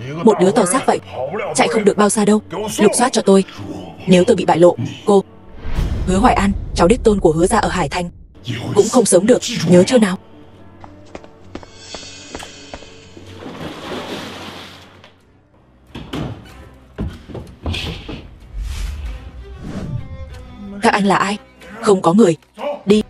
Một đứa to xác vậy, chạy không được bao xa đâu. Lục soát cho tôi. Nếu tôi bị bại lộ, cô Hứa Hoài An, cháu đích tôn của Hứa gia ở Hải Thành, cũng không sống được, nhớ chưa nào? Các anh là ai? Không có người. Đi.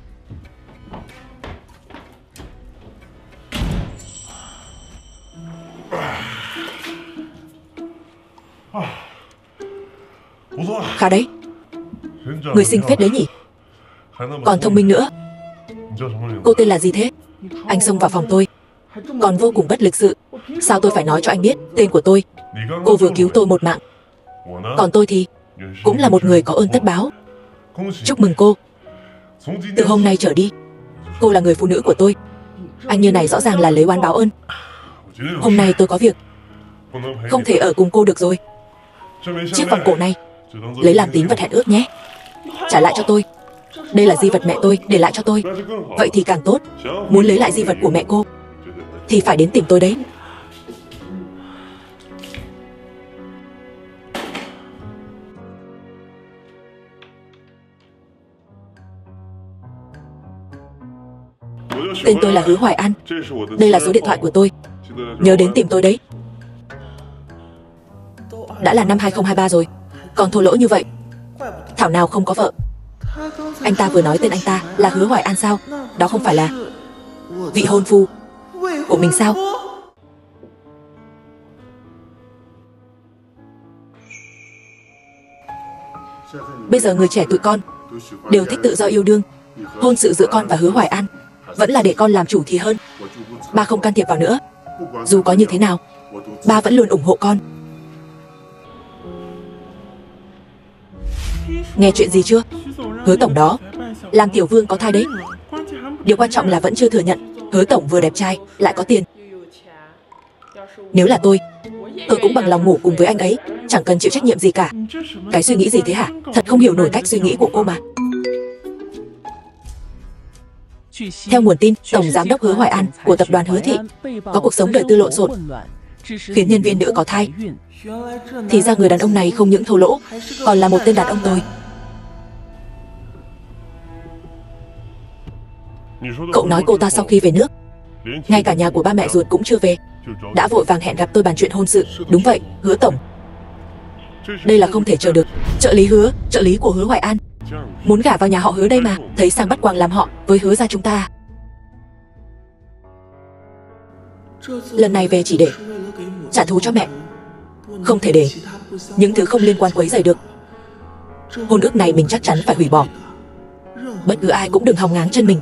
Khá đấy. Người xinh phết đấy nhỉ. Còn thông minh nữa. Cô tên là gì thế? Anh xông vào phòng tôi, còn vô cùng bất lịch sự. Sao tôi phải nói cho anh biết tên của tôi? Cô vừa cứu tôi một mạng, còn tôi thì cũng là một người có ơn tất báo. Chúc mừng cô. Từ hôm nay trở đi, cô là người phụ nữ của tôi. Anh như này rõ ràng là lấy oán báo ơn. Hôm nay tôi có việc, không thể ở cùng cô được rồi. Chiếc vòng cổ này lấy làm tín vật hẹn ước nhé. Trả lại cho tôi. Đây là di vật mẹ tôi để lại cho tôi. Vậy thì càng tốt. Muốn lấy lại di vật của mẹ cô thì phải đến tìm tôi đấy. Tên tôi là Hứa Hoài An. Đây là số điện thoại của tôi. Nhớ đến tìm tôi đấy. Đã là năm 2023 rồi, còn thô lỗ như vậy. Thảo nào không có vợ. Anh ta vừa nói tên anh ta là Hứa Hoài An sao? Đó không phải là vị hôn phu của mình sao? Bây giờ người trẻ tụi con đều thích tự do yêu đương. Hôn sự giữa con và Hứa Hoài An vẫn là để con làm chủ thì hơn. Ba không can thiệp vào nữa. Dù có như thế nào, ba vẫn luôn ủng hộ con. Nghe chuyện gì chưa? Hứa tổng đó làm tiểu vương có thai đấy. Điều quan trọng là vẫn chưa thừa nhận Hứa tổng vừa đẹp trai lại có tiền. Nếu là tôi cũng bằng lòng ngủ cùng với anh ấy, chẳng cần chịu trách nhiệm gì cả. Cái suy nghĩ gì thế hả? Thật không hiểu nổi cách suy nghĩ của cô mà. Theo nguồn tin, tổng giám đốc Hứa Hoài An của tập đoàn Hứa Thị có cuộc sống đời tư lộn xộn, khiến nhân viên nữ có thai. Thì ra người đàn ông này không những thô lỗ, còn là một tên đàn ông tồi. Cậu nói cô ta sau khi về nước, ngay cả nhà của ba mẹ ruột cũng chưa về, đã vội vàng hẹn gặp tôi bàn chuyện hôn sự. Đúng vậy, Hứa tổng. Đây là không thể chờ được. Trợ lý Hứa, trợ lý của Hứa Hoài An, muốn gả vào nhà họ Hứa đây mà. Thấy sang bắt quàng làm họ với Hứa gia chúng ta. Lần này về chỉ để trả thù cho mẹ, không thể để những thứ không liên quan quấy rầy được. Hôn ước này mình chắc chắn phải hủy bỏ. Bất cứ ai cũng đừng hòng ngáng chân mình.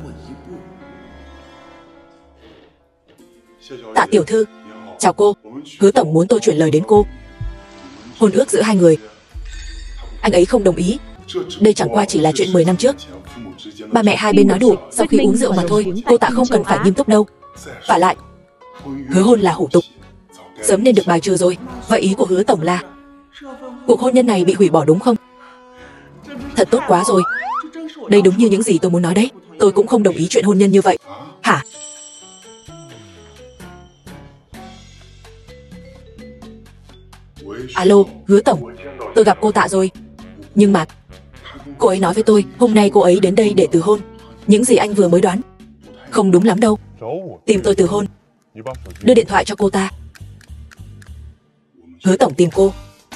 Tạ tiểu thư, chào cô. Hứa tổng muốn tôi chuyển lời đến cô. Hôn ước giữa hai người, anh ấy không đồng ý. Đây chẳng qua chỉ là chuyện 10 năm trước. Ba mẹ hai bên nói đủ sau khi uống rượu mà thôi. Cô Tạ không cần phải nghiêm túc đâu. Vả lại, hứa hôn là hủ tục, sớm nên được bài trừ rồi. Vậy ý của Hứa tổng là cuộc hôn nhân này bị hủy bỏ đúng không? Thật tốt quá rồi. Đây đúng như những gì tôi muốn nói đấy. Tôi cũng không đồng ý chuyện hôn nhân như vậy. Hả? Alo, Hứa tổng, tôi gặp cô Tạ rồi. Nhưng mà cô ấy nói với tôi hôm nay cô ấy đến đây để từ hôn. Những gì anh vừa mới đoán không đúng lắm đâu. Tìm tôi từ hôn, đưa điện thoại cho cô ta. Hứa tổng tìm cô.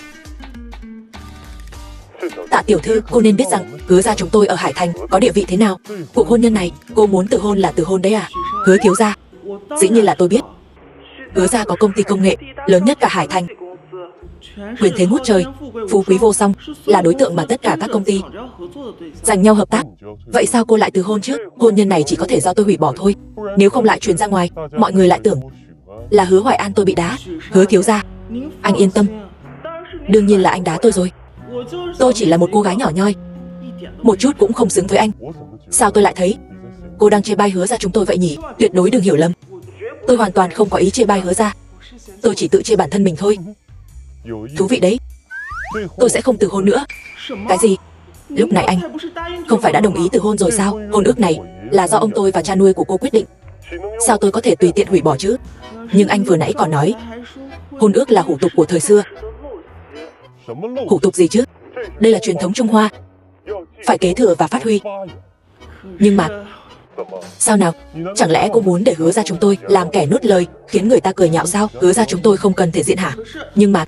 Tạ tiểu thư, cô nên biết rằng Hứa gia chúng tôi ở Hải Thành có địa vị thế nào. Cuộc hôn nhân này cô muốn từ hôn là từ hôn đấy à? Hứa thiếu gia, dĩ nhiên là tôi biết. Hứa gia có công ty công nghệ lớn nhất cả Hải Thành, quyền thế ngút trời, phú quý vô song, là đối tượng mà tất cả các công ty giành nhau hợp tác. Vậy sao cô lại từ hôn chứ? Hôn nhân này chỉ có thể do tôi hủy bỏ thôi. Nếu không lại truyền ra ngoài, mọi người lại tưởng là Hứa Hoài An tôi bị đá. Hứa thiếu gia, anh yên tâm. Đương nhiên là anh đá tôi rồi. Tôi chỉ là một cô gái nhỏ nhoi, một chút cũng không xứng với anh. Sao tôi lại thấy cô đang chê bai Hứa gia chúng tôi vậy nhỉ? Tuyệt đối đừng hiểu lầm. Tôi hoàn toàn không có ý chê bai Hứa gia. Tôi chỉ tự chê bản thân mình thôi. Thú vị đấy. Tôi sẽ không từ hôn nữa. Cái gì? Lúc này anh không phải đã đồng ý từ hôn rồi sao? Hôn ước này là do ông tôi và cha nuôi của cô quyết định. Sao tôi có thể tùy tiện hủy bỏ chứ? Nhưng anh vừa nãy còn nói Hôn ước là hủ tục của thời xưa. Hủ tục gì chứ? Đây là truyền thống Trung Hoa, phải kế thừa và phát huy. Nhưng mà sao nào? Chẳng lẽ cô muốn để Hứa gia chúng tôi làm kẻ nuốt lời, khiến người ta cười nhạo sao? Hứa gia chúng tôi không cần thể diện hả? Nhưng mà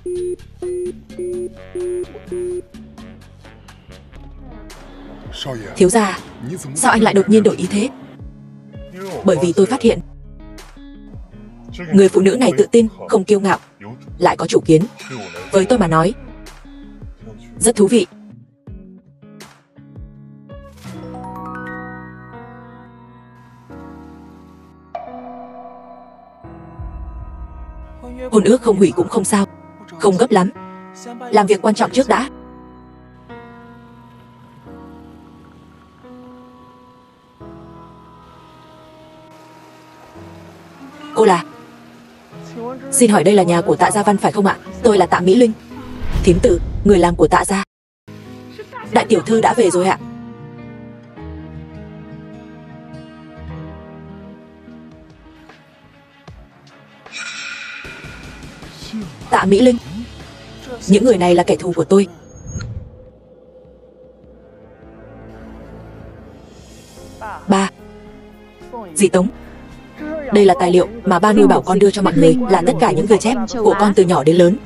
thiếu gia, sao anh lại đột nhiên đổi ý thế? Bởi vì tôi phát hiện người phụ nữ này tự tin, không kiêu ngạo, lại có chủ kiến. Với tôi mà nói, rất thú vị. Hôn ước không hủy cũng không sao, không gấp lắm. Làm việc quan trọng trước đã. Cô là... Xin hỏi đây là nhà của Tạ Gia Văn phải không ạ? Tôi là Tạ Mỹ Linh, thím tử, người làm của Tạ Gia. Đại tiểu thư đã về rồi ạ. Tạ Mỹ Linh, những người này là kẻ thù của tôi. Ba, dì Tống, đây là tài liệu mà ba nuôi bảo con đưa cho mọi người, là tất cả những ghi chép của con từ nhỏ đến lớn.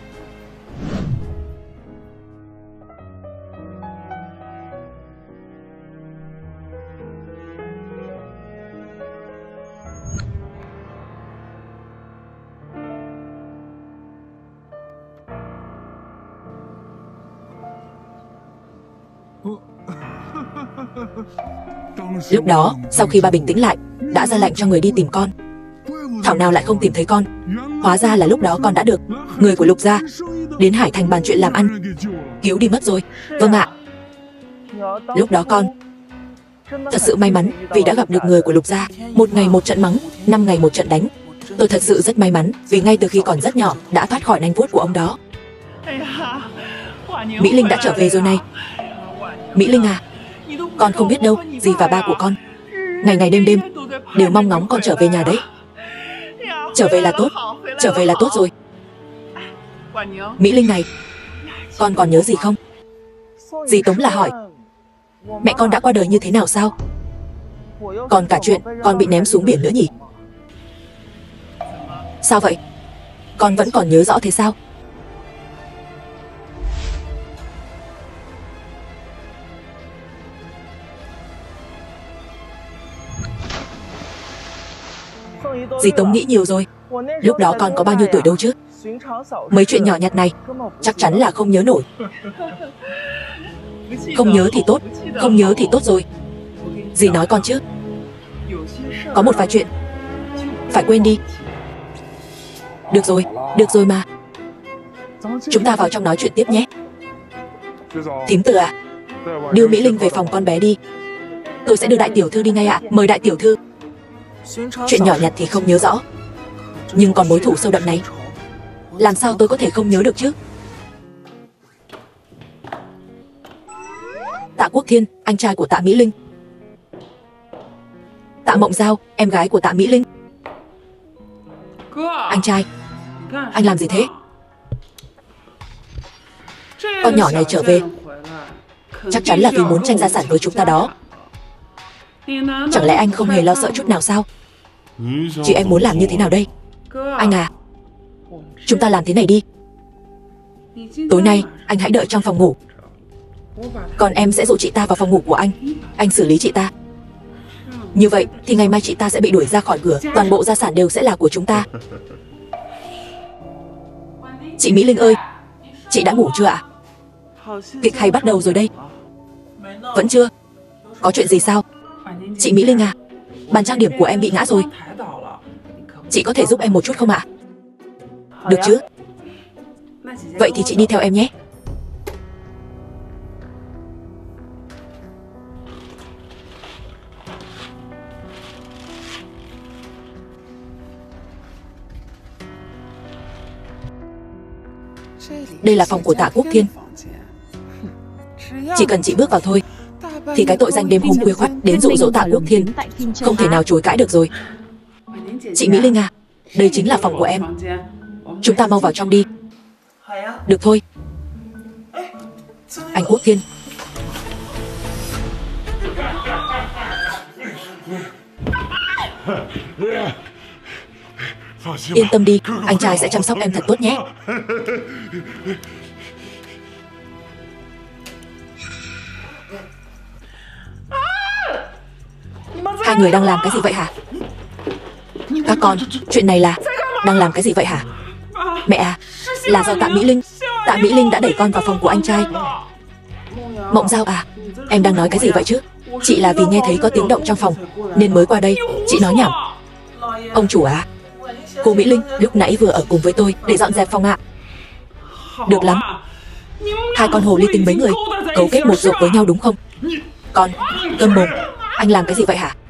Lúc đó, sau khi ba bình tĩnh lại, đã ra lệnh cho người đi tìm con. Thảo nào lại không tìm thấy con. Hóa ra là lúc đó con đã được người của Lục gia đến Hải Thành bàn chuyện làm ăn, cứu đi mất rồi. Vâng ạ. Lúc đó con thật sự may mắn vì đã gặp được người của Lục gia. Một ngày một trận mắng, 5 ngày một trận đánh. Tôi thật sự rất may mắn vì ngay từ khi còn rất nhỏ đã thoát khỏi nanh vuốt của ông đó. Mỹ Linh đã trở về rồi này. Mỹ Linh à, con không biết đâu, dì và ba của con ngày ngày đêm đêm đều mong ngóng con trở về nhà đấy. Trở về là tốt, trở về là tốt rồi. Mỹ Linh này, con còn nhớ gì không? Dì Tống là hỏi mẹ con đã qua đời như thế nào sao? Còn cả chuyện con bị ném xuống biển nữa nhỉ? Sao vậy? Con vẫn còn nhớ rõ thế sao? Dì Tống nghĩ nhiều rồi. Lúc đó con có bao nhiêu tuổi đâu chứ? Mấy chuyện nhỏ nhặt này chắc chắn là không nhớ nổi. Không nhớ thì tốt, không nhớ thì tốt rồi. Dì nói con chứ. Có một vài chuyện phải quên đi. Được rồi mà. Chúng ta vào trong nói chuyện tiếp nhé. Thím tử à, đưa Mỹ Linh về phòng con bé đi. Tôi sẽ đưa đại tiểu thư đi ngay ạ. Mời đại tiểu thư. Chuyện nhỏ nhặt thì không nhớ rõ, nhưng còn mối thù sâu đậm này, làm sao tôi có thể không nhớ được chứ? Tạ Quốc Thiên, anh trai của Tạ Mỹ Linh. Tạ Mộng Giao, em gái của Tạ Mỹ Linh. Anh trai, anh làm gì thế? Con nhỏ này trở về chắc chắn là vì muốn tranh gia sản với chúng ta đó. Chẳng lẽ anh không hề lo sợ chút nào sao? Chị em muốn làm như thế nào đây? Anh à, chúng ta làm thế này đi. Tối nay anh hãy đợi trong phòng ngủ, còn em sẽ dụ chị ta vào phòng ngủ của anh xử lý chị ta. Như vậy thì ngày mai chị ta sẽ bị đuổi ra khỏi cửa, toàn bộ gia sản đều sẽ là của chúng ta. Chị Mỹ Linh ơi, chị đã ngủ chưa ạ? Kịch hay bắt đầu rồi đây. Vẫn chưa? Có chuyện gì sao? Chị Mỹ Linh à, bàn trang điểm của em bị ngã rồi. Chị có thể giúp em một chút không ạ? Được chứ? Vậy thì chị đi theo em nhé. Đây là phòng của Tạ Quốc Thiên. Chỉ cần chị bước vào thôi thì cái tội danh đêm hôm khuya khoắt đến dụ dỗ Tạ Quốc Thiên không thể nào chối cãi được rồi. Chị Mỹ Linh à, đây chính là phòng của em. Chúng ta mau vào trong đi. Được thôi. Anh Quốc Thiên. Yên tâm đi, anh trai sẽ chăm sóc em thật tốt nhé. Hai người đang làm cái gì vậy hả? Các con, chuyện này là... Đang làm cái gì vậy hả? Mẹ à, là do Tạ Mỹ Linh. Tạ Mỹ Linh đã đẩy con vào phòng của anh trai. Mộng Giao à, em đang nói cái gì vậy chứ? Chị là vì nghe thấy có tiếng động trong phòng nên mới qua đây. Chị nói nhảm. Ông chủ à, cô Mỹ Linh lúc nãy vừa ở cùng với tôi để dọn dẹp phòng ạ. Được lắm. Hai con hồ ly tinh mấy người cấu kết một ruột với nhau đúng không? Con, câm mồm. Anh làm cái gì vậy hả?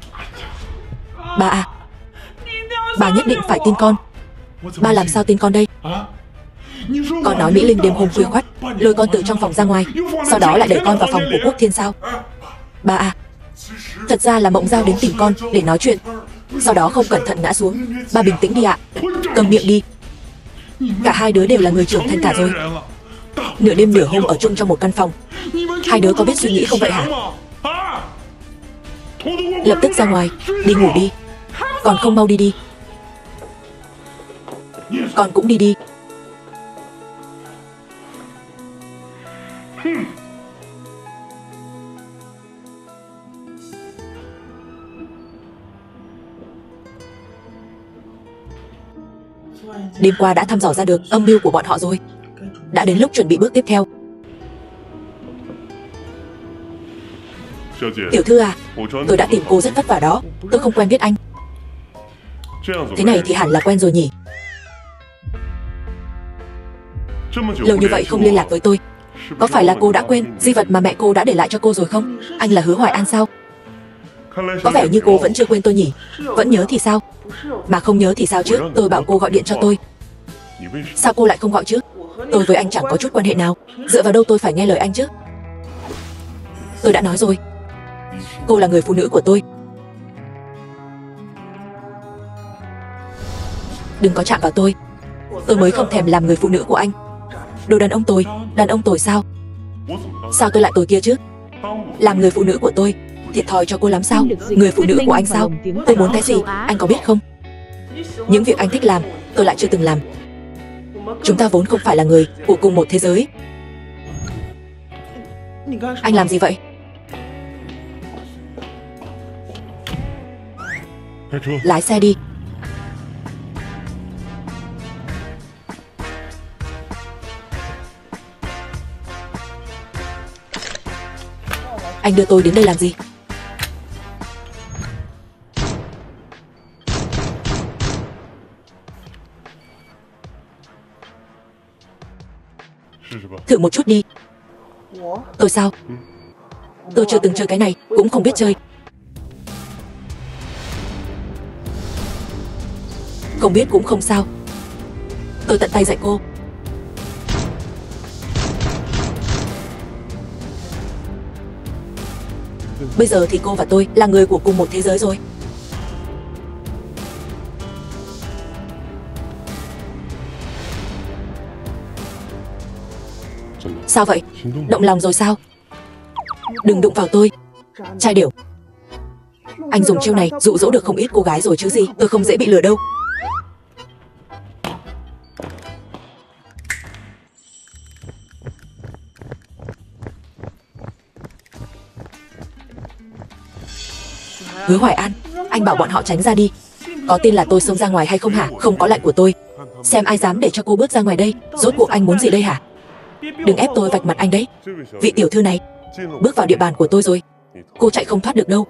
Ba à, bà nhất định phải tin con. Ba làm sao tin con đây? Con nói Mỹ Linh đêm hôm khuya khoắt lôi con từ trong phòng ra ngoài, sau đó lại đẩy con vào phòng của Quốc Thiên sao? Ba à, thật ra là Mộng Giao đến tìm con để nói chuyện, sau đó không cẩn thận ngã xuống. Ba bình tĩnh đi ạ. Cầm miệng đi. Cả hai đứa đều là người trưởng thành cả rồi. Nửa đêm nửa hôm ở chung trong một căn phòng, hai đứa có biết suy nghĩ không vậy hả? Lập tức ra ngoài, đi ngủ đi. Còn không mau đi đi. Con cũng đi đi. Đêm qua đã thăm dò ra được âm mưu của bọn họ rồi. Đã đến lúc chuẩn bị bước tiếp theo. Tiểu thư à, tôi đã tìm cô rất vất vả đó. Tôi không quen biết anh. Thế này thì hẳn là quen rồi nhỉ. Lâu như vậy không liên lạc với tôi, có phải là cô đã quên di vật mà mẹ cô đã để lại cho cô rồi không? Anh là Hứa Hoài An sao? Có vẻ như cô vẫn chưa quên tôi nhỉ. Vẫn nhớ thì sao? Mà không nhớ thì sao chứ? Tôi bảo cô gọi điện cho tôi. Sao cô lại không gọi chứ? Tôi với anh chẳng có chút quan hệ nào. Dựa vào đâu tôi phải nghe lời anh chứ? Tôi đã nói rồi, cô là người phụ nữ của tôi. Đừng có chạm vào tôi. Tôi mới không thèm làm người phụ nữ của anh. Đồ đàn ông tồi. Đàn ông tồi sao? Sao tôi lại tồi kia chứ? Làm người phụ nữ của tôi thiệt thòi cho cô lắm sao? Người phụ nữ của anh sao? Tôi muốn cái gì anh có biết không? Những việc anh thích làm tôi lại chưa từng làm. Chúng ta vốn không phải là người của cùng một thế giới. Anh làm gì vậy? Lái xe đi. Anh đưa tôi đến đây làm gì? Thử một chút đi. Tôi sao? Tôi chưa từng chơi cái này, cũng không biết chơi. Không biết cũng không sao. Tôi tận tay dạy cô. Bây giờ thì cô và tôi là người của cùng một thế giới rồi. Sao vậy? Động lòng rồi sao? Đừng đụng vào tôi, trai điểu. Anh dùng chiêu này dụ dỗ được không ít cô gái rồi chứ gì. Tôi không dễ bị lừa đâu. Hứa Hoài An, anh bảo bọn họ tránh ra đi. Có tin là tôi xông ra ngoài hay không hả? Không có lệnh của tôi. Xem ai dám để cho cô bước ra ngoài đây. Rốt cuộc anh muốn gì đây hả? Đừng ép tôi vạch mặt anh đấy. Vị tiểu thư này bước vào địa bàn của tôi rồi, cô chạy không thoát được đâu.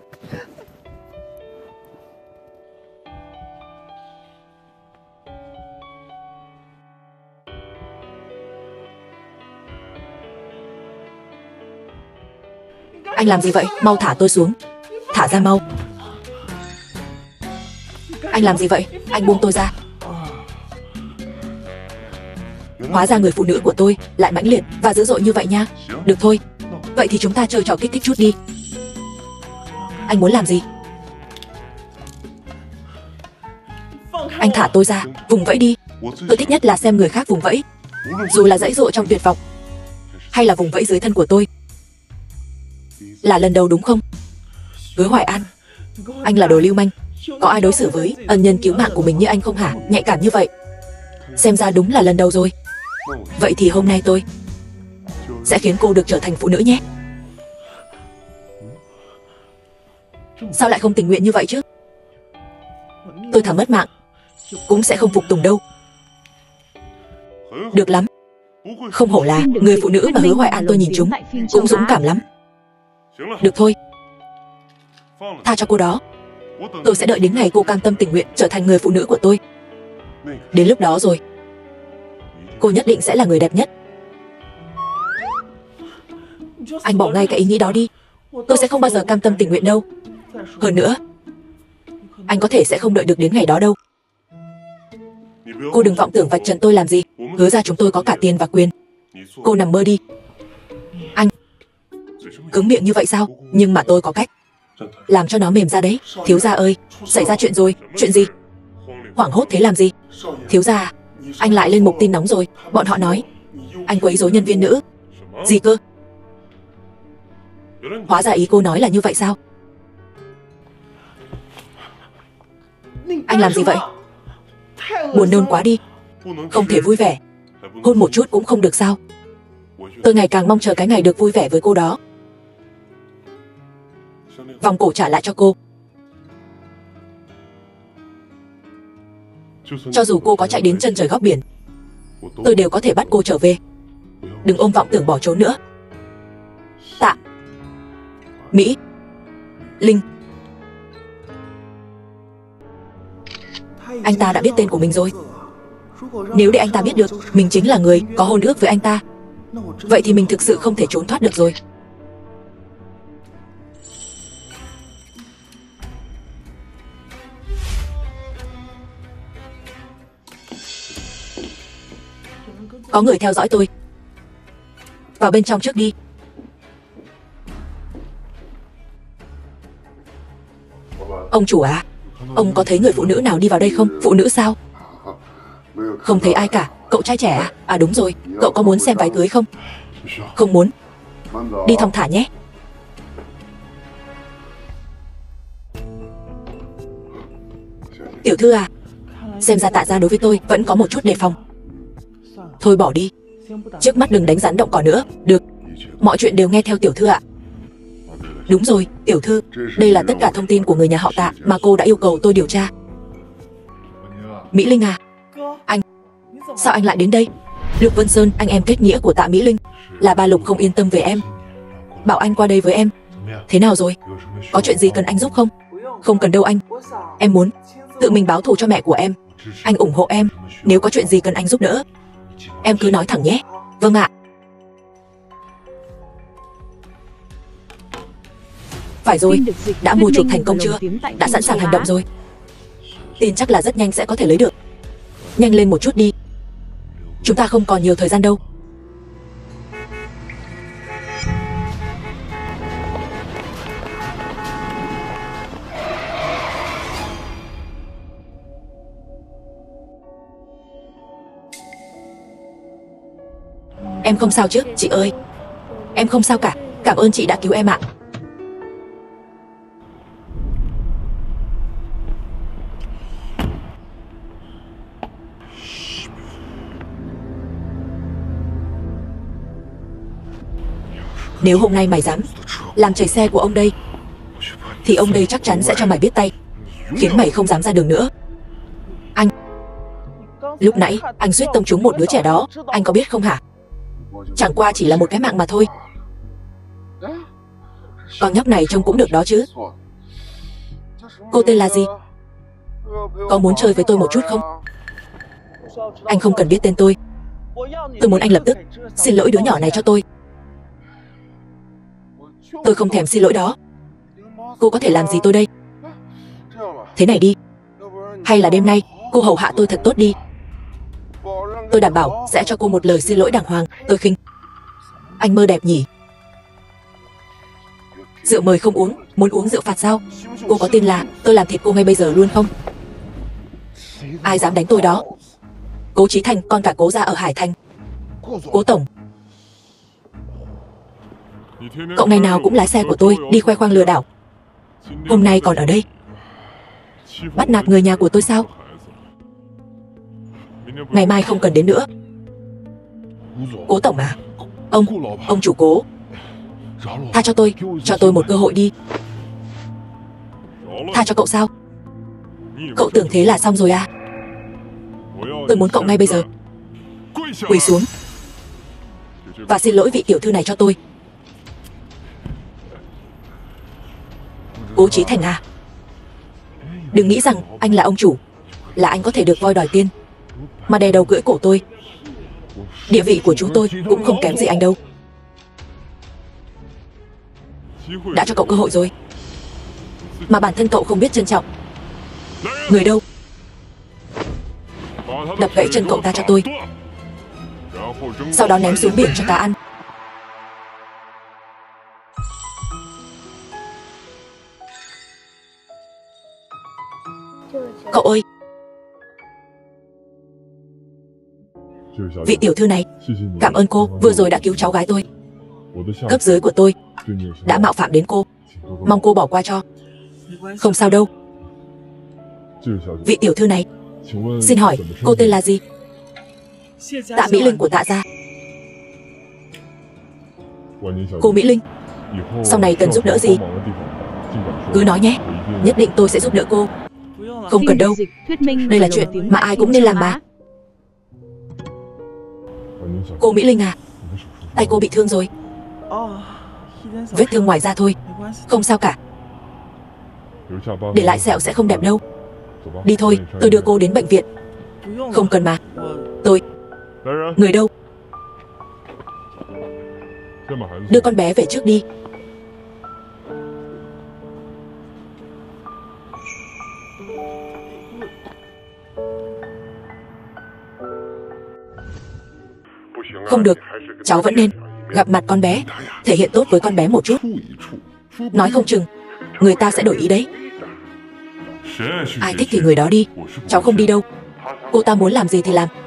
Anh làm gì vậy? Mau thả tôi xuống. Thả ra mau. Anh làm gì vậy? Anh buông tôi ra. Hóa ra người phụ nữ của tôi lại mãnh liệt và dữ dội như vậy nha. Được thôi, vậy thì chúng ta chơi trò kích thích chút đi. Anh muốn làm gì? Anh thả tôi ra, vùng vẫy đi. Tôi thích nhất là xem người khác vùng vẫy, dù là giãy giụa trong tuyệt vọng hay là vùng vẫy dưới thân của tôi. Là lần đầu đúng không? Hứa Hoài An, anh là đồ lưu manh. Có ai đối xử với ân nhân cứu mạng của mình như anh không hả? Nhạy cảm như vậy. Xem ra đúng là lần đầu rồi. Vậy thì hôm nay tôi sẽ khiến cô được trở thành phụ nữ nhé. Sao lại không tình nguyện như vậy chứ? Tôi thà mất mạng cũng sẽ không phục tùng đâu. Được lắm. Không hổ là người phụ nữ mà Hứa Hoài An tôi nhìn chúng, cũng dũng cảm lắm. Được thôi, tha cho cô đó. Tôi sẽ đợi đến ngày cô cam tâm tình nguyện trở thành người phụ nữ của tôi. Đến lúc đó rồi, cô nhất định sẽ là người đẹp nhất. Anh bỏ ngay cái ý nghĩ đó đi. Tôi sẽ không bao giờ cam tâm tình nguyện đâu. Hơn nữa, anh có thể sẽ không đợi được đến ngày đó đâu. Cô đừng vọng tưởng vạch trần tôi làm gì. Hứa ra chúng tôi có cả tiền và quyền. Cô nằm mơ đi. Anh cứng miệng như vậy sao? Nhưng mà tôi có cách làm cho nó mềm ra đấy. Thiếu gia ơi, xảy ra chuyện rồi. Chuyện gì? Hoảng hốt thế làm gì? Thiếu gia à, anh lại lên mục tin nóng rồi. Bọn họ nói anh quấy rối nhân viên nữ. Gì cơ? Hóa ra ý cô nói là như vậy sao? Anh làm gì vậy? Buồn nôn quá đi. Không thể vui vẻ hôn một chút cũng không được sao? Tôi ngày càng mong chờ cái ngày được vui vẻ với cô đó. Vòng cổ trả lại cho cô. Cho dù cô có chạy đến chân trời góc biển, tôi đều có thể bắt cô trở về. Đừng ôm vọng tưởng bỏ trốn nữa. Tạ Mỹ Linh. Anh ta đã biết tên của mình rồi. Nếu để anh ta biết được mình chính là người có hôn ước với anh ta, vậy thì mình thực sự không thể trốn thoát được rồi. Có người theo dõi tôi. Vào bên trong trước đi. Ông chủ à, ông có thấy người phụ nữ nào đi vào đây không? Phụ nữ sao? Không thấy ai cả. Cậu trai trẻ à? À đúng rồi, cậu có muốn xem váy cưới không? Không muốn. Đi thong thả nhé. Tiểu thư à, xem ra Tạ gia đối với tôi vẫn có một chút đề phòng. Thôi bỏ đi. Trước mắt đừng đánh rắn động cỏ nữa. Được, mọi chuyện đều nghe theo tiểu thư ạ. Đúng rồi, tiểu thư, đây là tất cả thông tin của người nhà họ Tạ mà cô đã yêu cầu tôi điều tra. Mỹ Linh à, anh, sao anh lại đến đây? Lục Vân Sơn, anh em kết nghĩa của Tạ Mỹ Linh, là ba Lục không yên tâm về em, bảo anh qua đây với em. Thế nào rồi? Có chuyện gì cần anh giúp không? Không cần đâu anh. Em muốn tự mình báo thù cho mẹ của em. Anh ủng hộ em. Nếu có chuyện gì cần anh giúp đỡ, em cứ nói thẳng nhé. Vâng ạ. Phải rồi, đã mua chuộc thành công chưa? Đã sẵn sàng hành động rồi. Tin chắc là rất nhanh sẽ có thể lấy được. Nhanh lên một chút đi. Chúng ta không còn nhiều thời gian đâu. Em không sao chứ, chị ơi. Em không sao cả, cảm ơn chị đã cứu em ạ. Nếu hôm nay mày dám làm chảy xe của ông đây, thì ông đây chắc chắn sẽ cho mày biết tay, khiến mày không dám ra đường nữa. Anh, lúc nãy anh suýt tông trúng một đứa trẻ đó, anh có biết không hả? Chẳng qua chỉ là một cái mạng mà thôi. Con nhóc này trông cũng được đó chứ. Cô tên là gì? Có muốn chơi với tôi một chút không? Anh không cần biết tên tôi. Tôi muốn anh lập tức xin lỗi đứa nhỏ này cho tôi. Tôi không thèm xin lỗi đó. Cô có thể làm gì tôi đây? Thế này đi, hay là đêm nay cô hầu hạ tôi thật tốt đi. Tôi đảm bảo sẽ cho cô một lời xin lỗi đàng hoàng. Tôi khinh. Anh mơ đẹp nhỉ? Rượu mời không uống, muốn uống rượu phạt sao? Cô có tin là tôi làm thịt cô ngay bây giờ luôn không? Ai dám đánh tôi đó? Cố Chí Thành, con cả Cố gia ở Hải Thành. Cố tổng, cậu ngày nào cũng lái xe của tôi đi khoe khoang lừa đảo. Hôm nay còn ở đây bắt nạt người nhà của tôi sao? Ngày mai không cần đến nữa. Cố tổng à? Ông chủ Cố, tha cho tôi một cơ hội đi. Tha cho cậu sao? Cậu tưởng thế là xong rồi à? Tôi muốn cậu ngay bây giờ quỳ xuống và xin lỗi vị tiểu thư này cho tôi. Cố Chí Thành à, đừng nghĩ rằng anh là ông chủ, là anh có thể được voi đòi tiên mà đè đầu cưỡi cổ tôi. Địa vị của chúng tôi cũng không kém gì anh đâu. Đã cho cậu cơ hội rồi mà bản thân cậu không biết trân trọng. Người đâu? Đập gãy chân cậu ta cho tôi, sau đó ném xuống biển cho cá ăn. Cậu ơi, vị tiểu thư này, cảm ơn cô vừa rồi đã cứu cháu gái tôi. Cấp dưới của tôi đã mạo phạm đến cô, mong cô bỏ qua cho. Không sao đâu. Vị tiểu thư này, xin hỏi cô tên là gì? Tạ Mỹ Linh của Tạ gia. Cô Mỹ Linh, sau này cần giúp đỡ gì cứ nói nhé, nhất định tôi sẽ giúp đỡ cô. Không cần đâu, đây là chuyện mà ai cũng nên làm mà. Cô Mỹ Linh à, tay cô bị thương rồi. Vết thương ngoài da thôi, không sao cả. Để lại sẹo sẽ không đẹp đâu. Đi thôi, tôi đưa cô đến bệnh viện. Không cần mà. Tôi... Người đâu? Đưa con bé về trước đi. Không được, cháu vẫn nên gặp mặt con bé, thể hiện tốt với con bé một chút. Nói không chừng người ta sẽ đổi ý đấy. Ai thích thì người đó đi, cháu không đi đâu. Cô ta muốn làm gì thì làm.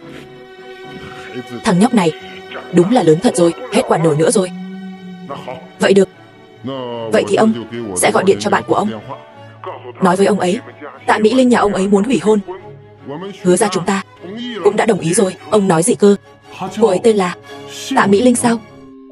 Thằng nhóc này đúng là lớn thật rồi, hết quản nổi nữa rồi. Vậy được, vậy thì ông sẽ gọi điện cho bạn của ông, nói với ông ấy Tạ Mỹ Linh nhà ông ấy muốn hủy hôn. Hứa ra chúng ta cũng đã đồng ý rồi. Ông nói gì cơ? Cô ấy tên là Tạ Mỹ Linh sao?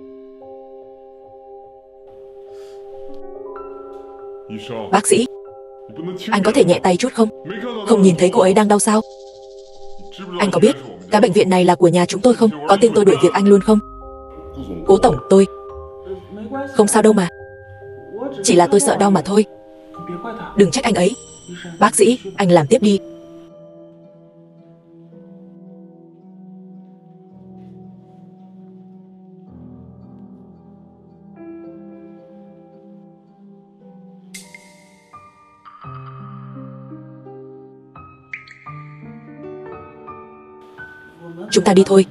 Bác sĩ, anh có thể nhẹ tay chút không? Không nhìn thấy cô ấy đang đau sao? Anh có biết cái bệnh viện này là của nhà chúng tôi không? Có tin tôi đuổi việc anh luôn không? Cố tổng, tôi không sao đâu mà. Chỉ là tôi sợ đau mà thôi. Đừng trách anh ấy. Bác sĩ, anh làm tiếp đi. Chúng ta đi thôi.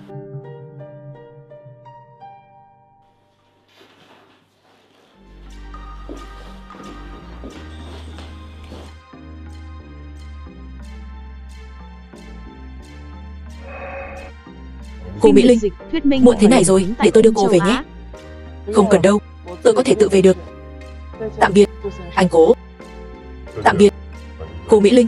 Cô Mỹ Linh, muộn thế này rồi, để tôi đưa cô về nhé. Không cần đâu, tôi có thể tự về được. Tạm biệt, anh Cố. Tạm biệt, cô Mỹ Linh.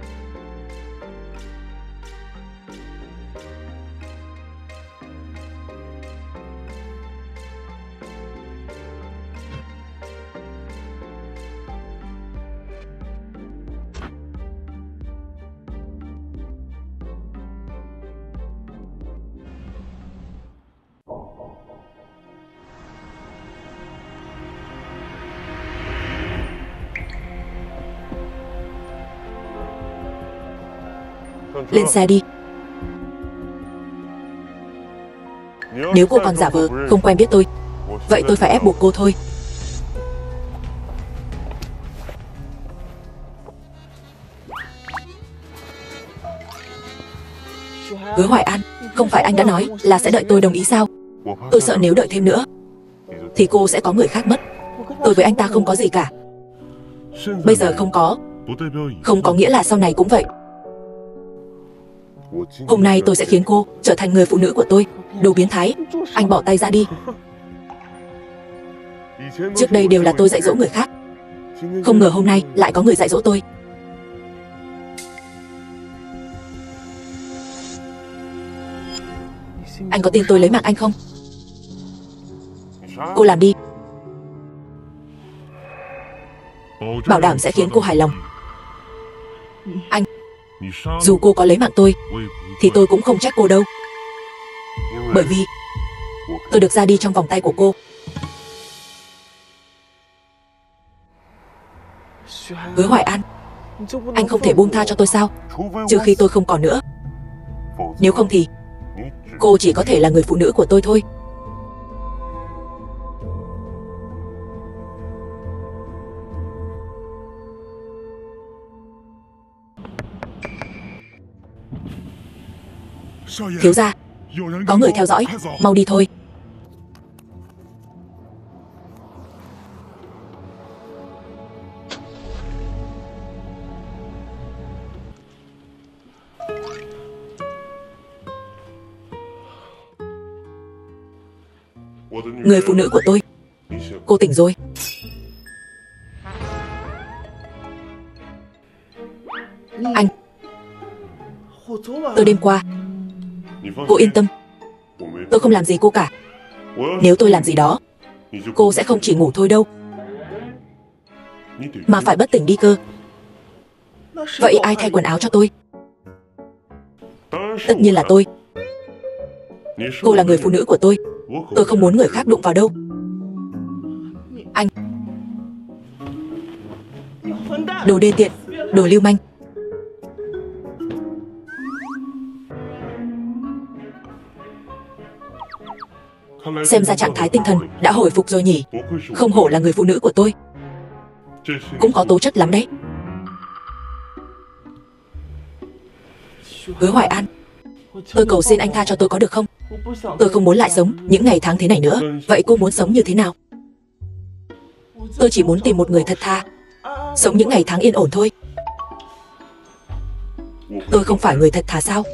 Lên xe đi. Nếu cô còn giả vờ không quen biết tôi, vậy tôi phải ép buộc cô thôi. Hứa Hoài An, không phải anh đã nói là sẽ đợi tôi đồng ý sao? Tôi sợ nếu đợi thêm nữa thì cô sẽ có người khác mất. Tôi với anh ta không có gì cả. Bây giờ không có nghĩa là sau này cũng vậy. Hôm nay tôi sẽ khiến cô trở thành người phụ nữ của tôi. Đồ biến thái, anh bỏ tay ra đi. Trước đây đều là tôi dạy dỗ người khác, không ngờ hôm nay lại có người dạy dỗ tôi. Anh có tin tôi lấy mạng anh không? Cô làm đi. Bảo đảm sẽ khiến cô hài lòng. Anh, dù cô có lấy mạng tôi thì tôi cũng không trách cô đâu. Bởi vì tôi được ra đi trong vòng tay của cô. Hứa Hoài An, anh không thể buông tha cho tôi sao? Trừ khi tôi không còn nữa. Nếu không thì cô chỉ có thể là người phụ nữ của tôi thôi. Thiếu gia, có người theo dõi, mau đi thôi. Người phụ nữ của tôi, cô tỉnh rồi. Anh, từ đêm qua, cô yên tâm, tôi không làm gì cô cả. Nếu tôi làm gì đó, cô sẽ không chỉ ngủ thôi đâu, mà phải bất tỉnh đi cơ. Vậy ai thay quần áo cho tôi? Tất nhiên là tôi. Cô là người phụ nữ của tôi không muốn người khác đụng vào đâu. Anh, đồ đê tiện, đồ lưu manh. Xem ra trạng thái tinh thần đã hồi phục rồi nhỉ. Không hổ là người phụ nữ của tôi, cũng có tố chất lắm đấy. Hứa Hoài An, tôi cầu xin anh tha cho tôi có được không? Tôi không muốn lại sống những ngày tháng thế này nữa. Vậy cô muốn sống như thế nào? Tôi chỉ muốn tìm một người thật thà, sống những ngày tháng yên ổn thôi. Tôi không phải người thật thà sao?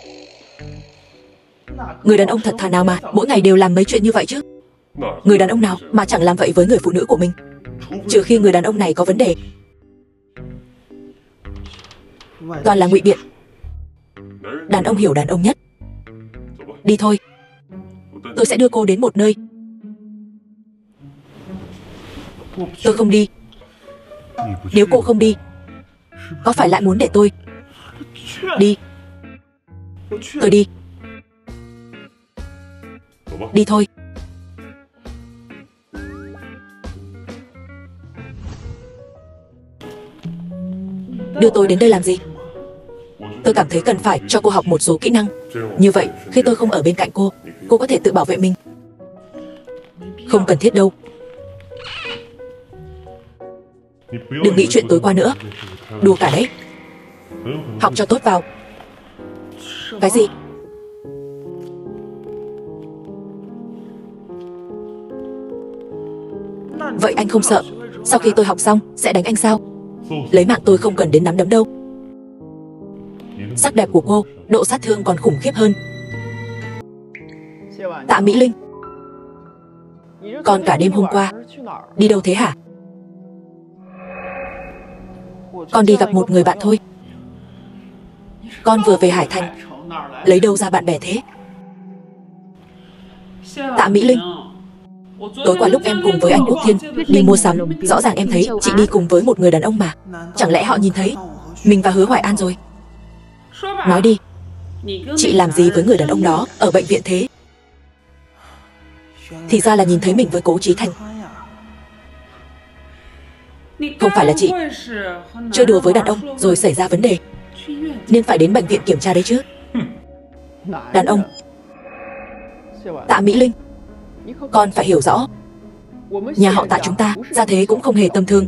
Người đàn ông thật thà nào mà mỗi ngày đều làm mấy chuyện như vậy chứ? Người đàn ông nào mà chẳng làm vậy với người phụ nữ của mình? Trừ khi người đàn ông này có vấn đề. Toàn là ngụy biện. Đàn ông hiểu đàn ông nhất. Đi thôi, tôi sẽ đưa cô đến một nơi. Tôi không đi. Nếu cô không đi, có phải lại muốn để tôi đi? Tôi đi. Đi thôi. Đưa tôi đến đây làm gì? Tôi cảm thấy cần phải cho cô học một số kỹ năng. Như vậy, khi tôi không ở bên cạnh cô có thể tự bảo vệ mình. Không cần thiết đâu. Đừng nghĩ chuyện tối qua nữa. Đùa cả đấy. Học cho tốt vào. Cái gì? Vậy anh không sợ sau khi tôi học xong sẽ đánh anh sao? Lấy mạng tôi không cần đến nắm đấm đâu. Sắc đẹp của cô, độ sát thương còn khủng khiếp hơn. Tạ Mỹ Linh, con cả đêm hôm qua đi đâu thế hả? Con đi gặp một người bạn thôi. Con vừa về Hải Thành, lấy đâu ra bạn bè thế? Tạ Mỹ Linh, tối qua lúc em cùng với anh Quốc Thiên đi mua sắm, rõ ràng em thấy chị đi cùng với một người đàn ông mà. Chẳng lẽ họ nhìn thấy mình và Hứa Hoài An rồi? Nói đi, chị làm gì với người đàn ông đó ở bệnh viện thế? Thì ra là nhìn thấy mình với Cố Chí Thành. Không phải là chị chơi đùa với đàn ông rồi xảy ra vấn đề nên phải đến bệnh viện kiểm tra đấy chứ? Đàn ông. Tạ Mỹ Linh, con phải hiểu rõ, nhà họ Tạ chúng ta gia thế cũng không hề tầm thường.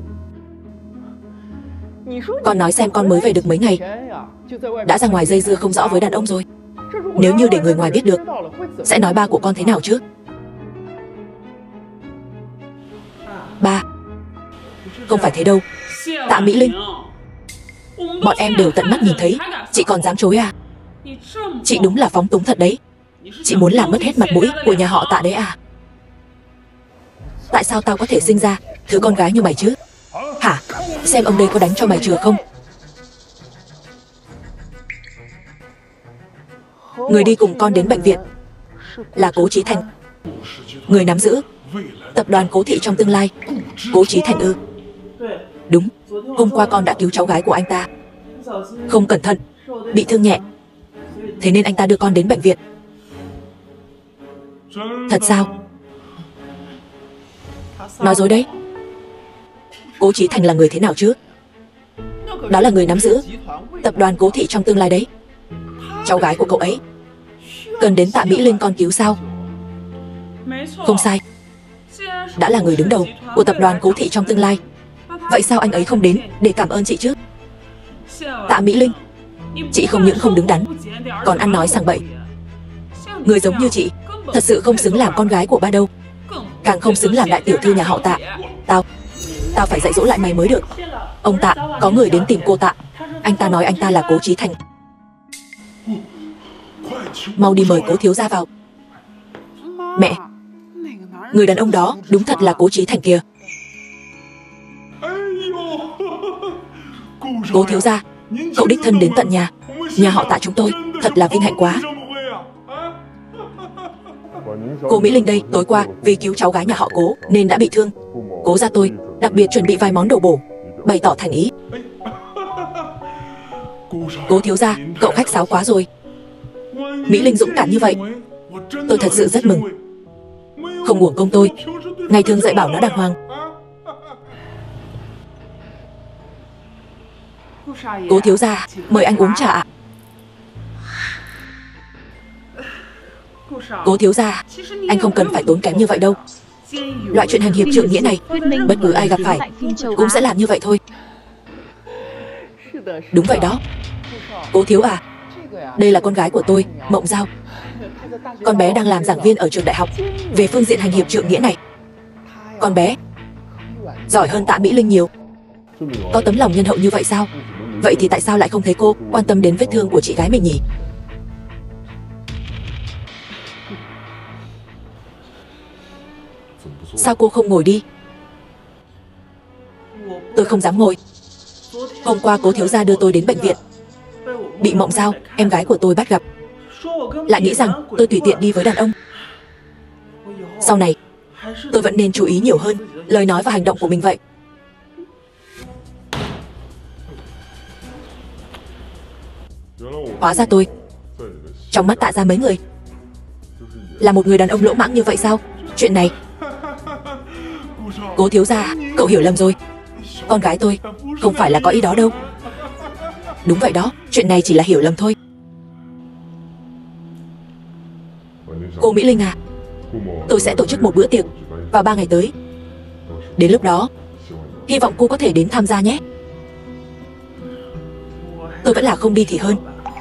Con nói xem, con mới về được mấy ngày đã ra ngoài dây dưa không rõ với đàn ông rồi. Nếu như để người ngoài biết được, sẽ nói ba của con thế nào chứ? Ba, không phải thế đâu. Tạ Mỹ Linh, bọn em đều tận mắt nhìn thấy, chị còn dám chối à? Chị đúng là phóng túng thật đấy. Chị muốn làm mất hết mặt mũi của nhà họ Tạ đấy à? Tại sao tao có thể sinh ra thứ con gái như mày chứ? Hả? Xem ông đây có đánh cho mày chừa không? Người đi cùng con đến bệnh viện là Cố Chí Thành, người nắm giữ tập đoàn Cố Thị trong tương lai. Cố Chí Thành ư? Đúng, hôm qua con đã cứu cháu gái của anh ta. Không cẩn thận, bị thương nhẹ, thế nên anh ta đưa con đến bệnh viện. Thật sao? Nói dối đấy. Cố Chí Thành là người thế nào chứ? Đó là người nắm giữ tập đoàn Cố Thị trong tương lai đấy. Cháu gái của cậu ấy cần đến Tạ Mỹ Linh con cứu sao? Không sai. Đã là người đứng đầu của tập đoàn Cố Thị trong tương lai, vậy sao anh ấy không đến để cảm ơn chị chứ? Tạ Mỹ Linh, chị không những không đứng đắn, còn ăn nói sảng bậy. Người giống như chị thật sự không xứng làm con gái của ba đâu, càng không xứng làm đại tiểu thư nhà họ Tạ. Tao phải dạy dỗ lại mày mới được. Ông Tạ, có người đến tìm cô Tạ. Anh ta nói anh ta là Cố Chí Thành. Mau đi mời Cố thiếu gia vào. Mẹ, người đàn ông đó đúng thật là Cố Chí Thành kìa. Cố thiếu gia, cậu đích thân đến tận nhà họ Tạ chúng tôi, thật là vinh hạnh quá. Cô Mỹ Linh đây, tối qua vì cứu cháu gái nhà họ Cố nên đã bị thương. Cố gia tôi đặc biệt chuẩn bị vài món đồ bổ, bày tỏ thành ý. Cố thiếu gia, cậu khách sáo quá rồi. Mỹ Linh dũng cảm như vậy, tôi thật sự rất mừng. Không uổng công tôi ngày thường dạy bảo nó đàng hoàng. Cố thiếu gia, mời anh uống trà ạ. Cố thiếu gia, anh không cần phải tốn kém như vậy đâu. Loại chuyện hành hiệp trượng nghĩa này, bất cứ ai gặp phải cũng sẽ làm như vậy thôi. Đúng vậy đó. Cố thiếu à, đây là con gái của tôi, Mộng Giao. Con bé đang làm giảng viên ở trường đại học về phương diện hành hiệp trượng nghĩa này. Con bé giỏi hơn Tạ Mỹ Linh nhiều. Có tấm lòng nhân hậu như vậy sao? Vậy thì tại sao lại không thấy cô quan tâm đến vết thương của chị gái mình nhỉ? Sao cô không ngồi đi? Tôi không dám ngồi. Hôm qua Cố thiếu gia đưa tôi đến bệnh viện, bị Mộng Giao, em gái của tôi bắt gặp, lại nghĩ rằng tôi tùy tiện đi với đàn ông. Sau này tôi vẫn nên chú ý nhiều hơn lời nói và hành động của mình vậy. Hóa ra tôi trong mắt Tạ gia mấy người là một người đàn ông lỗ mãng như vậy sao? Chuyện này, Cố thiếu gia, cậu hiểu lầm rồi. Con gái tôi không phải là có ý đó đâu. Đúng vậy đó, chuyện này chỉ là hiểu lầm thôi. Cô Mỹ Linh à, tôi sẽ tổ chức một bữa tiệc vào 3 ngày tới. Đến lúc đó, hy vọng cô có thể đến tham gia nhé. Tôi vẫn là không đi thì hơn.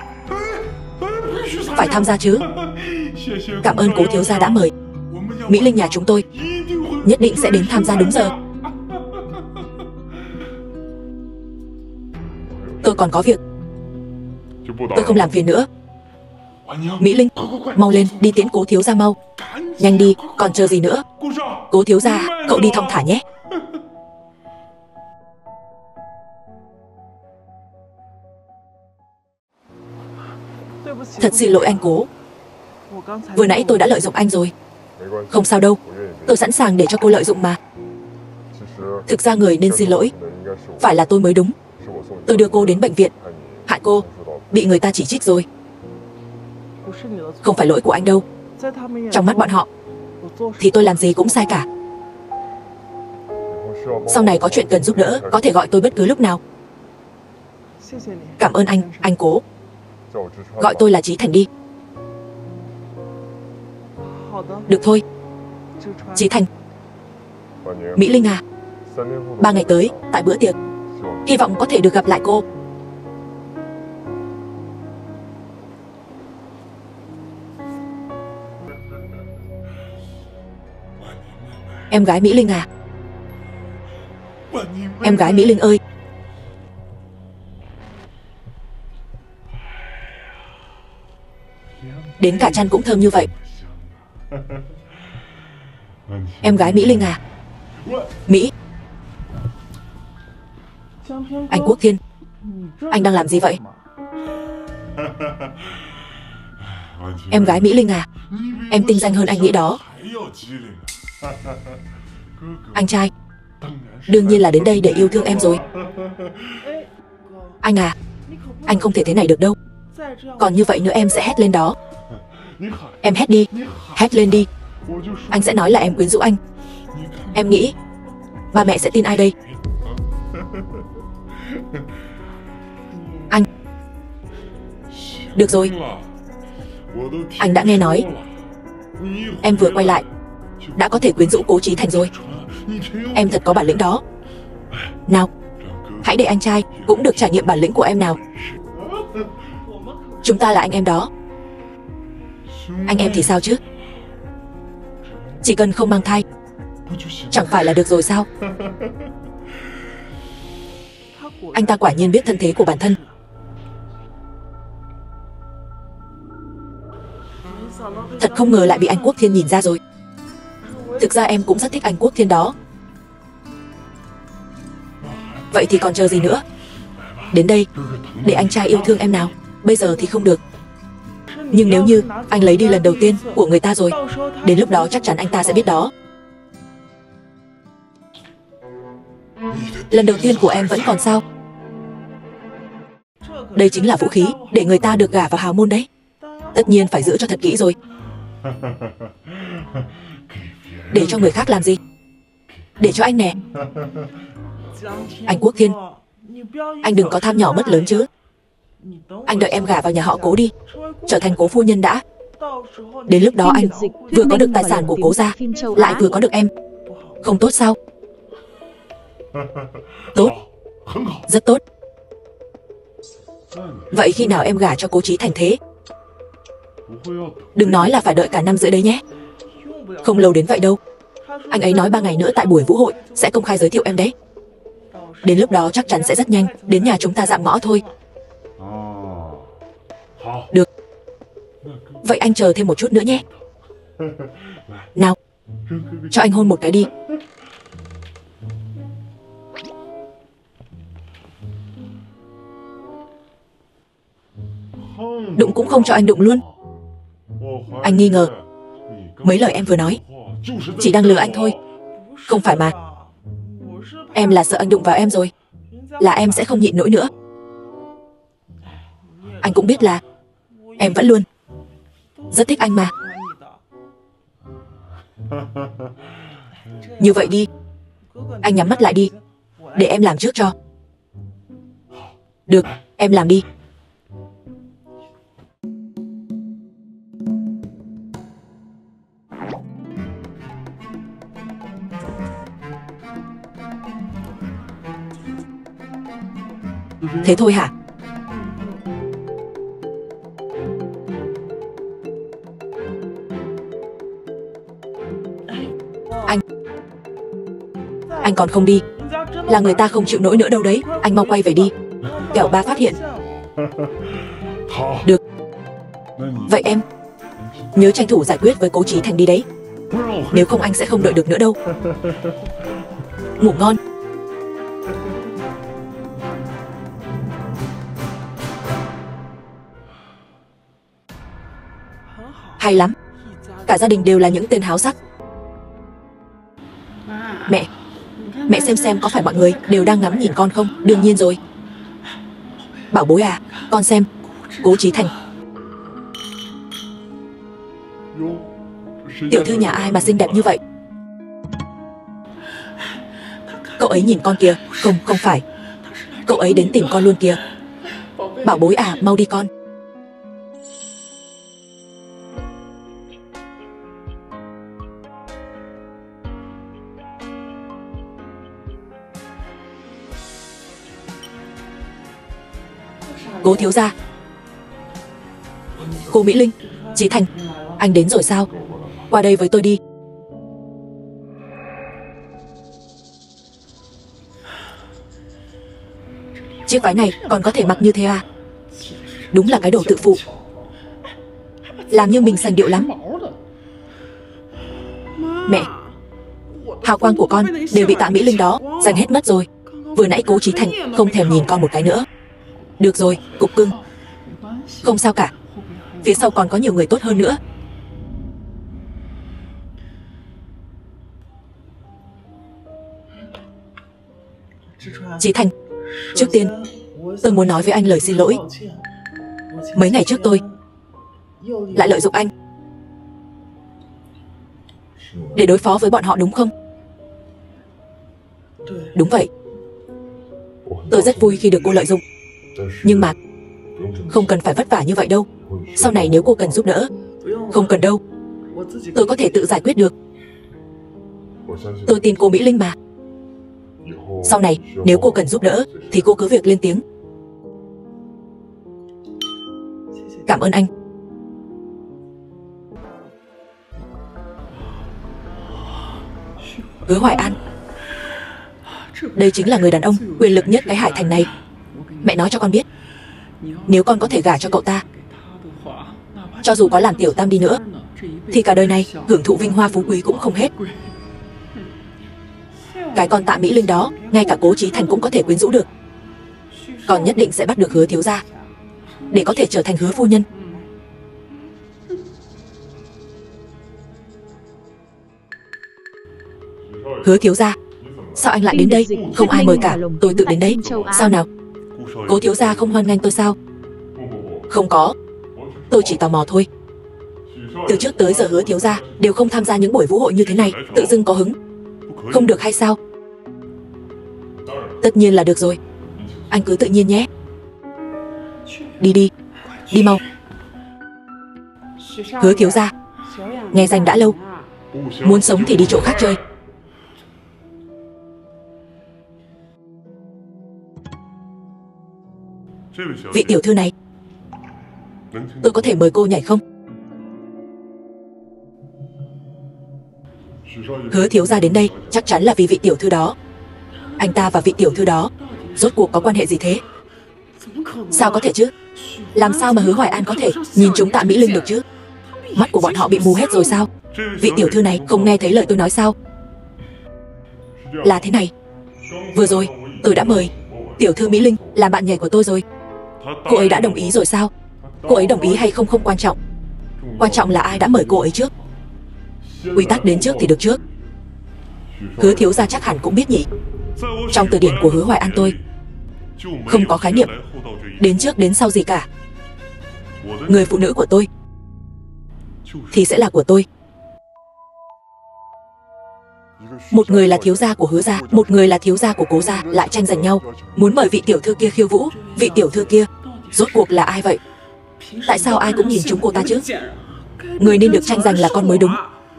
Phải tham gia chứ. Cảm ơn Cố thiếu gia đã mời. Mỹ Linh nhà chúng tôi nhất định sẽ đến tham gia đúng giờ. Tôi còn có việc, tôi không làm phiền nữa. Mỹ Linh, mau lên, đi tiễn Cố thiếu gia mau. Nhanh đi, còn chờ gì nữa. Cố thiếu gia, cậu đi thong thả nhé. Thật xin lỗi anh Cố, vừa nãy tôi đã lợi dụng anh rồi. Không sao đâu, tôi sẵn sàng để cho cô lợi dụng mà. Thực ra người nên xin lỗi phải là tôi mới đúng. Tôi đưa cô đến bệnh viện, hại cô bị người ta chỉ trích rồi. Không phải lỗi của anh đâu. Trong mắt bọn họ thì tôi làm gì cũng sai cả. Sau này có chuyện cần giúp đỡ có thể gọi tôi bất cứ lúc nào. Cảm ơn anh Cố. Gọi tôi là Chí Thành đi. Được thôi, Chí Thành. Mỹ Linh à, 3 ngày tới tại bữa tiệc, hy vọng có thể được gặp lại cô. Em gái Mỹ Linh à, em gái Mỹ Linh ơi. Đến cả chăn cũng thơm như vậy. Em gái Mỹ Linh à? Mỹ. Anh Quốc Thiên, anh đang làm gì vậy? Em gái Mỹ Linh à? Em tinh danh hơn anh nghĩ đó. Anh trai, đương nhiên là đến đây để yêu thương em rồi. Anh à, anh không thể thế này được đâu. Còn như vậy nữa em sẽ hét lên đó. Em hét đi, hét lên đi. Anh sẽ nói là em quyến rũ anh. Em nghĩ ba mẹ sẽ tin ai đây? Anh. Được rồi, anh đã nghe nói em vừa quay lại đã có thể quyến rũ Cố Chí Thành rồi. Em thật có bản lĩnh đó. Nào, hãy để anh trai cũng được trải nghiệm bản lĩnh của em nào. Chúng ta là anh em đó. Anh em thì sao chứ? Chỉ cần không mang thai chẳng phải là được rồi sao? Anh ta quả nhiên biết thân thế của bản thân. Thật không ngờ lại bị anh Quốc Thiên nhìn ra rồi. Thực ra em cũng rất thích anh Quốc Thiên đó. Vậy thì còn chờ gì nữa? Đến đây, để anh trai yêu thương em nào. Bây giờ thì không được. Nhưng nếu như anh lấy đi lần đầu tiên của người ta rồi, đến lúc đó chắc chắn anh ta sẽ biết đó. Lần đầu tiên của em vẫn còn sao? Đây chính là vũ khí để người ta được gả vào hào môn đấy. Tất nhiên phải giữ cho thật kỹ rồi. Để cho người khác làm gì? Để cho anh nè. Anh Quốc Thiên, anh đừng có tham nhỏ mất lớn chứ. Anh đợi em gả vào nhà họ Cố đi, trở thành Cố phu nhân đã. Đến lúc đó anh vừa có được tài sản của Cố gia, lại vừa có được em. Không tốt sao? Tốt, rất tốt. Vậy khi nào em gả cho Cố Chí Thành thế? Đừng nói là phải đợi cả năm rưỡi đấy nhé. Không lâu đến vậy đâu. Anh ấy nói 3 ngày nữa tại buổi vũ hội sẽ công khai giới thiệu em đấy. Đến lúc đó chắc chắn sẽ rất nhanh đến nhà chúng ta dạm ngõ thôi. Được. Vậy anh chờ thêm một chút nữa nhé. Nào, cho anh hôn một cái đi. Đụng cũng không cho anh đụng luôn. Anh nghi ngờ mấy lời em vừa nói chỉ đang lừa anh thôi. Không phải mà. Em là sợ anh đụng vào em rồi, là em sẽ không nhịn nổi nữa. Anh cũng biết là em vẫn luôn rất thích anh mà. Như vậy đi, anh nhắm mắt lại đi, để em làm trước cho. Được, em làm đi. Thế thôi hả? Anh còn không đi là người ta không chịu nổi nữa đâu đấy. Anh mau quay về đi, kẻo ba phát hiện. Được. Vậy em nhớ tranh thủ giải quyết với Cố Chí Thành đi đấy. Nếu không anh sẽ không đợi được nữa đâu. Ngủ ngon. Hay lắm. Cả gia đình đều là những tên háo sắc. Mẹ xem có phải mọi người đều đang ngắm nhìn con không? Đương nhiên rồi. Bảo bối à, con xem Cố Chí Thành. Tiểu thư nhà ai mà xinh đẹp như vậy? Cậu ấy nhìn con kìa. Không phải. Cậu ấy đến tìm con luôn kìa. Bảo bối à, mau đi con. Cố thiếu gia. Cô Mỹ Linh, Chí Thành, anh đến rồi sao? Qua đây với tôi đi. Chiếc váy này còn có thể mặc như thế à? Đúng là cái đồ tự phụ. làm như mình sành điệu lắm. Mẹ, hào quang của con đều bị Tạ Mỹ Linh đó giành hết mất rồi. Vừa nãy Cố Chí Thành không thèm nhìn con một cái nữa. Được rồi, cục cưng, không sao cả. Phía sau còn có nhiều người tốt hơn nữa. Chí Thành, trước tiên tôi muốn nói với anh lời xin lỗi. Mấy ngày trước tôi lại lợi dụng anh để đối phó với bọn họ, đúng không? Đúng vậy. Tôi rất vui khi được cô lợi dụng. Nhưng mà không cần phải vất vả như vậy đâu. Sau này nếu cô cần giúp đỡ, không cần đâu, tôi có thể tự giải quyết được. Tôi tin cô Mỹ Linh mà. Sau này nếu cô cần giúp đỡ thì cô cứ việc lên tiếng. Cảm ơn anh. Hứa Hoài An, đây chính là người đàn ông quyền lực nhất cái Hải Thành này. Mẹ nói cho con biết, nếu con có thể gả cho cậu ta, cho dù có làm tiểu tam đi nữa, thì cả đời này hưởng thụ vinh hoa phú quý cũng không hết. Cái con Tạ Mỹ Linh đó, ngay cả Cố Chí Thành cũng có thể quyến rũ được. Con nhất định sẽ bắt được Hứa thiếu gia để có thể trở thành Hứa phu nhân. Hứa thiếu gia, sao anh lại đến đây? Không ai mời cả, tôi tự đến đấy. Sao nào? Cố thiếu gia không hoan nghênh tôi sao? Không có, tôi chỉ tò mò thôi. Từ trước tới giờ Hứa thiếu gia đều không tham gia những buổi vũ hội như thế này, tự dưng có hứng. Không được hay sao? Tất nhiên là được rồi. Anh cứ tự nhiên nhé. Đi đi, đi mau. Hứa thiếu gia, nghe danh đã lâu, muốn sống thì đi chỗ khác chơi. Vị tiểu thư này, tôi có thể mời cô nhảy không? Hứa thiếu gia đến đây chắc chắn là vì vị tiểu thư đó. Anh ta và vị tiểu thư đó rốt cuộc có quan hệ gì thế? Sao có thể chứ? Làm sao mà Hứa Hoài An có thể nhìn chúng Tạ Mỹ Linh được chứ? Mắt của bọn họ bị mù hết rồi sao? Vị tiểu thư này không nghe thấy lời tôi nói sao? Là thế này, vừa rồi tôi đã mời tiểu thư Mỹ Linh làm bạn nhảy của tôi rồi. Cô ấy đã đồng ý rồi sao? Cô ấy đồng ý hay không không quan trọng. Quan trọng là ai đã mời cô ấy trước. Quy tắc đến trước thì được trước. Hứa thiếu gia chắc hẳn cũng biết nhỉ. Trong từ điển của Hứa Hoài An tôi không có khái niệm đến trước đến sau gì cả. Người phụ nữ của tôi thì sẽ là của tôi. Một người là thiếu gia của Hứa gia, một người là thiếu gia của Cố gia lại tranh giành nhau, muốn mời vị tiểu thư kia khiêu vũ. Vị tiểu thư kia rốt cuộc là ai vậy? Tại sao ai cũng nhìn chúng cô ta chứ? Người nên được tranh giành là con mới đúng.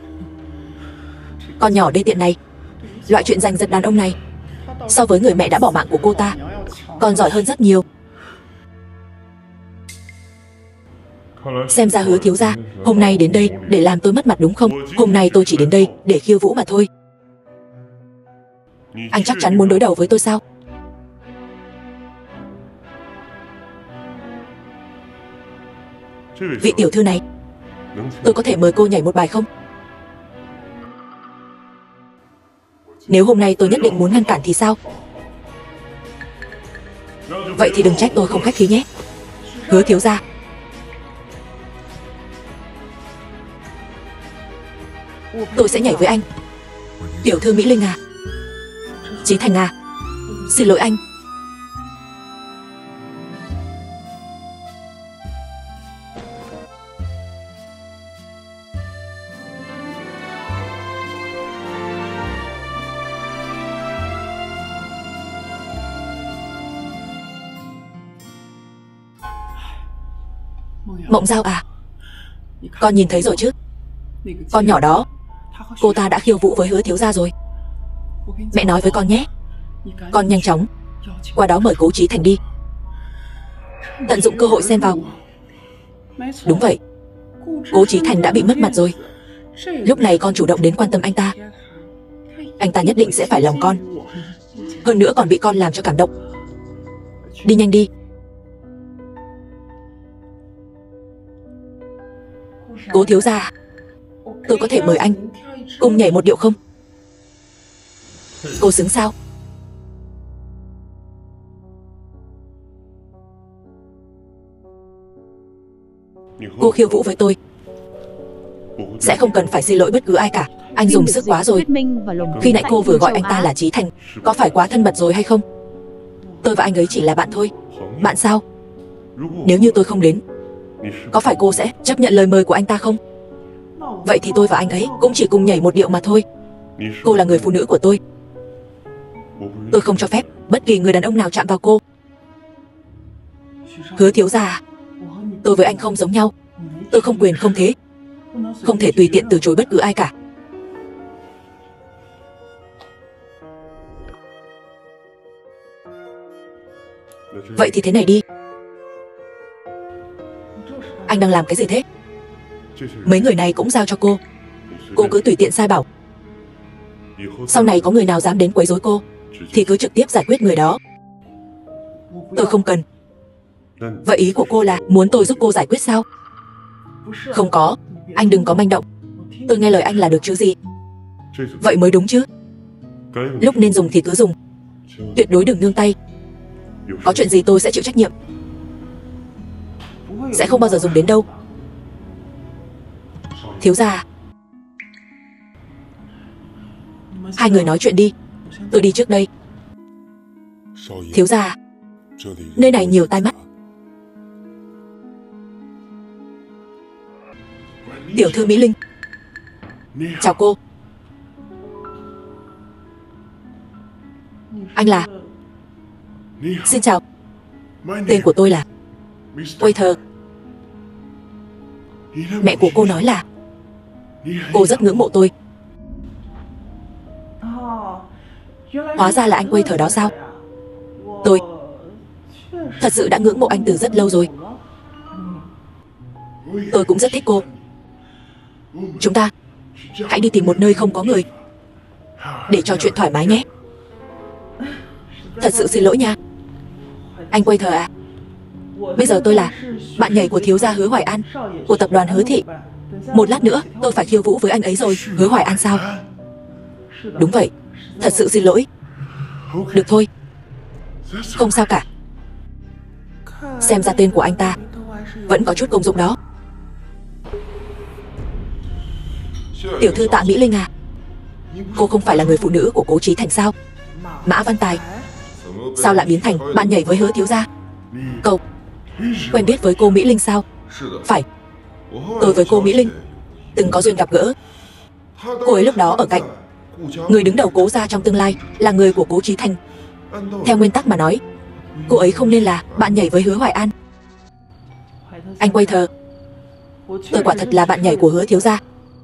Con nhỏ đê tiện này, loại chuyện giành giật đàn ông này, so với người mẹ đã bỏ mạng của cô ta còn giỏi hơn rất nhiều. Xem ra Hứa thiếu gia hôm nay đến đây để làm tôi mất mặt đúng không? Hôm nay tôi chỉ đến đây để khiêu vũ mà thôi. Anh chắc chắn muốn đối đầu với tôi sao? Vị tiểu thư này, tôi có thể mời cô nhảy một bài không? Nếu hôm nay tôi nhất định muốn ngăn cản thì sao? Vậy thì đừng trách tôi không khách khí nhé. Hứa thiếu gia, tôi sẽ nhảy với anh. Tiểu thư Mỹ Linh à, Chí Thành à, xin lỗi anh. Mộng Giao à, con nhìn thấy rồi chứ? Con nhỏ đó, cô ta đã khiêu vũ với Hứa thiếu gia rồi. Mẹ nói với con nhé, con nhanh chóng qua đó mời Cố Chí Thành đi, tận dụng cơ hội xen vào. Đúng vậy, Cố Chí Thành đã bị mất mặt rồi. Lúc này con chủ động đến quan tâm anh ta nhất định sẽ phải lòng con. Hơn nữa còn bị con làm cho cảm động. Đi nhanh đi. Cố thiếu gia, tôi có thể mời anh cùng nhảy một điệu không? Cô xứng sao? Cô khiêu vũ với tôi sẽ không cần phải xin lỗi bất cứ ai cả. Anh dùng sức quá rồi. Khi nãy cô vừa gọi anh ta là Chí Thành, có phải quá thân mật rồi hay không? Tôi và anh ấy chỉ là bạn thôi. Bạn sao? Nếu như tôi không đến, có phải cô sẽ chấp nhận lời mời của anh ta không? Vậy thì tôi và anh ấy cũng chỉ cùng nhảy một điệu mà thôi. Cô là người phụ nữ của tôi. Tôi không cho phép bất kỳ người đàn ông nào chạm vào cô. Hứa thiếu gia, tôi với anh không giống nhau. Tôi không quyền không thế, không thể tùy tiện từ chối bất cứ ai cả. Vậy thì thế này đi. Anh đang làm cái gì thế? Mấy người này cũng giao cho cô. Cô cứ tùy tiện sai bảo. Sau này có người nào dám đến quấy rối cô thì cứ trực tiếp giải quyết người đó. Tôi không cần. Vậy ý của cô là muốn tôi giúp cô giải quyết sao? Không có. Anh đừng có manh động. Tôi nghe lời anh là được chứ gì. Vậy mới đúng chứ. Lúc nên dùng thì cứ dùng. Tuyệt đối đừng nương tay. Có chuyện gì tôi sẽ chịu trách nhiệm. Sẽ không bao giờ dùng đến đâu. Thiếu gia, hai người nói chuyện đi. Tôi đi trước đây. Thiếu gia, nơi này nhiều tai mắt. Tiểu thư Mỹ Linh. Chào cô. Anh là? Xin chào. Tên của tôi là Waiter. Mẹ của cô nói là cô rất ngưỡng mộ tôi. Hóa ra là anh Waiter đó sao? Tôi thật sự đã ngưỡng mộ anh từ rất lâu rồi. Tôi cũng rất thích cô. Chúng ta hãy đi tìm một nơi không có người để trò chuyện thoải mái nhé. Thật sự xin lỗi nha anh Waiter à. Bây giờ tôi là bạn nhảy của thiếu gia Hứa Hoài An, của tập đoàn Hứa Thị. Một lát nữa tôi phải khiêu vũ với anh ấy rồi. Hứa Hoài An sao? Đúng vậy. Thật sự xin lỗi. Được thôi, không sao cả. Xem ra tên của anh ta vẫn có chút công dụng đó. Tiểu thư Tạ Mỹ Linh à, cô không phải là người phụ nữ của Cố Chí Thành sao? Mã Văn Tài, sao lại biến thành bạn nhảy với Hứa thiếu gia? Cậu quen biết với cô Mỹ Linh sao? Phải, tôi với cô Mỹ Linh từng có duyên gặp gỡ. Cô ấy lúc đó ở cạnh người đứng đầu Cố gia trong tương lai là người của Cố Chí Thành. Theo nguyên tắc mà nói, cô ấy không nên là bạn nhảy với Hứa Hoài An. Anh Waiter, tôi quả thật là bạn nhảy của Hứa thiếu gia.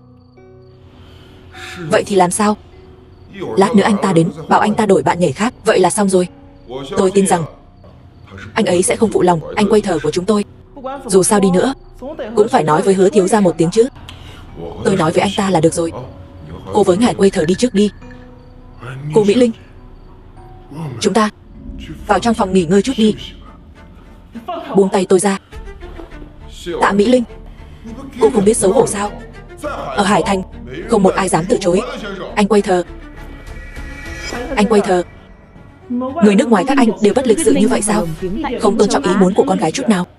Vậy thì làm sao? Lát nữa anh ta đến bảo anh ta đổi bạn nhảy khác, vậy là xong rồi. Tôi tin rằng anh ấy sẽ không phụ lòng anh Waiter của chúng tôi. Dù sao đi nữa cũng phải nói với Hứa thiếu gia một tiếng chứ. Tôi nói với anh ta là được rồi. Cô với ngài Waiter đi trước đi. Cô Mỹ Linh, chúng ta vào trong phòng nghỉ ngơi chút đi. Buông tay tôi ra. Tạ Mỹ Linh, cô không biết xấu hổ sao? Ở Hải Thành không một ai dám từ chối. Anh Waiter, anh Waiter, người nước ngoài các anh đều bất lịch sự như vậy sao? Không tôn trọng ý muốn của con gái chút nào.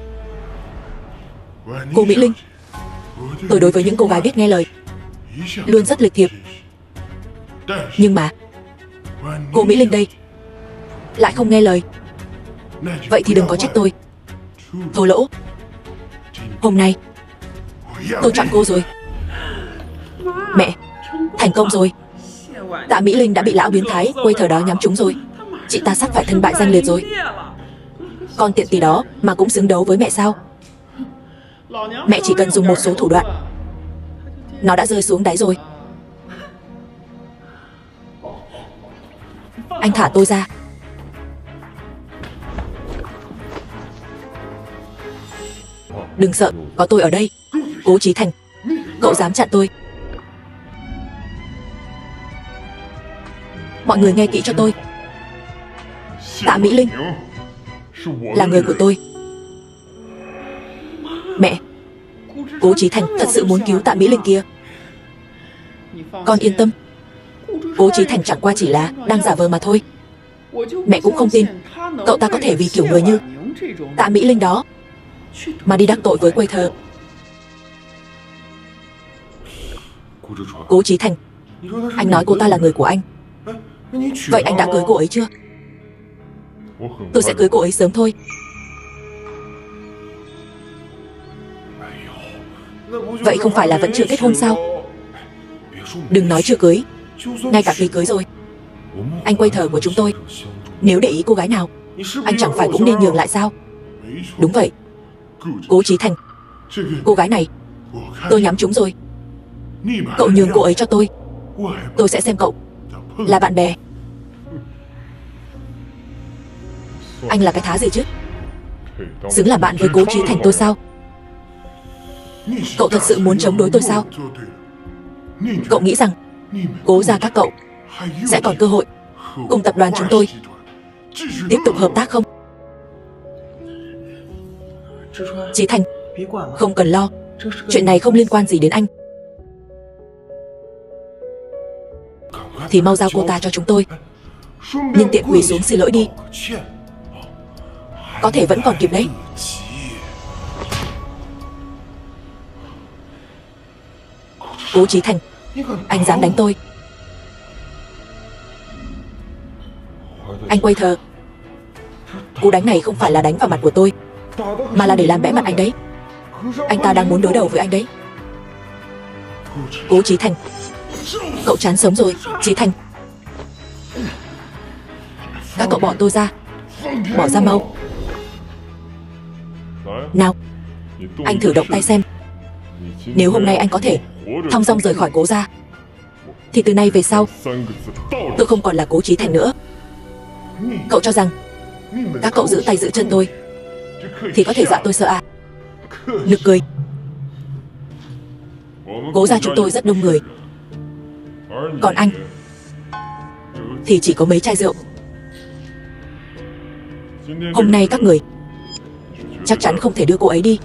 Cô Mỹ Linh, tôi đối với những cô gái biết nghe lời luôn rất lịch thiệp. Nhưng mà cô Mỹ Linh đây lại không nghe lời. Vậy thì đừng có trách tôi thô lỗ. Hôm nay tôi chọn cô rồi. Mẹ, thành công rồi. Tạ Mỹ Linh đã bị lão biến thái Waiter đó nhắm trúng rồi. Chị ta sắp phải thân bại danh liệt rồi. Con tiện tì đó mà cũng xứng đấu với mẹ sao? Mẹ chỉ cần dùng một số thủ đoạn, nó đã rơi xuống đáy rồi. Anh thả tôi ra. Đừng sợ, có tôi ở đây. Cố Chí Thành, cậu dám chặn tôi? Mọi người nghe kỹ cho tôi. Tạ Mỹ Linh là người của tôi. Mẹ, Cố Chí Thành thật sự muốn cứu Tạ Mỹ Linh kia. Con yên tâm, Cố Chí Thành chẳng qua chỉ là đang giả vờ mà thôi. Mẹ cũng không tin cậu ta có thể vì kiểu người như Tạ Mỹ Linh đó mà đi đắc tội với Quây Thơ. Cố Chí Thành, anh nói cô ta là người của anh. Vậy anh đã cưới cô ấy chưa? Tôi sẽ cưới cô ấy sớm thôi. Vậy không phải là vẫn chưa kết hôn sao? Đừng nói chưa cưới, ngay cả khi cưới rồi, anh Quây Thơ của chúng tôi nếu để ý cô gái nào, anh chẳng phải cũng nên nhường lại sao? Đúng vậy, Cố Chí Thành, cô gái này tôi nhắm trúng rồi. Cậu nhường cô ấy cho tôi sẽ xem cậu là bạn bè. Anh là cái thá gì chứ? Xứng làm bạn với Cố Chí Thành tôi sao? Cậu thật sự muốn chống đối tôi sao? Cậu nghĩ rằng Cố gia các cậu sẽ còn cơ hội cùng tập đoàn chúng tôi tiếp tục hợp tác không? Chí Thành, không cần lo, chuyện này không liên quan gì đến anh. Thì mau giao cô ta cho chúng tôi, nhân tiện quỳ xuống xin lỗi đi. Có thể vẫn còn kịp đấy. Cố Chí Thành, anh dám đánh tôi? Anh Quây Thơ, cú đánh này không phải là đánh vào mặt của tôi, mà là để làm bẽ mặt anh đấy. Anh ta đang muốn đối đầu với anh đấy. Cố Chí Thành, cậu chán sống rồi. Chí Thành, các cậu bỏ tôi ra. Bỏ ra mau. Nào, anh thử động tay xem. Nếu hôm nay anh có thể thong dong rời khỏi Cố gia, thì từ nay về sau tôi không còn là Cố Chí Thành nữa. Cậu cho rằng các cậu giữ tay giữ chân tôi thì có thể dọa tôi sợ à? Nực cười. Cố gia chúng tôi rất đông người, còn anh thì chỉ có mấy chai rượu. Hôm nay các người chắc chắn không thể đưa cô ấy đi.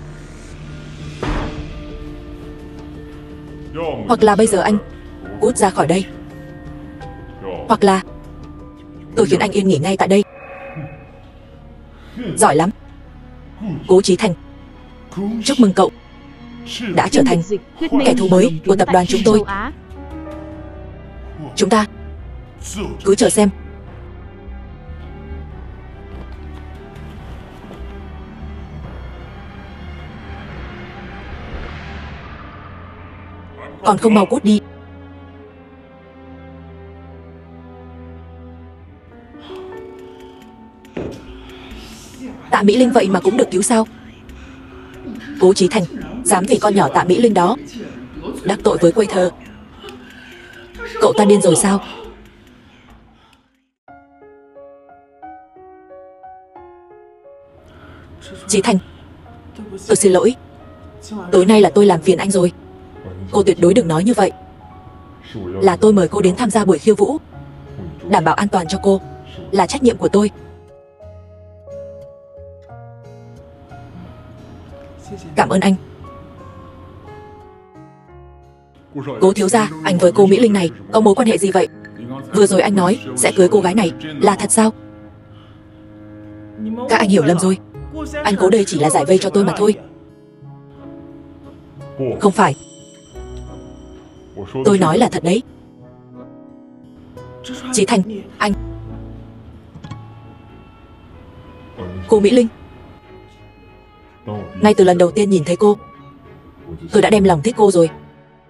Hoặc là bây giờ anh cút ra khỏi đây, hoặc là tôi khiến anh yên nghỉ ngay tại đây. Giỏi lắm, Cố Chí Thành. Chúc mừng cậu đã trở thành kẻ thù mới của tập đoàn chúng tôi. Chúng ta cứ chờ xem. Còn không mau cút đi. Tạ Mỹ Linh vậy mà cũng được cứu sao? Cố Chí Thành dám vì con nhỏ Tạ Mỹ Linh đó đắc tội với Quây Thơ. Cậu ta điên rồi sao? Chí Thành, tôi xin lỗi. Tối nay là tôi làm phiền anh rồi. Cô tuyệt đối đừng nói như vậy. Là tôi mời cô đến tham gia buổi khiêu vũ, đảm bảo an toàn cho cô là trách nhiệm của tôi. Cảm ơn anh. Cố thiếu gia, anh với cô Mỹ Linh này có mối quan hệ gì vậy? Vừa rồi anh nói sẽ cưới cô gái này, là thật sao? Các anh hiểu lầm rồi. Anh Cố đây chỉ là giải vây cho tôi mà thôi. Không phải, tôi nói là thật đấy. Chí Thành, anh. Cô Mỹ Linh, ngay từ lần đầu tiên nhìn thấy cô, tôi đã đem lòng thích cô rồi.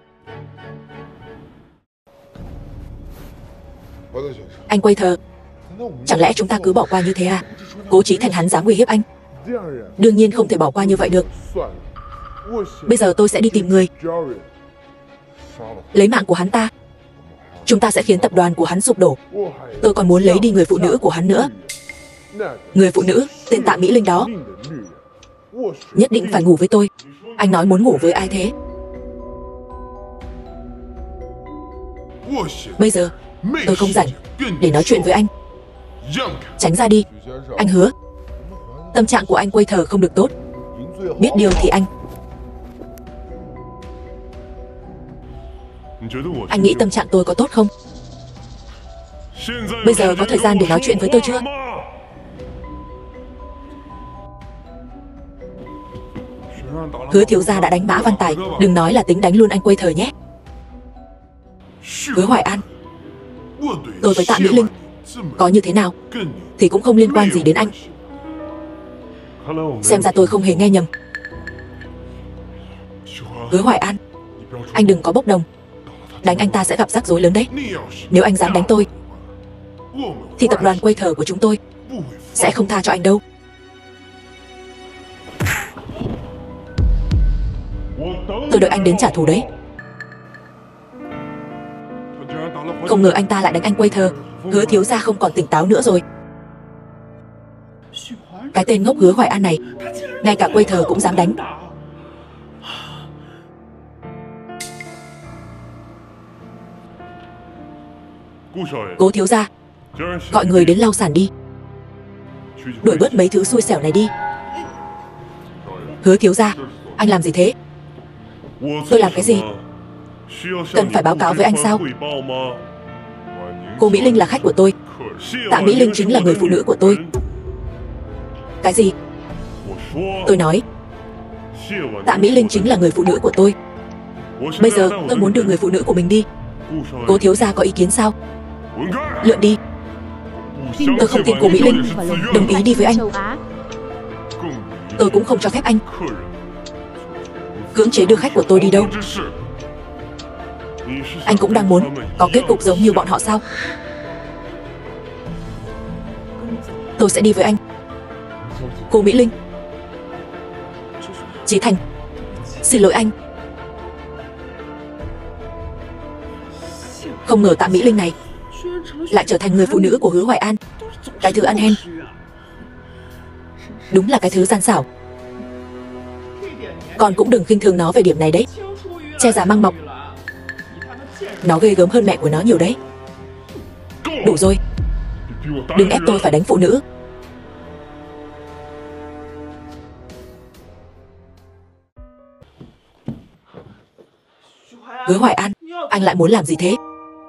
Anh Quây Thơ, chẳng lẽ chúng ta cứ bỏ qua như thế à? Cố Chí Thành hắn dám uy hiếp anh, đương nhiên không thể bỏ qua như vậy được. Bây giờ tôi sẽ đi tìm người lấy mạng của hắn ta. Chúng ta sẽ khiến tập đoàn của hắn sụp đổ. Tôi còn muốn lấy đi người phụ nữ của hắn nữa. Người phụ nữ tên Tạ Mỹ Linh đó nhất định phải ngủ với tôi. Anh nói muốn ngủ với ai thế? Bây giờ tôi không rảnh để nói chuyện với anh. Tránh ra đi. Anh hứa tâm trạng của anh Quây Thơ không được tốt. Biết điều thì anh Anh nghĩ tâm trạng tôi có tốt không? Bây giờ có thời gian để nói chuyện với tôi chưa? Hứa thiếu gia đã đánh Mã Văn Tài, đừng nói là tính đánh luôn anh Quay Thờ nhé. Hứa Hoài An, tôi với Tạ Mỹ Linh có như thế nào thì cũng không liên quan gì đến anh. Xem ra tôi không hề nghe nhầm. Hứa Hoài An, anh đừng có bốc đồng. Đánh anh ta sẽ gặp rắc rối lớn đấy. Nếu anh dám đánh tôi thì tập đoàn Quay Thờ của chúng tôi sẽ không tha cho anh đâu. Tôi đợi anh đến trả thù đấy. Không ngờ anh ta lại đánh anh Quay Thờ. Hứa thiếu gia không còn tỉnh táo nữa rồi. Cái tên ngốc Hứa Hoài An này, ngay cả Quay Thờ cũng dám đánh. Cố thiếu gia, gọi người đến lau sàn đi, đuổi bớt mấy thứ xui xẻo này đi. Hứa thiếu gia, anh làm gì thế? Tôi làm cái gì? Cần phải báo cáo với anh sao? Cô Mỹ Linh là khách của tôi. Tạ Mỹ Linh chính là người phụ nữ của tôi. Cái gì? Tôi nói Tạ Mỹ Linh chính là người phụ nữ của tôi. Bây giờ tôi muốn đưa người phụ nữ của mình đi. Cố thiếu gia có ý kiến sao? Lượn đi. Tôi không tin cô Mỹ Linh đồng ý đi với anh. Tôi cũng không cho phép anh cưỡng chế đưa khách của tôi đi đâu. Anh cũng đang muốn có kết cục giống như bọn họ sao? Tôi sẽ đi với anh. Cô Mỹ Linh, Chí Thành, xin lỗi anh. Không ngờ Tạ Mỹ Linh này lại trở thành người phụ nữ của Hứa Hoài An. Cái thứ ăn hen, đúng là cái thứ gian xảo. Con cũng đừng khinh thường nó về điểm này đấy. Che giả mang mọc, nó ghê gớm hơn mẹ của nó nhiều đấy. Đủ rồi, đừng ép tôi phải đánh phụ nữ. Hứa Hoài An, anh lại muốn làm gì thế?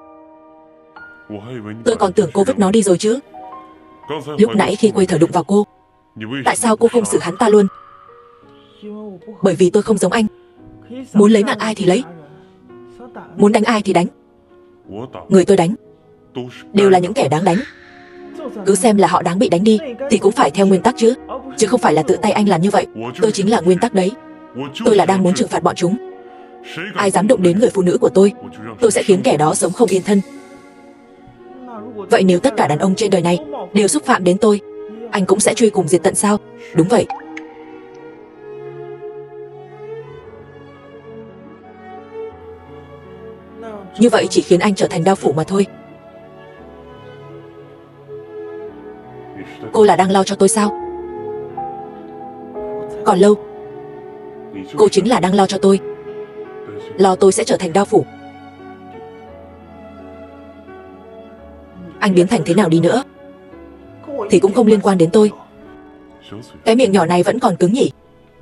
Tôi còn tưởng cô vứt nó đi rồi chứ. Lúc nãy khi Quay Thờ đụng vào cô, tại sao cô không xử hắn ta luôn? Bởi vì tôi không giống anh, muốn lấy mạng ai thì lấy, muốn đánh ai thì đánh. Người tôi đánh đều là những kẻ đáng đánh. Cứ xem là họ đáng bị đánh đi thì cũng phải theo nguyên tắc chứ không phải là tự tay anh làm như vậy. Tôi chính là nguyên tắc đấy. Tôi là đang muốn trừng phạt bọn chúng. Ai dám động đến người phụ nữ của tôi sẽ khiến kẻ đó sống không yên thân. Vậy nếu tất cả đàn ông trên đời này đều xúc phạm đến tôi, anh cũng sẽ truy cùng diệt tận sao? Đúng vậy. Như vậy chỉ khiến anh trở thành đao phủ mà thôi. Cô là đang lo cho tôi sao? Còn lâu. Cô chính là đang lo cho tôi, lo tôi sẽ trở thành đao phủ. Anh biến thành thế nào đi nữa thì cũng không liên quan đến tôi. Cái miệng nhỏ này vẫn còn cứng nhỉ.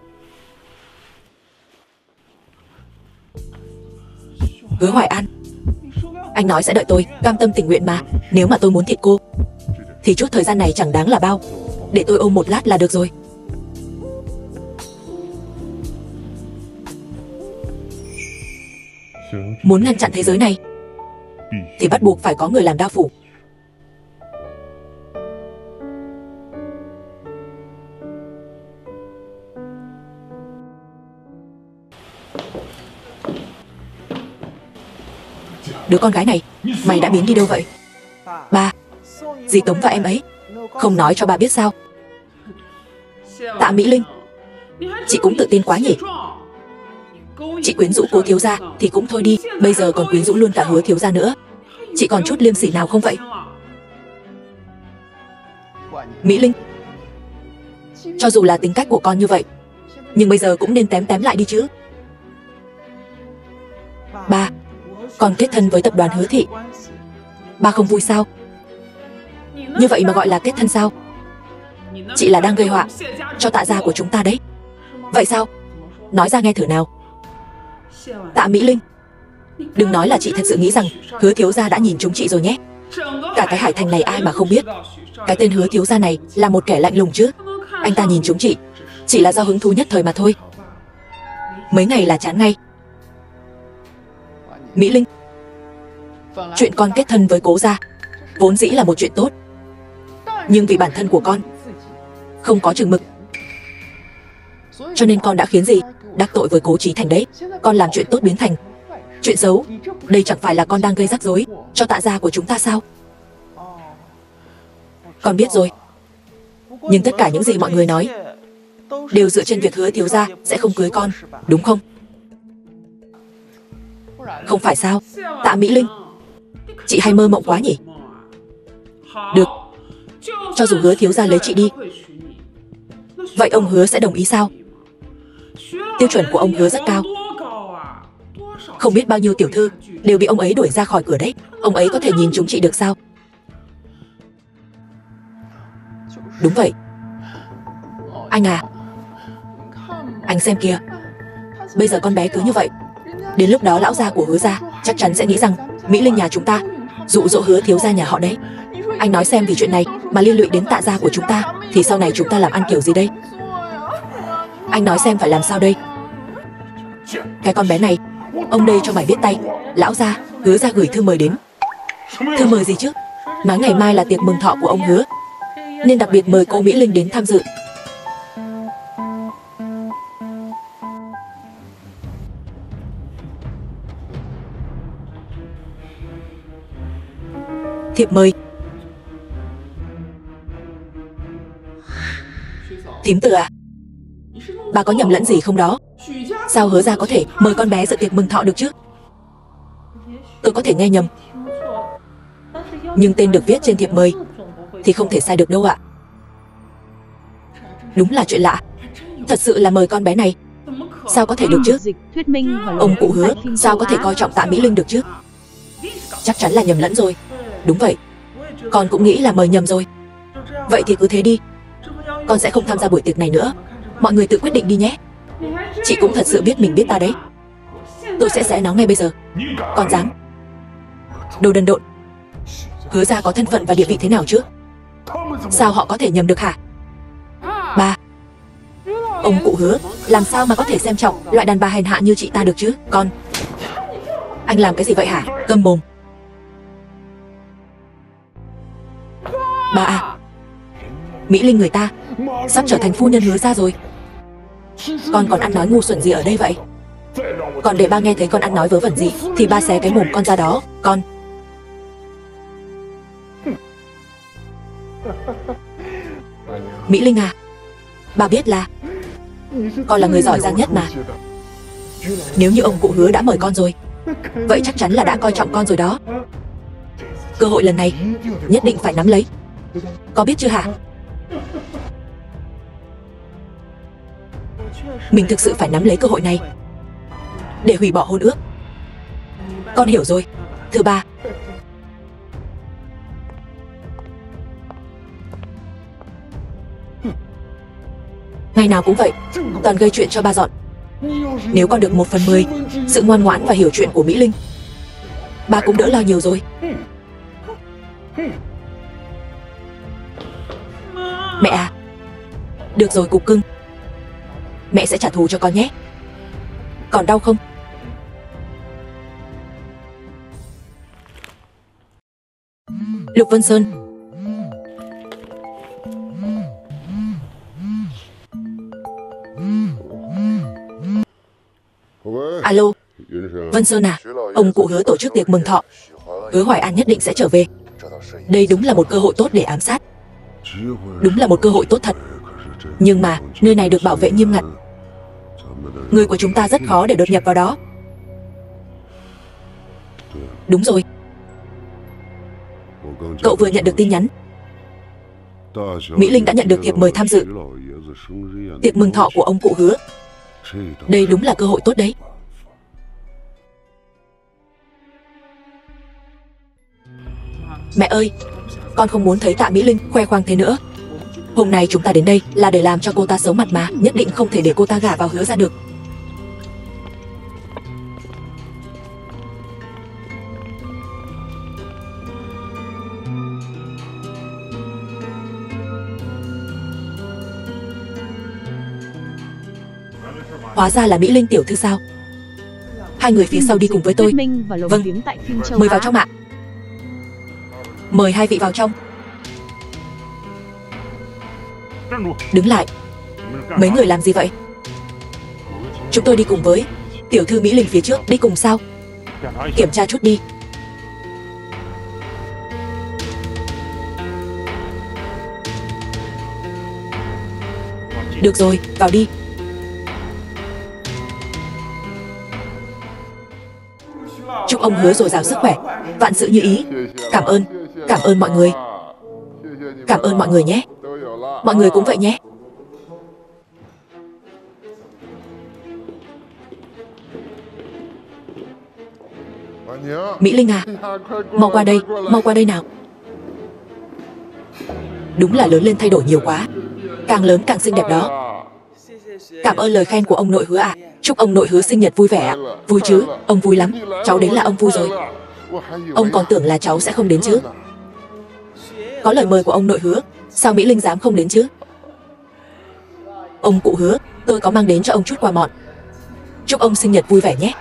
Hứa Hoài An, anh nói sẽ đợi tôi, cam tâm tình nguyện mà. Nếu mà tôi muốn thịt cô thì chút thời gian này chẳng đáng là bao. Để tôi ôm một lát là được rồi. Muốn ngăn chặn thế giới này thì bắt buộc phải có người làm đao phủ. Đứa con gái này, mày đã biến đi đâu vậy? Ba, dì Tống và em ấy không nói cho ba biết sao? Tạ Mỹ Linh, chị cũng tự tin quá nhỉ. Chị quyến rũ Cố thiếu gia thì cũng thôi đi, bây giờ còn quyến rũ luôn cả Hứa thiếu gia nữa. Chị còn chút liêm sỉ nào không vậy? Mỹ Linh, cho dù là tính cách của con như vậy, nhưng bây giờ cũng nên tém tém lại đi chứ. Ba, con kết thân với tập đoàn Hứa thị, ba không vui sao? Như vậy mà gọi là kết thân sao? Chị là đang gây họa cho Tạ gia của chúng ta đấy. Vậy sao? Nói ra nghe thử nào. Tạ Mỹ Linh, Đừng nói là chị thật sự nghĩ rằng Hứa thiếu gia đã nhìn trúng chị rồi nhé. Cả cái Hải Thành này ai mà không biết cái tên Hứa thiếu gia này là một kẻ lạnh lùng chứ. Anh ta nhìn trúng chị chỉ là do hứng thú nhất thời mà thôi. Mấy ngày là chán ngay. Mỹ Linh, chuyện con kết thân với Cố gia vốn dĩ là một chuyện tốt, nhưng vì bản thân của con không có chừng mực, cho nên con đã khiến gì đắc tội với Cố Chí Thành đấy. Con làm chuyện tốt biến thành chuyện xấu, đây chẳng phải là con đang gây rắc rối cho Tạ gia của chúng ta sao? Con biết rồi, nhưng tất cả những gì mọi người nói đều dựa trên việc Hứa thiếu gia sẽ không cưới con, đúng không? Không phải sao, Tạ Mỹ Linh? Chị hay mơ mộng quá nhỉ? Được, cho dù Hứa thiếu gia lấy chị đi, vậy ông Hứa sẽ đồng ý sao? Tiêu chuẩn của ông Hứa rất cao, không biết bao nhiêu tiểu thư đều bị ông ấy đuổi ra khỏi cửa đấy. Ông ấy có thể nhìn chúng chị được sao? Đúng vậy. Anh à, anh xem kìa, bây giờ con bé cứ như vậy, đến lúc đó lão gia của Hứa gia chắc chắn sẽ nghĩ rằng Mỹ Linh nhà chúng ta dụ dỗ Hứa thiếu gia nhà họ đấy. Anh nói xem, vì chuyện này mà liên lụy đến Tạ gia của chúng ta thì sau này chúng ta làm ăn kiểu gì đây? Anh nói xem phải làm sao đây? Cái con bé này, ông đây cho mày biết tay. Lão gia, Hứa gia gửi thư mời đến. Thư mời gì chứ? Nói ngày mai là tiệc mừng thọ của ông Hứa, nên đặc biệt mời cô Mỹ Linh đến tham dự. Thiệp mời. Thím Từ à, bà có nhầm lẫn gì không đó? Sao Hứa gia có thể mời con bé dự tiệc mừng thọ được chứ? Tôi có thể nghe nhầm, nhưng tên được viết trên thiệp mời thì không thể sai được đâu ạ. Đúng là chuyện lạ, thật sự là mời con bé này. Sao có thể được chứ? Ông cụ Hứa sao có thể coi trọng Tạ Mỹ Linh được chứ? Chắc chắn là nhầm lẫn rồi. Đúng vậy, con cũng nghĩ là mời nhầm rồi. Vậy thì cứ thế đi, con sẽ không tham gia buổi tiệc này nữa. Mọi người tự quyết định đi nhé. Chị cũng thật sự biết mình biết ta đấy. Tôi sẽ xé nó ngay bây giờ. Con dám? Đồ đần độn. Hứa gia có thân phận và địa vị thế nào chứ? Sao họ có thể nhầm được hả? Ba, ông cụ Hứa làm sao mà có thể xem trọng loại đàn bà hèn hạ như chị ta được chứ? Con, anh làm cái gì vậy hả? Câm mồm. Ba à, Mỹ Linh người ta sắp trở thành phu nhân Hứa gia rồi. Con còn ăn nói ngu xuẩn gì ở đây vậy? Còn để ba nghe thấy con ăn nói vớ vẩn gì thì ba xé cái mồm con ra đó. Con, Mỹ Linh à, ba biết là con là người giỏi giang nhất mà. Nếu như ông cụ Hứa đã mời con rồi, vậy chắc chắn là đã coi trọng con rồi đó. Cơ hội lần này nhất định phải nắm lấy, có biết chưa hả? Mình thực sự phải nắm lấy cơ hội này để hủy bỏ hôn ước. Con hiểu rồi, thưa ba. Ngày nào cũng vậy, toàn gây chuyện cho ba dọn. Nếu con được 1/10 sự ngoan ngoãn và hiểu chuyện của Mỹ Linh, ba cũng đỡ lo nhiều rồi. Mẹ à, được rồi cục cưng, mẹ sẽ trả thù cho con nhé. Còn đau không? Lục Vân Sơn. Alo, Vân Sơn à, ông cụ Hứa tổ chức tiệc mừng thọ, Hứa Hoài An nhất định sẽ trở về. Đây đúng là một cơ hội tốt để ám sát. Đúng là một cơ hội tốt thật. Nhưng mà nơi này được bảo vệ nghiêm ngặt, người của chúng ta rất khó để đột nhập vào đó. Đúng rồi, cậu vừa nhận được tin nhắn, Mỹ Linh đã nhận được thiệp mời tham dự tiệc mừng thọ của ông cụ Hứa. Đây đúng là cơ hội tốt đấy. Mẹ ơi, con không muốn thấy Tạ Mỹ Linh khoe khoang thế nữa. Hôm nay chúng ta đến đây là để làm cho cô ta xấu mặt mà, nhất định không thể để cô ta gả vào Hứa gia được. Hóa ra là Mỹ Linh tiểu thư sao? Hai người phía sau đi cùng với tôi. Vâng, mời vào trong ạ. Mời hai vị vào trong. Đứng lại. Mấy người làm gì vậy? Chúng tôi đi cùng với tiểu thư Mỹ Linh phía trước. Đi cùng sao? Kiểm tra chút đi. Được rồi, vào đi. Chúc ông Hứa dồi dào sức khỏe, vạn sự như ý. Cảm ơn mọi người. Cảm ơn mọi người nhé. Mọi người cũng vậy nhé. Mỹ Linh à, mau qua đây nào. Đúng là lớn lên thay đổi nhiều quá, càng lớn càng xinh đẹp đó. Cảm ơn lời khen của ông nội Hứa ạ. Chúc ông nội Hứa sinh nhật vui vẻ ạ. Vui chứ, ông vui lắm. Cháu đến là ông vui rồi. Ông còn tưởng là cháu sẽ không đến chứ. Có lời mời của ông nội Hứa, sao Mỹ Linh dám không đến chứ? Ông cụ Hứa, tôi có mang đến cho ông chút quà mọn. Chúc ông sinh nhật vui vẻ nhé.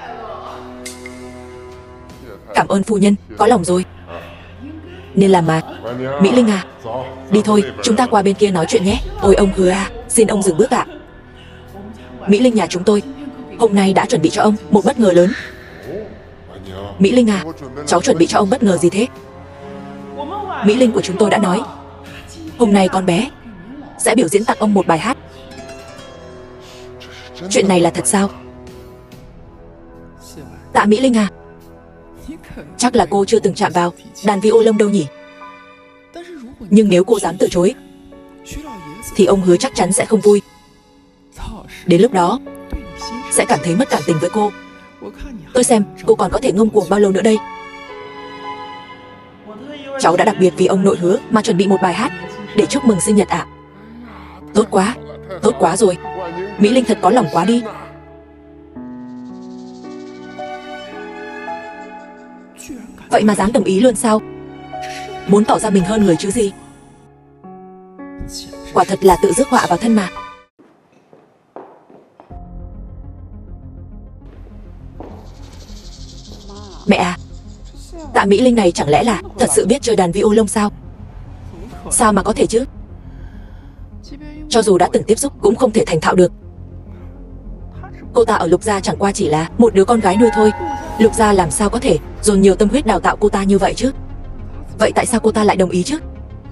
Cảm ơn phu nhân, có lòng rồi. Nên làm mà. Mỹ Linh à, đi thôi, chúng ta qua bên kia nói chuyện nhé. Ôi ông Hứa à, xin ông dừng bước ạ. Mỹ Linh nhà chúng tôi hôm nay đã chuẩn bị cho ông một bất ngờ lớn. Mỹ Linh à, cháu chuẩn bị cho ông bất ngờ gì thế? Mỹ Linh của chúng tôi đã nói hôm nay con bé sẽ biểu diễn tặng ông một bài hát. Chuyện này là thật sao? Tạ Mỹ Linh à, chắc là cô chưa từng chạm vào đàn violon đâu nhỉ? Nhưng nếu cô dám từ chối thì ông Hứa chắc chắn sẽ không vui. Đến lúc đó sẽ cảm thấy mất cảm tình với cô. Tôi xem cô còn có thể ngông cuồng bao lâu nữa đây. Cháu đã đặc biệt vì ông nội Hứa mà chuẩn bị một bài hát để chúc mừng sinh nhật ạ. Tốt quá rồi. Mỹ Linh thật có lòng quá đi. Vậy mà dám đồng ý luôn sao? Muốn tỏ ra mình hơn người chứ gì. Quả thật là tự rước họa vào thân mà. Mẹ à, Tạ Mỹ Linh này chẳng lẽ là thật sự biết chơi đàn violon sao? Sao mà có thể chứ? Cho dù đã từng tiếp xúc cũng không thể thành thạo được. Cô ta ở Lục Gia chẳng qua chỉ là một đứa con gái nuôi thôi. Lục Gia làm sao có thể dồn nhiều tâm huyết đào tạo cô ta như vậy chứ? Vậy tại sao cô ta lại đồng ý chứ?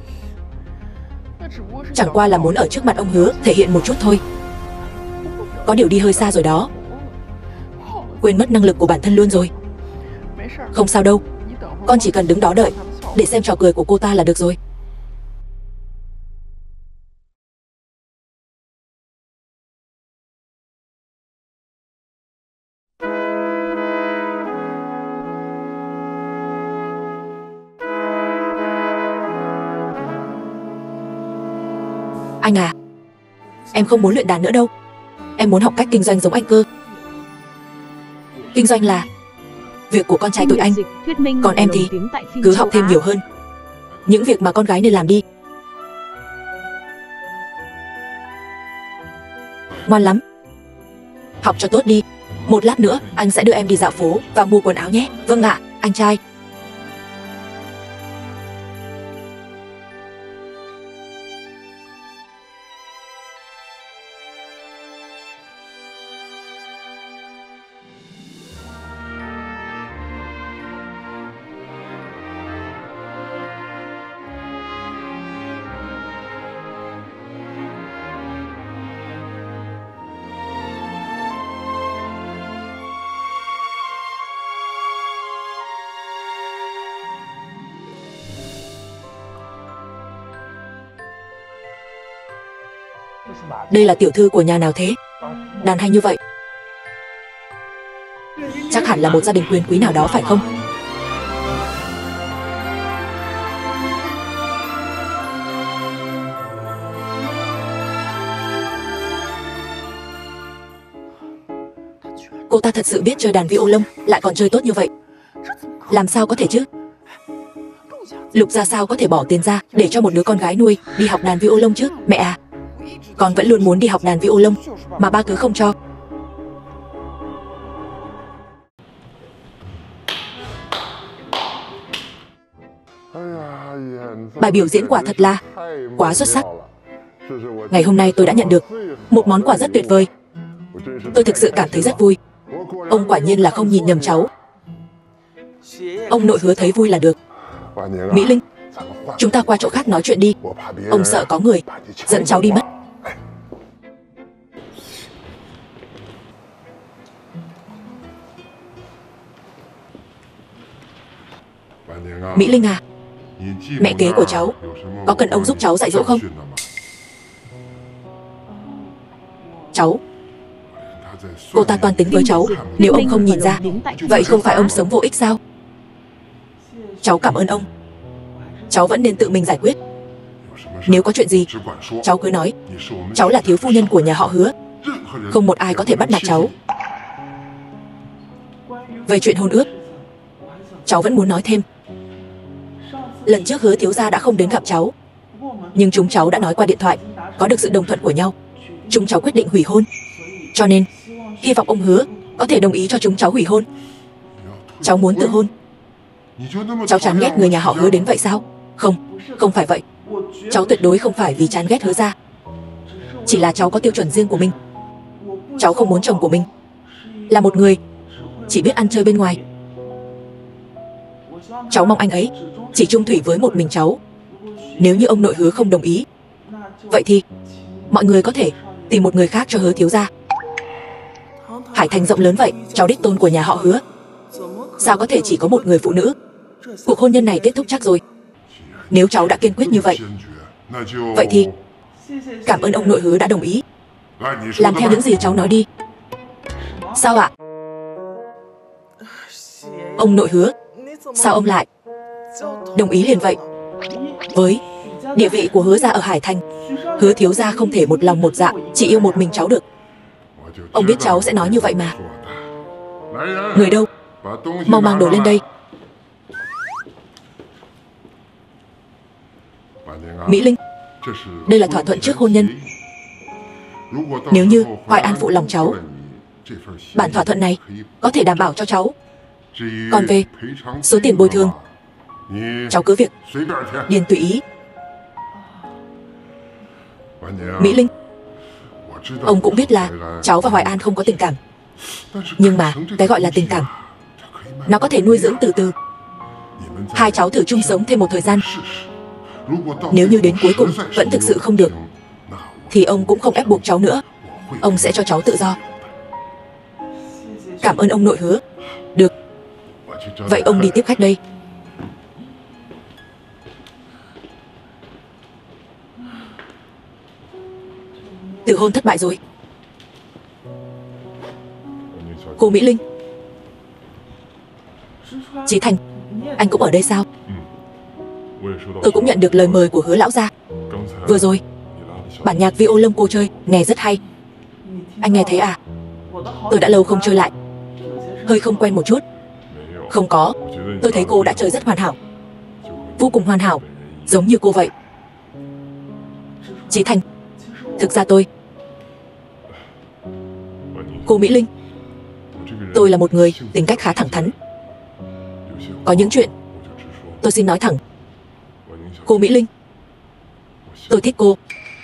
Chẳng qua là muốn ở trước mặt ông Hứa thể hiện một chút thôi. Có điều đi hơi xa rồi đó. Quên mất năng lực của bản thân luôn rồi. Không sao đâu, con chỉ cần đứng đó đợi để xem trò cười của cô ta là được rồi. Anh à, em không muốn luyện đàn nữa đâu. Em muốn học cách kinh doanh giống anh cơ. Kinh doanh là việc của con trai tụi anh. Còn em thì cứ học thêm nhiều hơn những việc mà con gái nên làm đi. Ngoan lắm, học cho tốt đi. Một lát nữa anh sẽ đưa em đi dạo phố và mua quần áo nhé. Vâng ạ, anh trai. Đây là tiểu thư của nhà nào thế? Đàn hay như vậy. Chắc hẳn là một gia đình quyền quý nào đó phải không? Cô ta thật sự biết chơi đàn violon, lại còn chơi tốt như vậy. Làm sao có thể chứ? Lục Gia sao có thể bỏ tiền ra để cho một đứa con gái nuôi đi học đàn violon chứ? Mẹ à, con vẫn luôn muốn đi học đàn violon mà ba cứ không cho. Bài biểu diễn quả thật là quá xuất sắc. Ngày hôm nay tôi đã nhận được một món quà rất tuyệt vời. Tôi thực sự cảm thấy rất vui. Ông quả nhiên là không nhìn nhầm cháu. Ông nội Hứa thấy vui là được. Mỹ Linh, chúng ta qua chỗ khác nói chuyện đi. Ông sợ có người dẫn cháu đi mất. Mỹ Linh à, mẹ kế của cháu có cần ông giúp cháu dạy dỗ không? Cháu, cô ta toan tính với cháu. Nếu ông không nhìn ra, vậy không phải ông sống vô ích sao? Cháu cảm ơn ông. Cháu vẫn nên tự mình giải quyết. Nếu có chuyện gì, cháu cứ nói. Cháu là thiếu phu nhân của nhà họ Hứa. Không một ai có thể bắt nạt cháu. Về chuyện hôn ước, cháu vẫn muốn nói thêm. Lần trước Hứa thiếu gia đã không đến gặp cháu, nhưng chúng cháu đã nói qua điện thoại, có được sự đồng thuận của nhau. Chúng cháu quyết định hủy hôn. Cho nên, hy vọng ông Hứa có thể đồng ý cho chúng cháu hủy hôn. Cháu muốn tự hôn. Cháu chán ghét người nhà họ Hứa đến vậy sao? Không, không phải vậy. Cháu tuyệt đối không phải vì chán ghét Hứa gia. Chỉ là cháu có tiêu chuẩn riêng của mình. Cháu không muốn chồng của mình là một người chỉ biết ăn chơi bên ngoài. Cháu mong anh ấy chỉ chung thủy với một mình cháu. Nếu như ông nội Hứa không đồng ý, vậy thì mọi người có thể tìm một người khác cho Hứa thiếu gia. Hải Thành rộng lớn vậy, cháu đích tôn của nhà họ Hứa, sao có thể chỉ có một người phụ nữ? Cuộc hôn nhân này kết thúc chắc rồi. Nếu cháu đã kiên quyết như vậy, vậy thì cảm ơn ông nội Hứa đã đồng ý. Làm theo những gì cháu nói đi. Sao ạ? Ông nội Hứa, sao ông lại đồng ý liền vậy? Với địa vị của Hứa gia ở Hải Thành, Hứa thiếu gia không thể một lòng một dạ chỉ yêu một mình cháu được. Ông biết cháu sẽ nói như vậy mà. Người đâu? Mau mang đồ lên đây. Mỹ Linh, đây là thỏa thuận trước hôn nhân. Nếu như Hoài An phụ lòng cháu, bản thỏa thuận này có thể đảm bảo cho cháu. Còn về số tiền bồi thường, cháu cứ việc điền tùy ý. Mỹ Linh, ông cũng biết là cháu và Hoài An không có tình cảm. Nhưng mà cái gọi là tình cảm, nó có thể nuôi dưỡng từ từ. Hai cháu thử chung sống thêm một thời gian. Nếu như đến cuối cùng vẫn thực sự không được, thì ông cũng không ép buộc cháu nữa. Ông sẽ cho cháu tự do. Cảm ơn ông nội Hứa. Được, vậy ông đi tiếp khách đây. Tự hôn thất bại rồi. Cô Mỹ Linh, Chí Thành, anh cũng ở đây sao? Tôi cũng nhận được lời mời của Hứa lão gia. Vừa rồi bản nhạc violon cô chơi nghe rất hay. Anh nghe thấy à? Tôi đã lâu không chơi lại, hơi không quen một chút. Không có, tôi thấy cô đã chơi rất hoàn hảo, vô cùng hoàn hảo, giống như cô vậy. Chí Thành, thực ra cô Mỹ Linh, tôi là một người tính cách khá thẳng thắn. Có những chuyện tôi xin nói thẳng. Cô Mỹ Linh, tôi thích cô.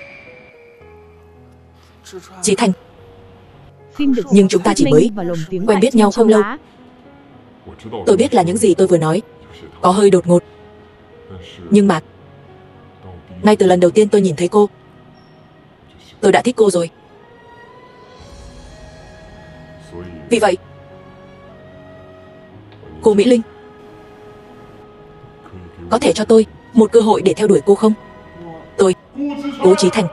Chí Thành, nhưng chúng ta chỉ mới quen biết nhau không lâu. Tôi biết là những gì tôi vừa nói có hơi đột ngột, nhưng mà ngay từ lần đầu tiên tôi nhìn thấy cô, tôi đã thích cô rồi. Vì vậy, cô Mỹ Linh, có thể cho tôi một cơ hội để theo đuổi cô không? Tôi, Cố Chí Thành.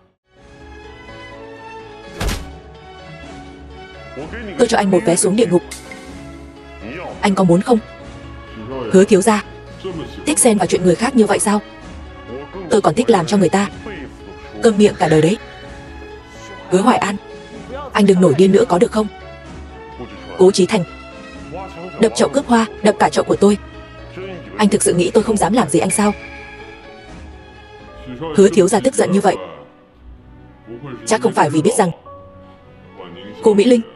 Tôi cho anh một vé xuống địa ngục. Anh có muốn không? Hứa thiếu gia thích xen vào chuyện người khác như vậy sao? Tôi còn thích làm cho người ta câm miệng cả đời đấy. Hứa Hoài An, anh đừng nổi điên nữa có được không? Cố Chí Thành, đập chậu cướp hoa, đập cả chậu của tôi. Anh thực sự nghĩ tôi không dám làm gì anh sao? Hứa thiếu gia tức giận như vậy, chắc không phải vì biết rằng cô Mỹ Linh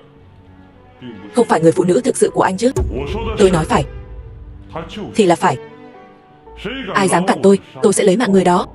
không phải người phụ nữ thực sự của anh chứ? Tôi nói phải thì là phải. Ai dám cản tôi sẽ lấy mạng người đó.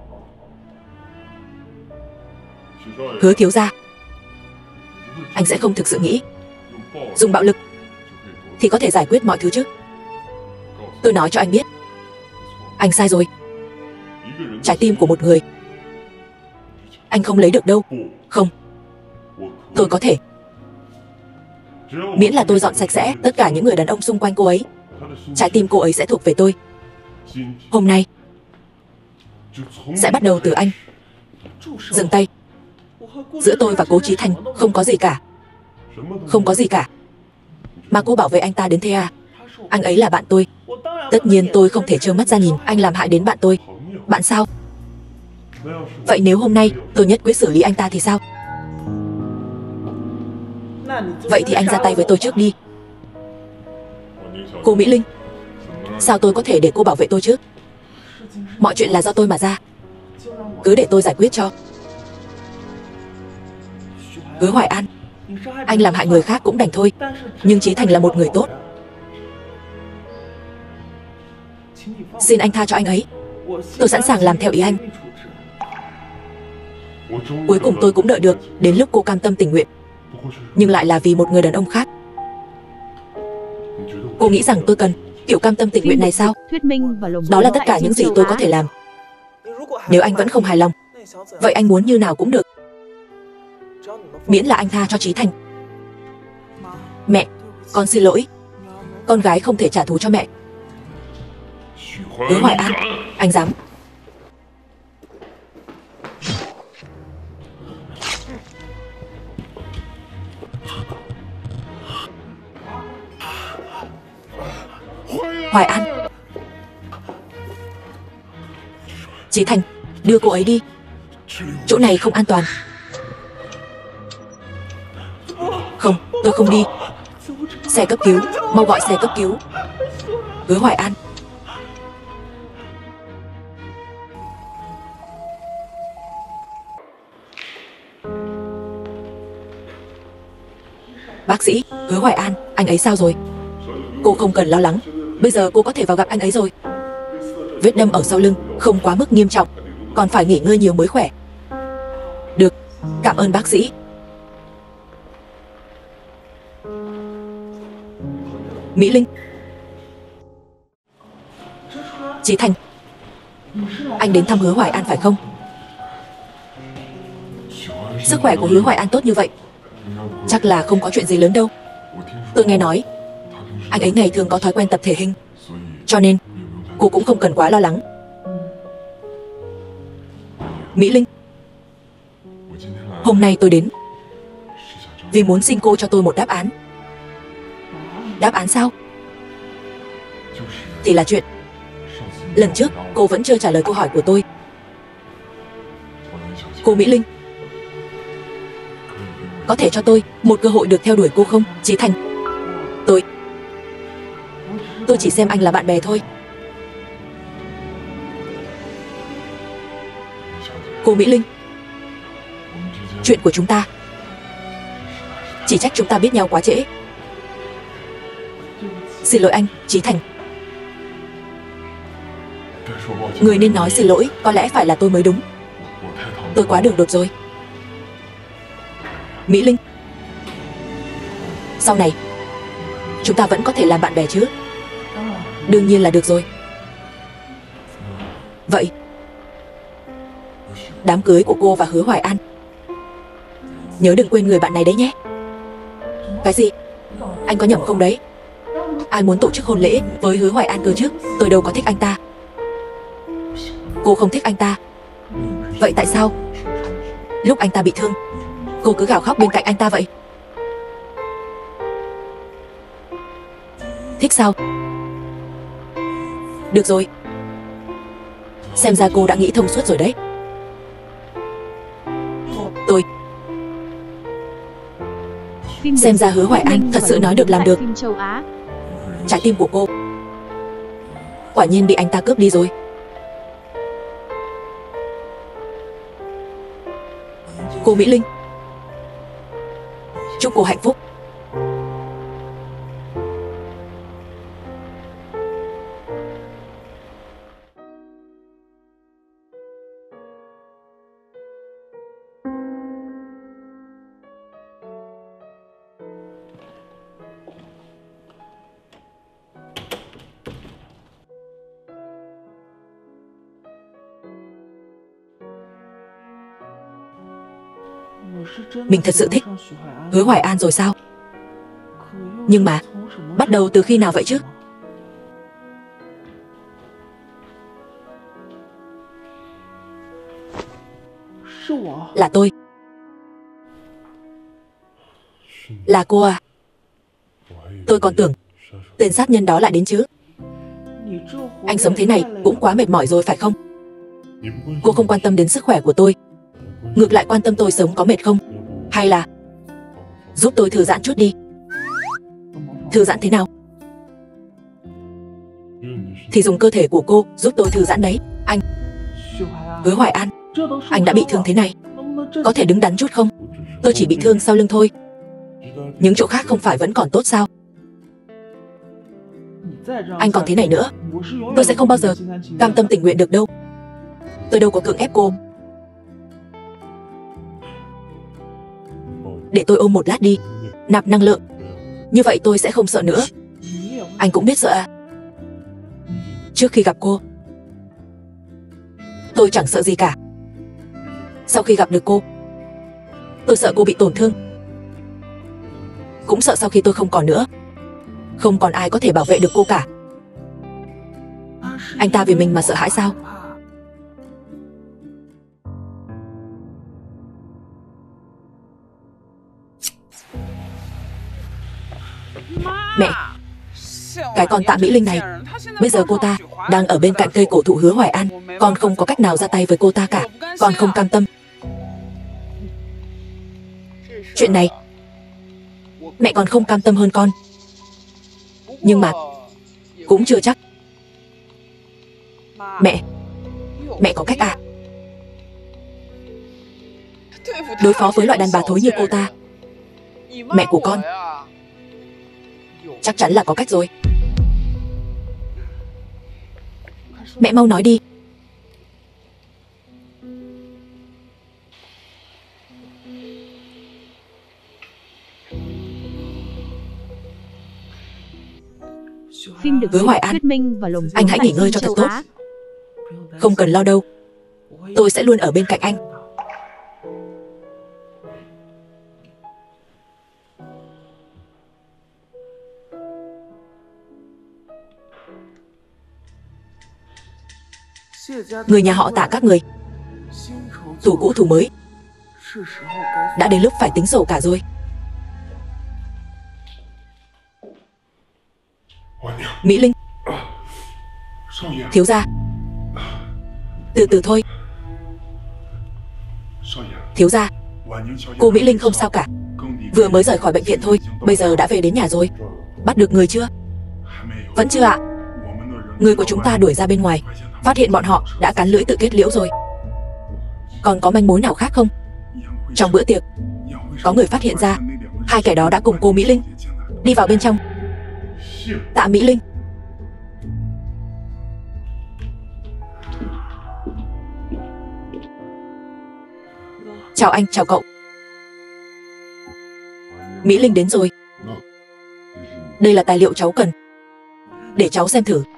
Hứa thiếu gia, anh sẽ không thực sự nghĩ dùng bạo lực thì có thể giải quyết mọi thứ chứ? Tôi nói cho anh biết, anh sai rồi. Trái tim của một người anh không lấy được đâu. Không, tôi có thể. Miễn là tôi dọn sạch sẽ tất cả những người đàn ông xung quanh cô ấy, trái tim cô ấy sẽ thuộc về tôi. Hôm nay sẽ bắt đầu từ anh. Dừng tay. Giữa tôi và Cố Chí Thành không có gì cả. Không có gì cả. Mà cô bảo vệ anh ta đến thế à? Anh ấy là bạn tôi. Tất nhiên tôi không thể trơ mắt ra nhìn anh làm hại đến bạn tôi. Bạn sao? Vậy nếu hôm nay tôi nhất quyết xử lý anh ta thì sao? Vậy thì anh ra tay với tôi trước đi. Cô Mỹ Linh, sao tôi có thể để cô bảo vệ tôi chứ? Mọi chuyện là do tôi mà ra. Cứ để tôi giải quyết cho. Hứa Hoài An, anh làm hại người khác cũng đành thôi, nhưng Chí Thành là một người tốt. Xin anh tha cho anh ấy. Tôi sẵn sàng làm theo ý anh. Cuối cùng tôi cũng đợi được đến lúc cô cam tâm tình nguyện, nhưng lại là vì một người đàn ông khác. Cô nghĩ rằng tôi cần kiểu cam tâm tình nguyện này sao? Đó là tất cả những gì tôi có thể làm. Nếu anh vẫn không hài lòng, vậy anh muốn như nào cũng được, miễn là anh tha cho Chí Thành. Mẹ, con xin lỗi. Con gái không thể trả thù cho mẹ. Hứa Hoài An, anh dám. Hoài An. Chí Thành, đưa cô ấy đi. Chỗ này không an toàn. Không, tôi không đi. Xe cấp cứu, mau gọi xe cấp cứu. Hứa Hoài An. Bác sĩ, Hứa Hoài An, anh ấy sao rồi? Cô không cần lo lắng, bây giờ cô có thể vào gặp anh ấy rồi. Vết đâm ở sau lưng không quá mức nghiêm trọng, còn phải nghỉ ngơi nhiều mới khỏe. Được, cảm ơn bác sĩ. Mỹ Linh. Chí Thành, anh đến thăm Hứa Hoài An phải không? Sức khỏe của Hứa Hoài An tốt như vậy, chắc là không có chuyện gì lớn đâu. Tôi nghe nói anh ấy ngày thường có thói quen tập thể hình, cho nên cô cũng không cần quá lo lắng. Mỹ Linh, hôm nay tôi đến vì muốn xin cô cho tôi một đáp án. Đáp án sao? Thì là chuyện lần trước cô vẫn chưa trả lời câu hỏi của tôi. Cô Mỹ Linh, có thể cho tôi một cơ hội được theo đuổi cô không? Chí Thành, tôi chỉ xem anh là bạn bè thôi. Cô Mỹ Linh, chuyện của chúng ta chỉ trách chúng ta biết nhau quá trễ. Xin lỗi anh, Chí Thành. Người nên nói xin lỗi có lẽ phải là tôi mới đúng. Tôi quá đường đột rồi. Mỹ Linh, sau này chúng ta vẫn có thể làm bạn bè chứ? Đương nhiên là được rồi. Vậy đám cưới của cô và Hứa Hoài An, nhớ đừng quên người bạn này đấy nhé. Cái gì? Anh có nhầm không đấy? Ai muốn tổ chức hôn lễ với Hứa Hoài An cơ chứ? Tôi đâu có thích anh ta. Cô không thích anh ta. Vậy tại sao lúc anh ta bị thương cô cứ gào khóc bên cạnh anh ta vậy? Thích sao? Được rồi, xem ra cô đã nghĩ thông suốt rồi đấy. Tôi xem ra Hứa Hoài An thật sự nói được làm được. Trái tim của cô quả nhiên bị anh ta cướp đi rồi. Cô Mỹ Linh, chúc cô hạnh phúc. mình thật sự thích Hứa Hoài An rồi sao? Nhưng mà bắt đầu từ khi nào vậy chứ? Là tôi. Là cô à? Tôi còn tưởng tên sát nhân đó lại đến chứ. Anh sống thế này cũng quá mệt mỏi rồi phải không? Cô không quan tâm đến sức khỏe của tôi, ngược lại quan tâm tôi sống có mệt không? Hay là giúp tôi thư giãn chút đi. Thư giãn thế nào? Thì dùng cơ thể của cô giúp tôi thư giãn đấy. Anh Hứa Hoài An, anh đã bị thương thế này, có thể đứng đắn chút không? Tôi chỉ bị thương sau lưng thôi, những chỗ khác không phải vẫn còn tốt sao? Anh còn thế này nữa, tôi sẽ không bao giờ cam tâm tình nguyện được đâu. Tôi đâu có cưỡng ép cô. Để tôi ôm một lát đi, nạp năng lượng, như vậy tôi sẽ không sợ nữa. Anh cũng biết sợ à? Trước khi gặp cô, tôi chẳng sợ gì cả. Sau khi gặp được cô, tôi sợ cô bị tổn thương. Cũng sợ sau khi tôi không còn nữa, không còn ai có thể bảo vệ được cô cả. Anh ta vì mình mà sợ hãi sao? Mẹ, cái con Tạ Mỹ Linh này, bây giờ cô ta đang ở bên cạnh cây cổ thụ Hứa Hoài An. Con không có cách nào ra tay với cô ta cả. Con không cam tâm. Chuyện này mẹ còn không cam tâm hơn con. Nhưng mà cũng chưa chắc. Mẹ có cách à? Đối phó với loại đàn bà thối như cô ta, mẹ của con chắc chắn là có cách rồi. Mẹ mau nói đi. Phim được Hứa Hoài An, thuyết minh và lồng anh hãy nghỉ ngơi cho thật tốt. Không cần lo đâu, tôi sẽ luôn ở bên cạnh anh. Người nhà họ Tạ các người, thù cũ thù mới, đã đến lúc phải tính sổ cả rồi. Mỹ Linh, thiếu gia, từ từ thôi. Thiếu gia, cô Mỹ Linh không sao cả, vừa mới rời khỏi bệnh viện thôi, bây giờ đã về đến nhà rồi. Bắt được người chưa? Vẫn chưa ạ. Người của chúng ta đuổi ra bên ngoài, phát hiện bọn họ đã cắn lưỡi tự kết liễu rồi. Còn có manh mối nào khác không? Trong bữa tiệc, có người phát hiện ra hai kẻ đó đã cùng cô Mỹ Linh đi vào bên trong. Tạ Mỹ Linh. Chào anh, chào cậu. Mỹ Linh đến rồi. Đây là tài liệu cháu cần, để cháu xem thử.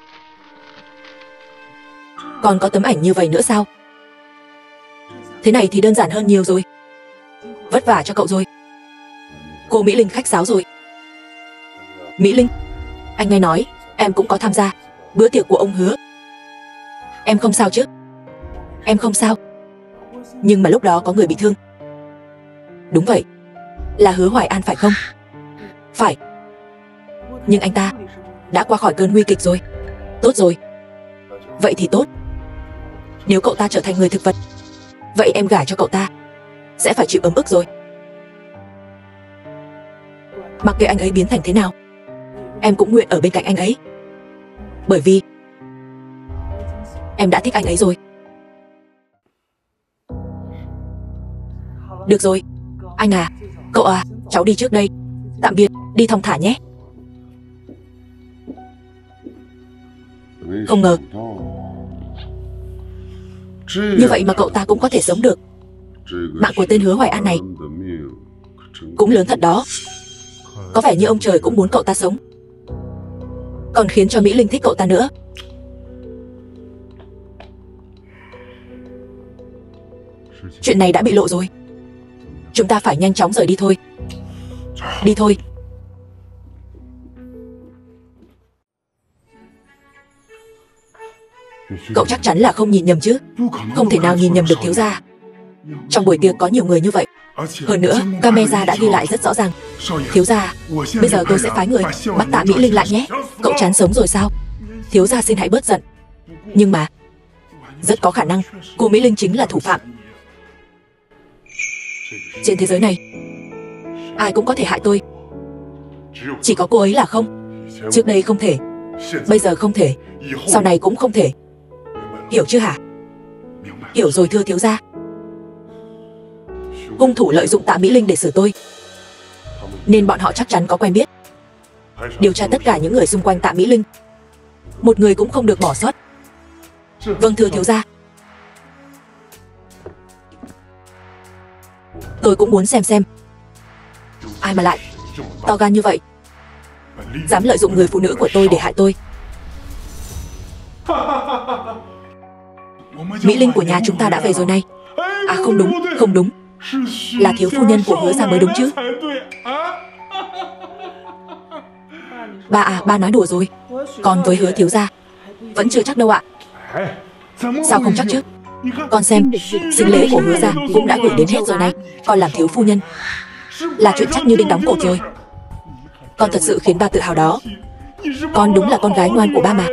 Còn có tấm ảnh như vậy nữa sao? Thế này thì đơn giản hơn nhiều rồi. Vất vả cho cậu rồi. Cô Mỹ Linh khách sáo rồi. Mỹ Linh, anh nghe nói em cũng có tham gia bữa tiệc của ông Hứa. Em không sao chứ? Em không sao. Nhưng mà lúc đó có người bị thương. Đúng vậy, là Hứa Hoài An phải không? Phải. Nhưng anh ta đã qua khỏi cơn nguy kịch rồi. Tốt rồi. Vậy thì tốt. Nếu cậu ta trở thành người thực vật, vậy em gả cho cậu ta sẽ phải chịu ấm ức rồi. Mặc kệ anh ấy biến thành thế nào, em cũng nguyện ở bên cạnh anh ấy. Bởi vì em đã thích anh ấy rồi. Được rồi, anh à, cậu à, cháu đi trước đây. Tạm biệt, đi thong thả nhé. Không ngờ như vậy mà cậu ta cũng có thể sống được. Mạng của tên Hứa Hoài An này cũng lớn thật đó. Có vẻ như ông trời cũng muốn cậu ta sống, còn khiến cho Mỹ Linh thích cậu ta nữa. Chuyện này đã bị lộ rồi. Chúng ta phải nhanh chóng rời đi thôi. Đi thôi. Cậu chắc chắn là không nhìn nhầm chứ? Không thể nào nhìn nhầm được thiếu gia. Trong buổi tiệc có nhiều người như vậy. Hơn nữa, camera đã ghi lại rất rõ ràng. Thiếu gia, bây giờ tôi sẽ phái người bắt Tạ Mỹ Linh lại nhé. Cậu chán sống rồi sao? Thiếu gia xin hãy bớt giận. Nhưng mà rất có khả năng cô Mỹ Linh chính là thủ phạm. Trên thế giới này ai cũng có thể hại tôi, chỉ có cô ấy là không. Trước đây không thể, bây giờ không thể, sau này cũng không thể. Hiểu chưa hả? Hiểu rồi thưa thiếu gia. Hung thủ lợi dụng Tạ Mỹ Linh để xử tôi, nên bọn họ chắc chắn có quen biết. Điều tra tất cả những người xung quanh Tạ Mỹ Linh, một người cũng không được bỏ sót. Vâng thưa thiếu gia. Tôi cũng muốn xem ai mà lại to gan như vậy, dám lợi dụng người phụ nữ của tôi để hại tôi. Mỹ Linh của nhà chúng ta đã về rồi này. À không đúng, là thiếu phu nhân của Hứa gia mới đúng chứ. Ba nói đùa rồi. Còn với Hứa thiếu gia vẫn chưa chắc đâu ạ. Sao không chắc chứ? Con xem, sinh lễ của Hứa gia cũng đã gửi đến hết rồi này. Con làm thiếu phu nhân là chuyện chắc như đinh đóng cột rồi. Con thật sự khiến ba tự hào đó. Con đúng là con gái ngoan của ba mà.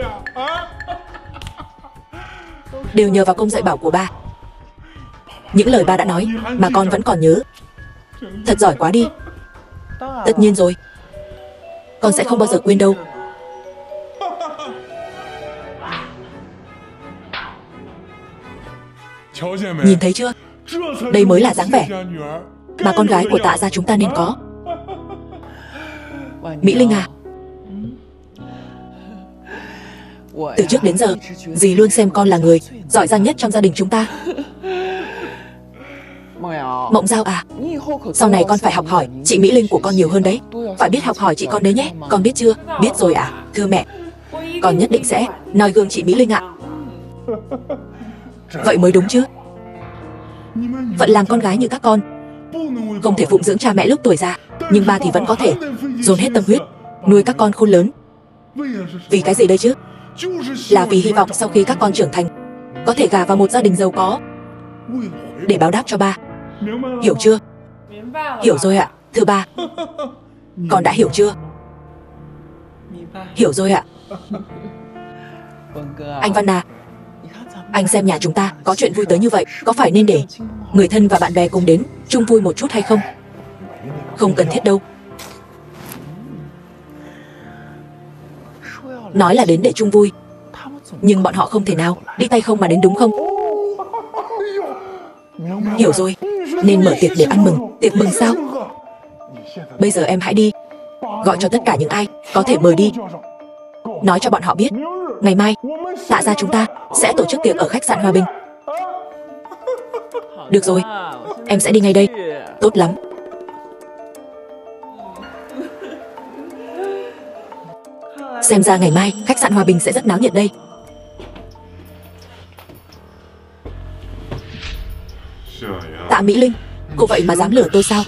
Đều nhờ vào công dạy bảo của ba. Những lời ba đã nói mà con vẫn còn nhớ. Thật giỏi quá đi. Tất nhiên rồi, con sẽ không bao giờ quên đâu. Nhìn thấy chưa? Đây mới là dáng vẻ mà con gái của Tạ gia chúng ta nên có. Mỹ Linh à, từ trước đến giờ dì luôn xem con là người giỏi giang nhất trong gia đình chúng ta. Mộng Giao à, sau này con phải học hỏi chị Mỹ Linh của con nhiều hơn đấy. Phải biết học hỏi chị con đấy nhé. Con biết chưa? Biết rồi à? Thưa mẹ, con nhất định sẽ noi gương chị Mỹ Linh ạ. Vậy mới đúng chứ. Vẫn làm con gái như các con không thể phụng dưỡng cha mẹ lúc tuổi già, nhưng ba thì vẫn có thể dồn hết tâm huyết nuôi các con khôn lớn. Vì cái gì đây chứ? Là vì hy vọng sau khi các con trưởng thành có thể gả vào một gia đình giàu có để báo đáp cho ba. Hiểu chưa? Hiểu rồi ạ, thưa ba. Con đã hiểu chưa? Hiểu rồi ạ. Anh Văn à, anh xem nhà chúng ta có chuyện vui tới như vậy, có phải nên để người thân và bạn bè cùng đến chung vui một chút hay không? Không cần thiết đâu. Nói là đến để chung vui, nhưng bọn họ không thể nào đi tay không mà đến, đúng không? Hiểu rồi, nên mở tiệc để ăn mừng. Tiệc mừng sao? Bây giờ em hãy đi gọi cho tất cả những ai có thể mời đi, nói cho bọn họ biết ngày mai Tạ gia chúng ta sẽ tổ chức tiệc ở khách sạn Hòa Bình. Được rồi, em sẽ đi ngay đây. Tốt lắm. Xem ra ngày mai khách sạn Hòa Bình sẽ rất náo nhiệt đây. Tạ Mỹ Linh, cô vậy mà dám lừa tôi sao?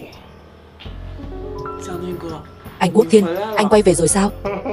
Anh Quốc Thiên, anh quay về rồi sao?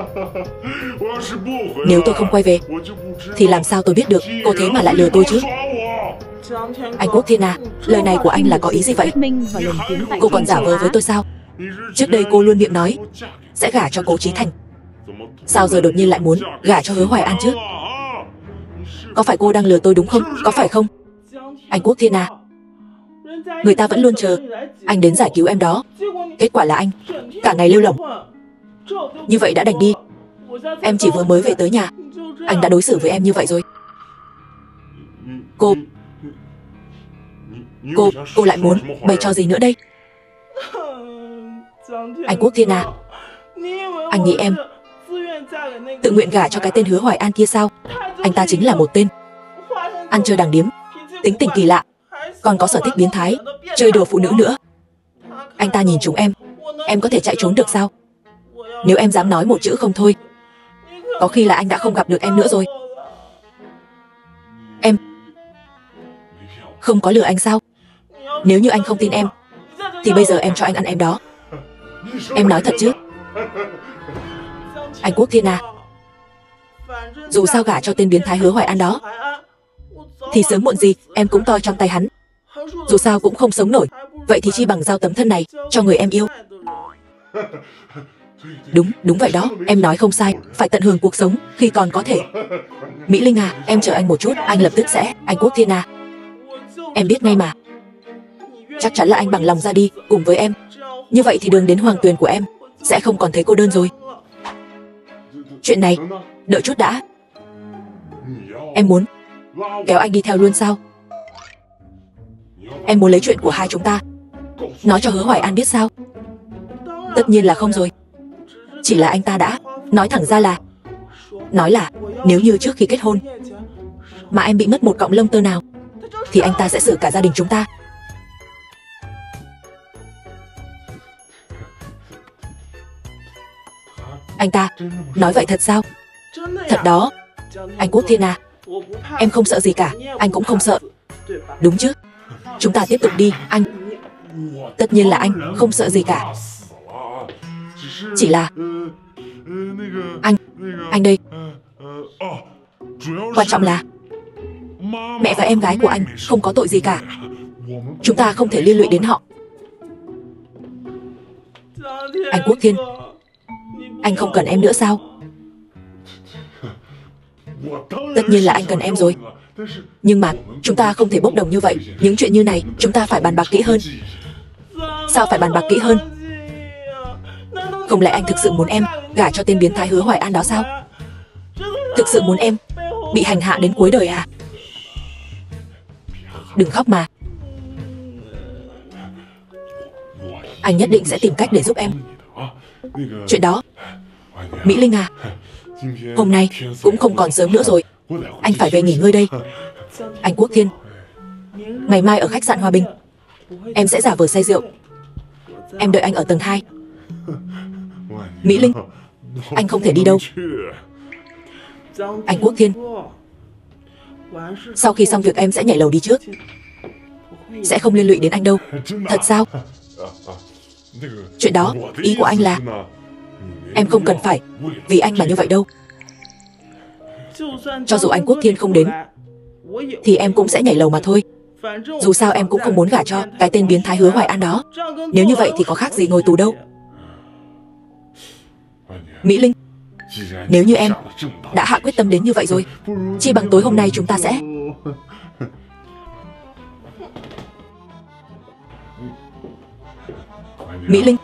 Nếu tôi không quay về thì làm sao tôi biết được cô thế mà lại lừa tôi chứ? Anh Quốc Thiên à, lời này của anh là có ý gì vậy? Cô còn giả vờ với tôi sao? Trước đây cô luôn miệng nói sẽ gả cho Cố Chí Thành, sao giờ đột nhiên lại muốn gả cho Hứa Hoài An chứ? Có phải cô đang lừa tôi đúng không? Có phải không? Anh Quốc Thiên à, người ta vẫn luôn chờ anh đến giải cứu em đó. Kết quả là anh cả ngày lêu lỏng. Như vậy đã đành đi. Em chỉ vừa mới về tới nhà, anh đã đối xử với em như vậy rồi. Cô lại muốn bày trò gì nữa đây? Anh Quốc Thiên à, anh nghĩ em tự nguyện gả cho cái tên Hứa Hoài An kia sao? Anh ta chính là một tên ăn chơi đàng điếm, tính tình kỳ lạ, còn có sở thích biến thái, chơi đùa phụ nữ nữa. Anh ta nhìn chúng em có thể chạy trốn được sao? Nếu em dám nói một chữ không thôi, có khi là anh đã không gặp được em nữa rồi. Em không có lừa anh sao? Nếu như anh không tin em thì bây giờ em cho anh ăn em đó. Em nói thật chứ? Anh Quốc Thiên à, dù sao gả cho tên biến thái Hứa Hoài An đó thì sớm muộn gì em cũng toi trong tay hắn. Dù sao cũng không sống nổi, vậy thì chi bằng giao tấm thân này cho người em yêu. Đúng vậy đó, em nói không sai, phải tận hưởng cuộc sống khi còn có thể. Mỹ Linh à, em chờ anh một chút, anh lập tức sẽ. Anh Quốc Thiên à, em biết ngay mà. Chắc chắn là anh bằng lòng ra đi cùng với em. Như vậy thì đường đến Hoàng Tuyền của em sẽ không còn thấy cô đơn rồi. Chuyện này, đợi chút đã. Em muốn kéo anh đi theo luôn sao? Em muốn lấy chuyện của hai chúng ta nói cho Hứa Hoài An biết sao? Tất nhiên là không rồi. Chỉ là anh ta đã nói thẳng ra là nếu như trước khi kết hôn mà em bị mất một cọng lông tơ nào thì anh ta sẽ xử cả gia đình chúng ta. Anh ta nói vậy thật sao? Thật đó. Anh Quốc Thiên à, em không sợ gì cả, anh cũng không sợ. Đúng chứ? Chúng ta tiếp tục đi, anh. Tất nhiên là anh không sợ gì cả. Chỉ là anh đây. Quan trọng là mẹ và em gái của anh không có tội gì cả. Chúng ta không thể liên lụy đến họ. Anh Quốc Thiên, anh không cần em nữa sao? Tất nhiên là anh cần em rồi. Nhưng mà chúng ta không thể bốc đồng như vậy. Những chuyện như này chúng ta phải bàn bạc kỹ hơn. Sao phải bàn bạc kỹ hơn? Không lẽ anh thực sự muốn em gả cho tên biến thái Hứa Hoài An đó sao? Thực sự muốn em bị hành hạ đến cuối đời à? Đừng khóc mà. Anh nhất định sẽ tìm cách để giúp em. Chuyện đó, Mỹ Linh à, hôm nay cũng không còn sớm nữa rồi. Anh phải về nghỉ ngơi đây. Anh Quốc Thiên, ngày mai ở khách sạn Hòa Bình em sẽ giả vờ say rượu. Em đợi anh ở tầng 2. Mỹ Linh, anh không thể đi đâu. Anh Quốc Thiên, sau khi xong việc em sẽ nhảy lầu đi trước. Sẽ không liên lụy đến anh đâu. Thật sao? Chuyện đó, ý của anh là em không cần phải vì anh mà như vậy đâu. Cho dù anh Quốc Thiên không đến thì em cũng sẽ nhảy lầu mà thôi. Dù sao em cũng không muốn gả cho cái tên biến thái Hứa Hoài An đó. Nếu như vậy thì có khác gì ngồi tù đâu. Mỹ Linh, nếu như em đã hạ quyết tâm đến như vậy rồi, chi bằng tối hôm nay chúng ta sẽ... Mỹ Linh,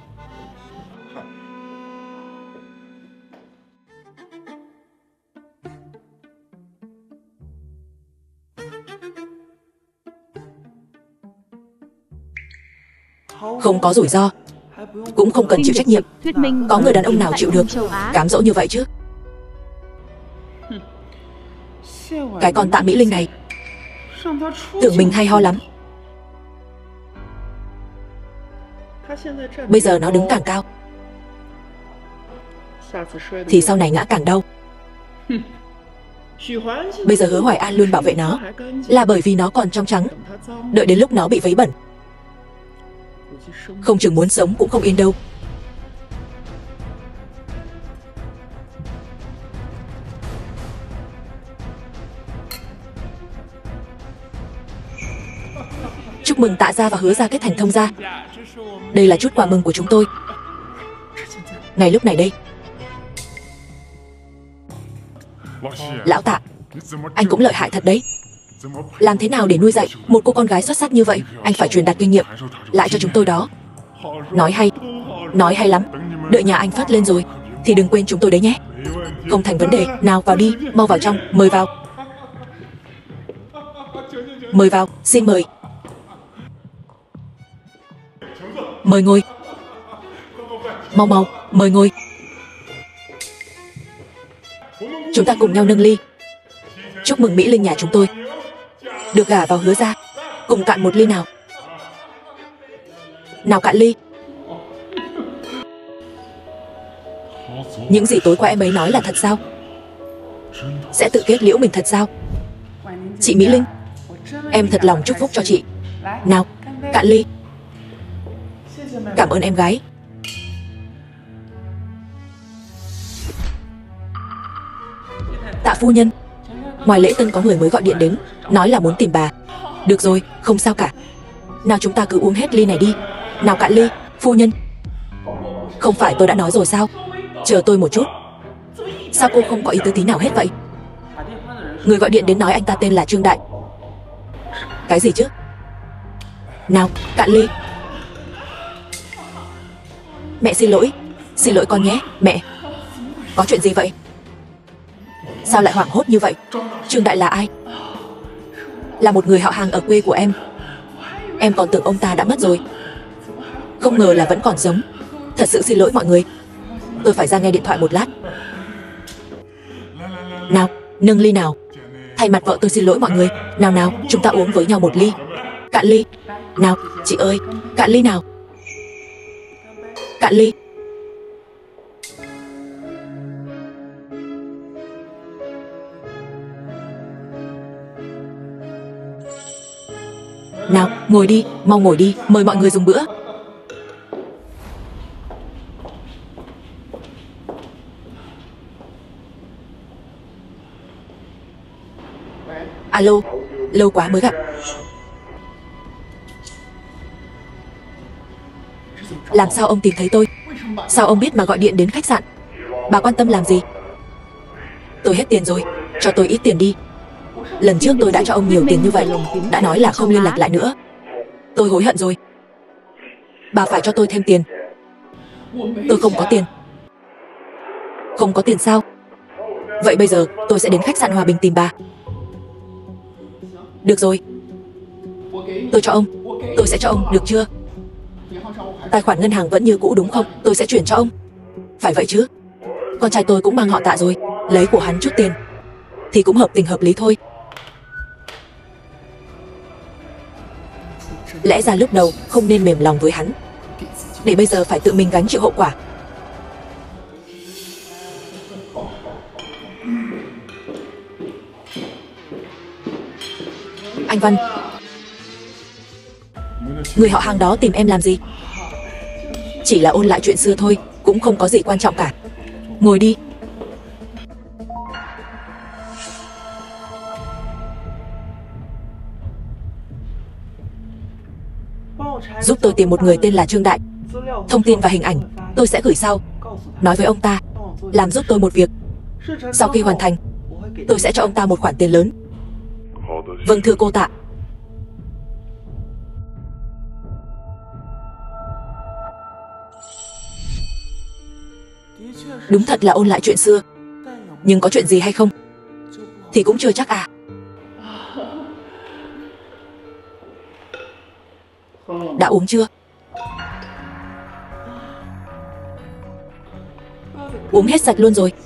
không có rủi ro, cũng không cần chịu trách nhiệm. Có người đàn ông nào chịu được cám dỗ như vậy chứ? Cái con Tạ Mỹ Linh này tưởng mình hay ho lắm. Bây giờ nó đứng càng cao thì sau này ngã càng đau. Bây giờ Hứa Hoài An luôn bảo vệ nó là bởi vì nó còn trong trắng. Đợi đến lúc nó bị vấy bẩn, không chừng muốn sống cũng không yên đâu. Chúc mừng Tạ gia và Hứa gia kết thành thông gia. Đây là chút quà mừng của chúng tôi. Ngay lúc này đây. Lão Tạ, anh cũng lợi hại thật đấy. Làm thế nào để nuôi dạy một cô con gái xuất sắc như vậy? Anh phải truyền đạt kinh nghiệm lại cho chúng tôi đó. Nói hay lắm. Đợi nhà anh phát lên rồi thì đừng quên chúng tôi đấy nhé. Không thành vấn đề. Nào vào đi, mau vào trong. Mời vào. Mời vào, xin mời. Mời ngồi. Mau, mời ngồi. Chúng ta cùng nhau nâng ly chúc mừng Mỹ Linh nhà chúng tôi được gả vào Hứa gia. Cùng cạn một ly nào. Nào cạn ly. Những gì tối qua em ấy nói là thật sao? Sẽ tự kết liễu mình thật sao? Chị Mỹ Linh, em thật lòng chúc phúc cho chị. Nào, cạn ly. Cảm ơn em gái. Tạ phu nhân, ngoài lễ tân có người mới gọi điện đến, nói là muốn tìm bà. Được rồi, không sao cả. Nào chúng ta cứ uống hết ly này đi. Nào cạn ly, phu nhân. Không phải tôi đã nói rồi sao? Chờ tôi một chút. Sao cô không có ý tứ tí nào hết vậy? Người gọi điện đến nói anh ta tên là Trương Đại. Cái gì chứ? Nào, cạn ly. Mẹ xin lỗi con nhé, mẹ. Có chuyện gì vậy? Sao lại hoảng hốt như vậy? Trương Đại là ai? Là một người họ hàng ở quê của em. Em còn tưởng ông ta đã mất rồi. Không ngờ là vẫn còn sống. Thật sự xin lỗi mọi người. Tôi phải ra nghe điện thoại một lát. Nào, nâng ly nào. Thay mặt vợ tôi xin lỗi mọi người. Nào nào, chúng ta uống với nhau một ly. Cạn ly. Nào, chị ơi, cạn ly nào. Cạn ly. Nào, ngồi đi, mau ngồi đi, mời mọi người dùng bữa. Alo, lâu quá mới gặp. Làm sao ông tìm thấy tôi? Sao ông biết mà gọi điện đến khách sạn? Bà quan tâm làm gì? Tôi hết tiền rồi, cho tôi ít tiền đi. Lần trước tôi đã cho ông nhiều tiền như vậy, đã nói là không liên lạc lại nữa. Tôi hối hận rồi. Bà phải cho tôi thêm tiền. Tôi không có tiền. Không có tiền sao? Vậy bây giờ tôi sẽ đến khách sạn Hòa Bình tìm bà. Được rồi. Tôi cho ông. Tôi sẽ cho ông, được chưa? Tài khoản ngân hàng vẫn như cũ đúng không? Tôi sẽ chuyển cho ông. Phải vậy chứ? Con trai tôi cũng mang họ Tạ rồi. Lấy của hắn chút tiền thì cũng hợp tình hợp lý thôi. Lẽ ra lúc đầu không nên mềm lòng với hắn, để bây giờ phải tự mình gánh chịu hậu quả. Anh Văn, người họ hàng đó tìm em làm gì? Chỉ là ôn lại chuyện xưa thôi, cũng không có gì quan trọng cả. Ngồi đi. Giúp tôi tìm một người tên là Trương Đại. Thông tin và hình ảnh tôi sẽ gửi sau. Nói với ông ta làm giúp tôi một việc. Sau khi hoàn thành, tôi sẽ cho ông ta một khoản tiền lớn. Vâng thưa cô Tạ. Đúng thật là ôn lại chuyện xưa, nhưng có chuyện gì hay không thì cũng chưa chắc à. Đã uống chưa? Uống hết sạch luôn rồi.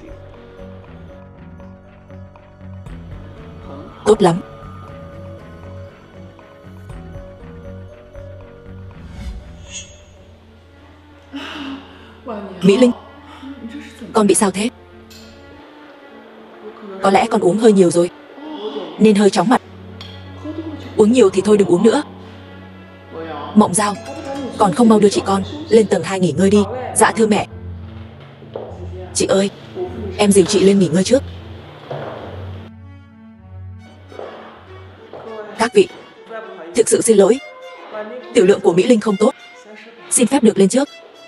Tốt lắm. Mỹ Linh, con bị sao thế? Có lẽ con uống hơi nhiều rồi, nên hơi chóng mặt. Uống nhiều thì thôi đừng uống nữa. Mộng Giao, còn không mau đưa chị con lên tầng 2 nghỉ ngơi đi. Dạ thưa mẹ. Chị ơi, em dìu chị lên nghỉ ngơi trước. Các vị, thực sự xin lỗi, tiểu lượng của Mỹ Linh không tốt, xin phép được lên trước.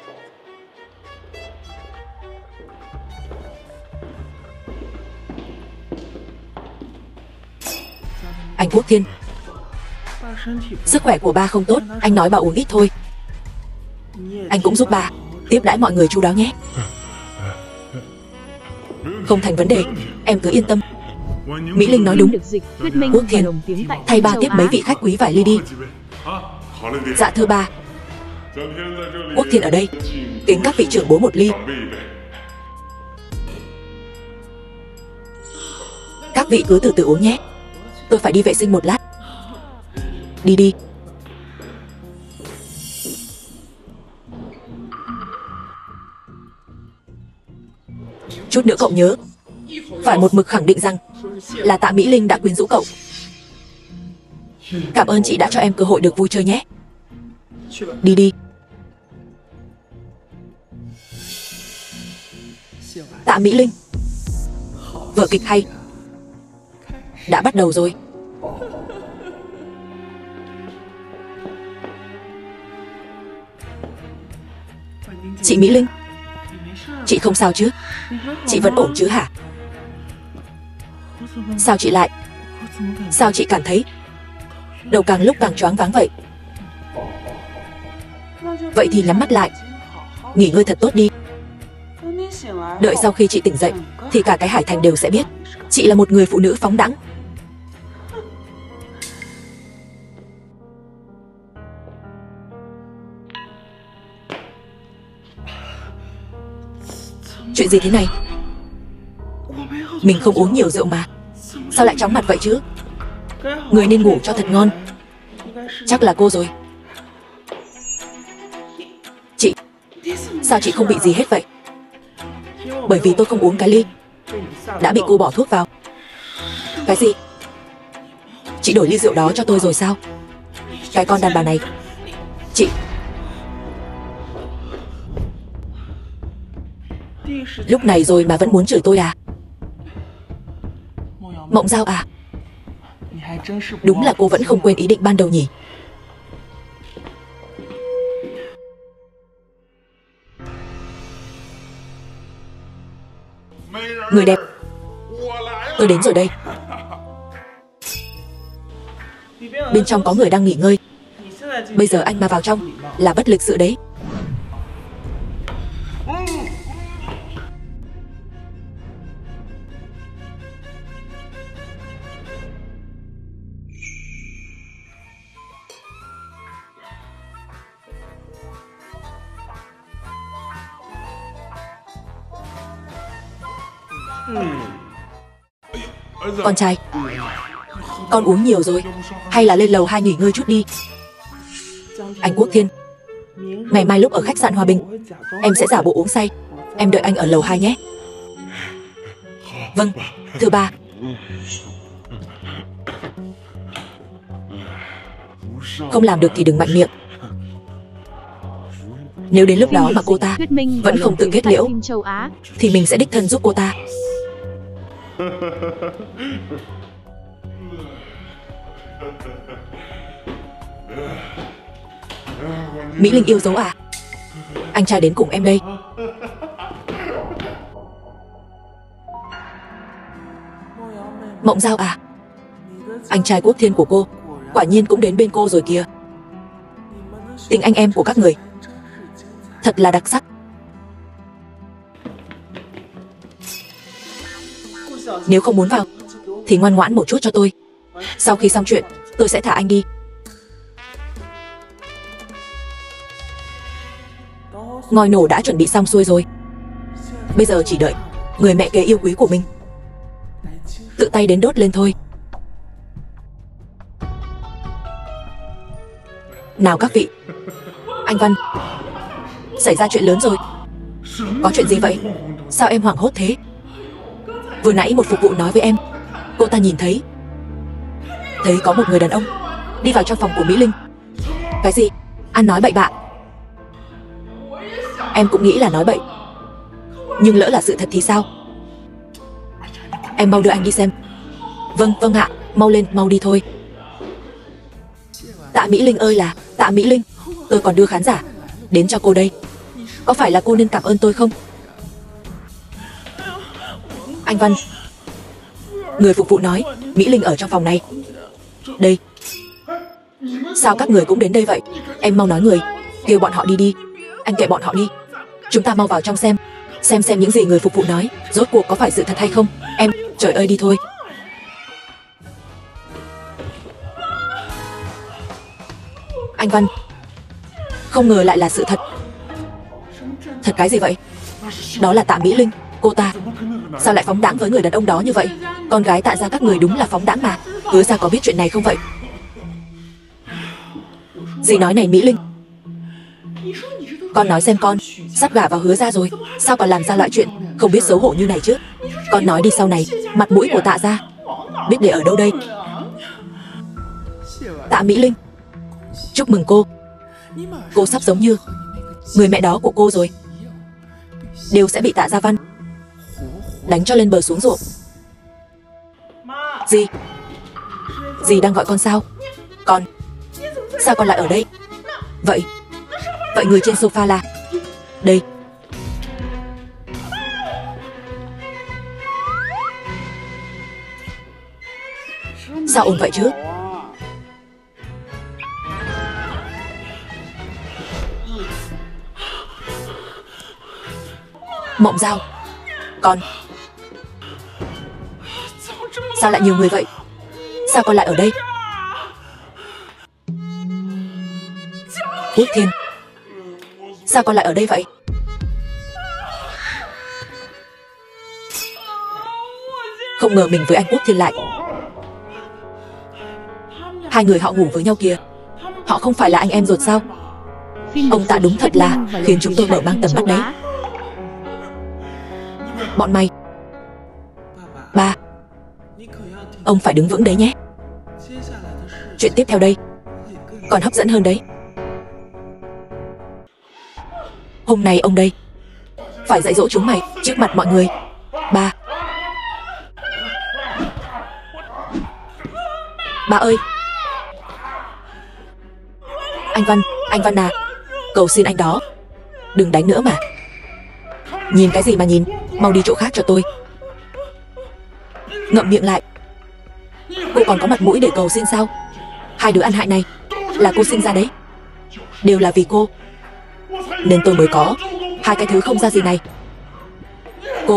Anh Quốc Thiên, sức khỏe của ba không tốt, anh nói bà uống ít thôi. Anh cũng giúp bà tiếp đãi mọi người chu đáo nhé. Không thành vấn đề, em cứ yên tâm. Mỹ Linh nói đúng. Quốc Thiên, thay ba tiếp mấy vị khách quý vài ly đi. Dạ thưa ba. Quốc Thiên ở đây, kính các vị trưởng bố một ly. Các vị cứ từ từ uống nhé, tôi phải đi vệ sinh một lát. Đi đi. Chút nữa cậu nhớ, phải một mực khẳng định rằng là Tạ Mỹ Linh đã quyến rũ cậu. Cảm ơn chị đã cho em cơ hội được vui chơi nhé. Đi đi. Tạ Mỹ Linh. Vở kịch hay đã bắt đầu rồi. Chị Mỹ Linh, chị không sao chứ? Chị vẫn ổn chứ hả? Sao chị cảm thấy đầu càng lúc càng choáng váng vậy? Vậy thì nhắm mắt lại, nghỉ ngơi thật tốt đi. Đợi sau khi chị tỉnh dậy thì cả cái Hải Thành đều sẽ biết chị là một người phụ nữ phóng đãng. Chuyện gì thế này? Mình không uống nhiều rượu mà, sao lại chóng mặt vậy chứ? Người nên ngủ cho thật ngon. Chắc là cô rồi. Chị, sao chị không bị gì hết vậy? Bởi vì tôi không uống cái ly đã bị cô bỏ thuốc vào. Cái gì? Chị đổi ly rượu đó cho tôi rồi sao? Cái con đàn bà này. Chị, lúc này rồi mà vẫn muốn chửi tôi à? Mộng Giao à? Đúng là cô vẫn không quên ý định ban đầu nhỉ? Người đẹp, tôi đến rồi đây. Bên trong có người đang nghỉ ngơi. Bây giờ anh mà vào trong là bất lịch sự đấy. Con trai, con uống nhiều rồi, hay là lên lầu 2 nghỉ ngơi chút đi. Anh Quốc Thiên, ngày mai lúc ở khách sạn Hòa Bình, em sẽ giả bộ uống say. Em đợi anh ở lầu 2 nhé. Vâng, thưa ba. Không làm được thì đừng mạnh miệng. Nếu đến lúc đó mà cô ta vẫn không tự kết liễu thì mình sẽ đích thân giúp cô ta. Mỹ Linh yêu dấu à? Anh trai đến cùng em đây. Mộng Giao à? Anh trai Quốc Thiên của cô quả nhiên cũng đến bên cô rồi kìa. Tình anh em của các người thật là đặc sắc. Nếu không muốn vào thì ngoan ngoãn một chút cho tôi. Sau khi xong chuyện tôi sẽ thả anh đi. Ngòi nổ đã chuẩn bị xong xuôi rồi. Bây giờ chỉ đợi người mẹ kế yêu quý của mình tự tay đến đốt lên thôi. Nào các vị. Anh Văn, xảy ra chuyện lớn rồi. Có chuyện gì vậy? Sao em hoảng hốt thế? Vừa nãy một phục vụ nói với em, cô ta nhìn thấy có một người đàn ông đi vào trong phòng của Mỹ Linh. Cái gì? Anh nói bậy bạ. Em cũng nghĩ là nói bậy, nhưng lỡ là sự thật thì sao? Em mau đưa anh đi xem. Vâng, vâng ạ, mau lên, mau đi thôi. Tạ Mỹ Linh ơi là Tạ Mỹ Linh, tôi còn đưa khán giả đến cho cô đây. Có phải là cô nên cảm ơn tôi không? Anh Văn, người phục vụ nói Mỹ Linh ở trong phòng này. Đây. Sao các người cũng đến đây vậy? Em mau nói người, kêu bọn họ đi đi. Anh kệ bọn họ đi. Chúng ta mau vào trong xem những gì người phục vụ nói rốt cuộc có phải sự thật hay không. Em, trời ơi đi thôi. Anh Văn, không ngờ lại là sự thật. Thật cái gì vậy? Đó là Tạ Mỹ Linh, cô ta. Sao lại phóng đãng với người đàn ông đó như vậy? Con gái Tạ gia các người đúng là phóng đãng mà. Hứa gia có biết chuyện này không vậy? Dì nói này Mỹ Linh, con nói xem con sắp gả vào Hứa gia rồi, sao còn làm ra loại chuyện không biết xấu hổ như này chứ? Con nói đi, sau này mặt mũi của Tạ gia biết để ở đâu đây? Tạ Mỹ Linh, chúc mừng cô. Cô sắp giống như người mẹ đó của cô rồi, đều sẽ bị Tạ Gia Văn đánh cho lên bờ xuống ruộng. Dì, dì đang gọi con sao? Con, sao con lại ở đây? Vậy người trên sofa là? Đây. Sao ổn vậy chứ? Mộng Giao, con. Sao lại nhiều người vậy? Sao con lại ở đây? Quốc Thiên, sao con lại ở đây vậy? Không ngờ mình với anh Quốc Thiên lại. Hai người họ ngủ với nhau kìa. Họ không phải là anh em ruột sao? Ông Tạ đúng thật là khiến chúng tôi mở mang tầm mắt đấy. Bọn mày. Ba, ông phải đứng vững đấy nhé. Chuyện tiếp theo đây còn hấp dẫn hơn đấy. Hôm nay ông đây phải dạy dỗ chúng mày trước mặt mọi người. Ba. Ba ơi. Anh Văn à, cầu xin anh đó, đừng đánh nữa mà. Nhìn cái gì mà nhìn, mau đi chỗ khác cho tôi. Ngậm miệng lại. Cô còn có mặt mũi để cầu xin sao? Hai đứa ăn hại này là cô sinh ra đấy. Đều là vì cô nên tôi mới có hai cái thứ không ra gì này. Cô.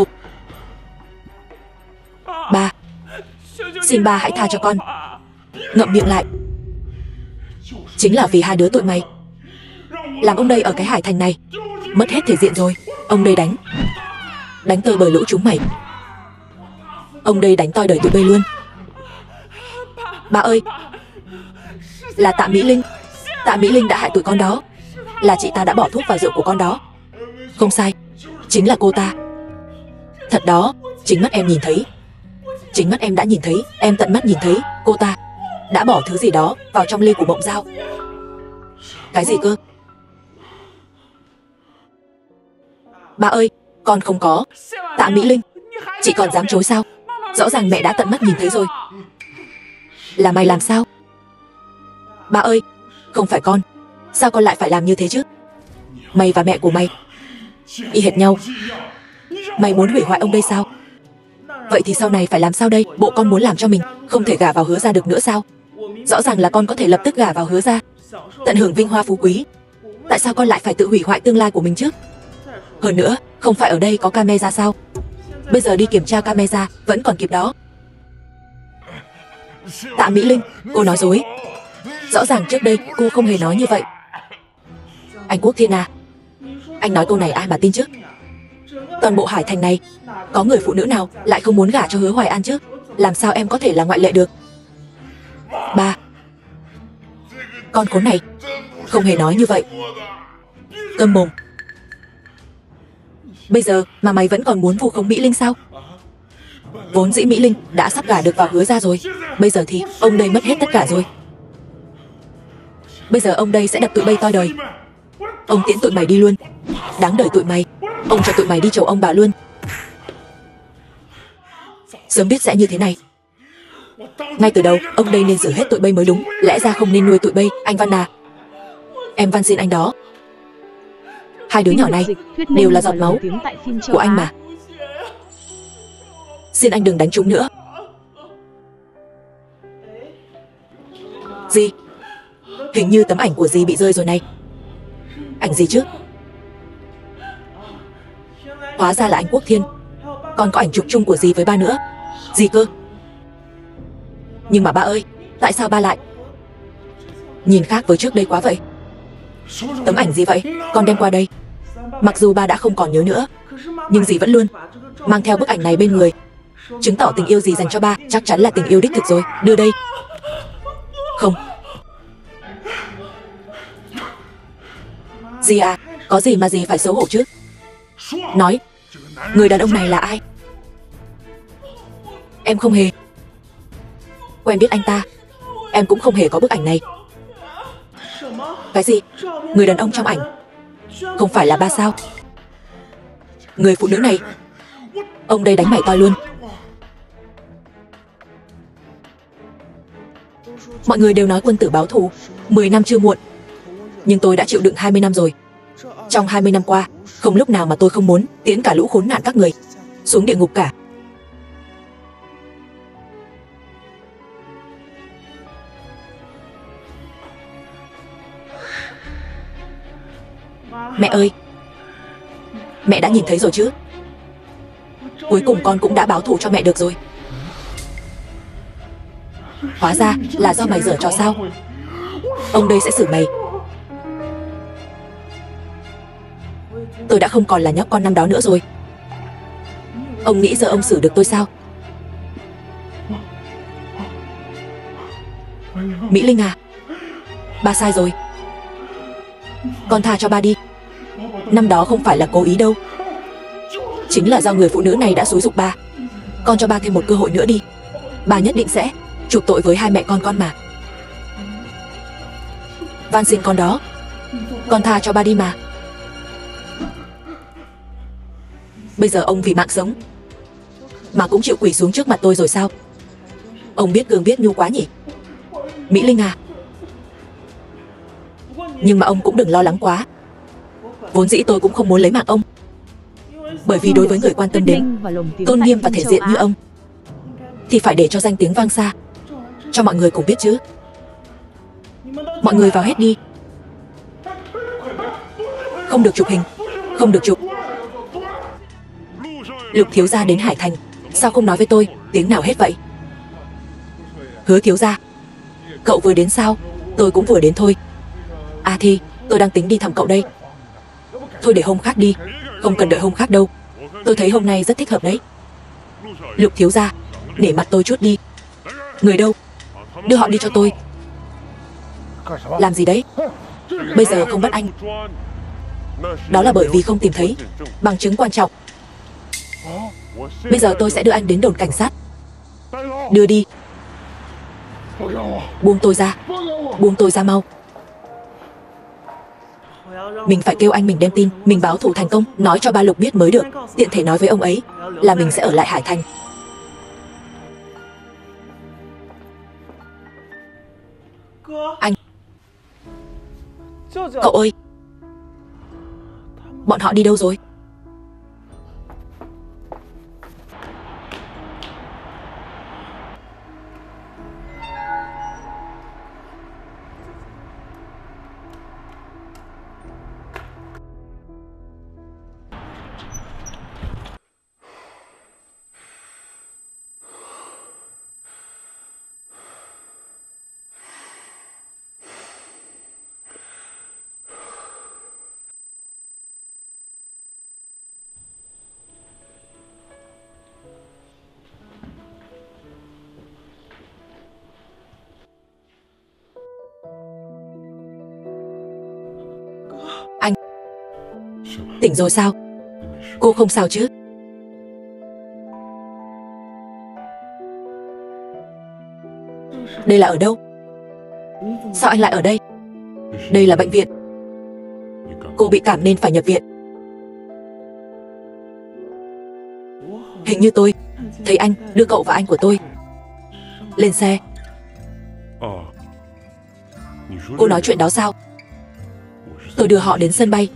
Ba, xin ba hãy tha cho con. Ngậm miệng lại. Chính là vì hai đứa tụi mày làm ông đây ở cái hải thành này mất hết thể diện rồi. Ông đây đánh tơi bời lũ chúng mày. Ông đây đánh toi đời tụi bay luôn. Ba ơi, là Tạ Mỹ Linh. Tạ Mỹ Linh đã hại tụi con đó. Là chị ta đã bỏ thuốc vào rượu của con đó. Không sai, chính là cô ta. Thật đó, chính mắt em nhìn thấy. Chính mắt em đã nhìn thấy. Em tận mắt nhìn thấy cô ta đã bỏ thứ gì đó vào trong ly của Mộng Giao. Cái gì cơ? Ba ơi, con không có. Tạ Mỹ Linh, chị còn dám chối sao? Rõ ràng mẹ đã tận mắt nhìn thấy rồi. Là mày làm sao? Ba ơi, không phải con. Sao con lại phải làm như thế chứ? Mày và mẹ của mày y hệt nhau. Mày muốn hủy hoại ông đây sao? Vậy thì sau này phải làm sao đây? Bộ con muốn làm cho mình không thể gả vào Hứa gia được nữa sao? Rõ ràng là con có thể lập tức gả vào Hứa gia, tận hưởng vinh hoa phú quý. Tại sao con lại phải tự hủy hoại tương lai của mình chứ? Hơn nữa, không phải ở đây có camera sao? Bây giờ đi kiểm tra camera vẫn còn kịp đó. Tạ Mỹ Linh, cô nói dối. Rõ ràng trước đây cô không hề nói như vậy. Anh Quốc Thiên à, anh nói câu này ai mà tin chứ? Toàn bộ hải thành này có người phụ nữ nào lại không muốn gả cho Hứa Hoài An chứ? Làm sao em có thể là ngoại lệ được? Ba, con khốn này không hề nói như vậy. Câm mồm. Bây giờ mà mày vẫn còn muốn vu khống Mỹ Linh sao? Vốn dĩ Mỹ Linh đã sắp gả được vào Hứa gia rồi. Bây giờ thì ông đây mất hết tất cả rồi. Bây giờ ông đây sẽ đập tụi bay toi đời. Ông tiễn tụi mày đi luôn. Đáng đời tụi mày. Ông cho tụi mày đi chầu ông bà luôn. Sớm biết sẽ như thế này, ngay từ đầu ông đây nên xử hết tụi bay mới đúng. Lẽ ra không nên nuôi tụi bay. Anh Văn à, em van xin anh đó. Hai đứa nhỏ này đều là giọt máu của anh mà. Xin anh đừng đánh chúng nữa. Dì, hình như tấm ảnh của dì bị rơi rồi này. Ảnh gì chứ? Hóa ra là anh Quốc Thiên. Còn có ảnh chụp chung của dì với ba nữa. Gì cơ? Nhưng mà ba ơi, tại sao ba lại nhìn khác với trước đây quá vậy? Tấm ảnh gì vậy? Con đem qua đây. Mặc dù ba đã không còn nhớ nữa, nhưng dì vẫn luôn mang theo bức ảnh này bên người, chứng tỏ tình yêu dì dành cho ba chắc chắn là tình yêu đích thực rồi. Đưa đây. Không. Dì à, có gì mà dì phải xấu hổ chứ? Nói, người đàn ông này là ai? Em không hề quen biết anh ta. Em cũng không hề có bức ảnh này. Cái gì? Người đàn ông trong ảnh không phải là ba sao? Người phụ nữ này Ông đây đánh mày toi luôn. Mọi người đều nói quân tử báo thù, 10 năm chưa muộn. Nhưng tôi đã chịu đựng 20 năm rồi. Trong 20 năm qua, không lúc nào mà tôi không muốn tiễn cả lũ khốn nạn các người xuống địa ngục cả. Mẹ ơi, mẹ đã nhìn thấy rồi chứ? Cuối cùng con cũng đã báo thù cho mẹ được rồi. Hóa ra là do mày giở trò sao? Ông đây sẽ xử mày. Tôi đã không còn là nhóc con năm đó nữa rồi. Ông nghĩ giờ ông xử được tôi sao? Mỹ Linh à, ba sai rồi. Con tha cho ba đi. Năm đó không phải là cố ý đâu. Chính là do người phụ nữ này đã xúi giục ba. Con cho ba thêm một cơ hội nữa đi. Ba nhất định sẽ chuộc tội với hai mẹ con mà. Van xin con đó. Con tha cho ba đi mà. Bây giờ ông vì mạng sống mà cũng chịu quỳ xuống trước mặt tôi rồi sao? Ông biết cương biết nhu quá nhỉ? Mỹ Linh à, nhưng mà ông cũng đừng lo lắng quá. Vốn dĩ tôi cũng không muốn lấy mạng ông. Bởi vì đối với người quan tâm đến tôn nghiêm và thể diện như ông thì phải để cho danh tiếng vang xa, cho mọi người cùng biết chứ. Mọi người vào hết đi. Không được chụp hình, không được chụp. Lục thiếu gia đến Hải Thành, sao không nói với tôi tiếng nào hết vậy? Hứa thiếu gia, cậu vừa đến sao? Tôi cũng vừa đến thôi. À thì, tôi đang tính đi thăm cậu đây. Thôi để hôm khác đi, không cần đợi hôm khác đâu. Tôi thấy hôm nay rất thích hợp đấy. Lục thiếu gia, nể mặt tôi chút đi. Người đâu? Đưa họ đi cho tôi. Làm gì đấy? Bây giờ không bắt anh. Đó là bởi vì không tìm thấy bằng chứng quan trọng. Bây giờ tôi sẽ đưa anh đến đồn cảnh sát. Đưa đi. Buông tôi ra. Buông tôi ra mau. Mình phải kêu anh mình đem tin mình báo thù thành công nói cho ba Lục biết mới được. Tiện thể nói với ông ấy là mình sẽ ở lại Hải Thành. Anh. Cậu ơi, bọn họ đi đâu rồi? Anh tỉnh rồi sao? Cô không sao chứ? Đây là ở đâu? Sao anh lại ở đây? Đây là bệnh viện. Cô bị cảm nên phải nhập viện. Hình như tôi thấy anh đưa cậu và anh của tôi lên xe. Cô nói chuyện đó sao? Tôi đưa họ đến sân bay.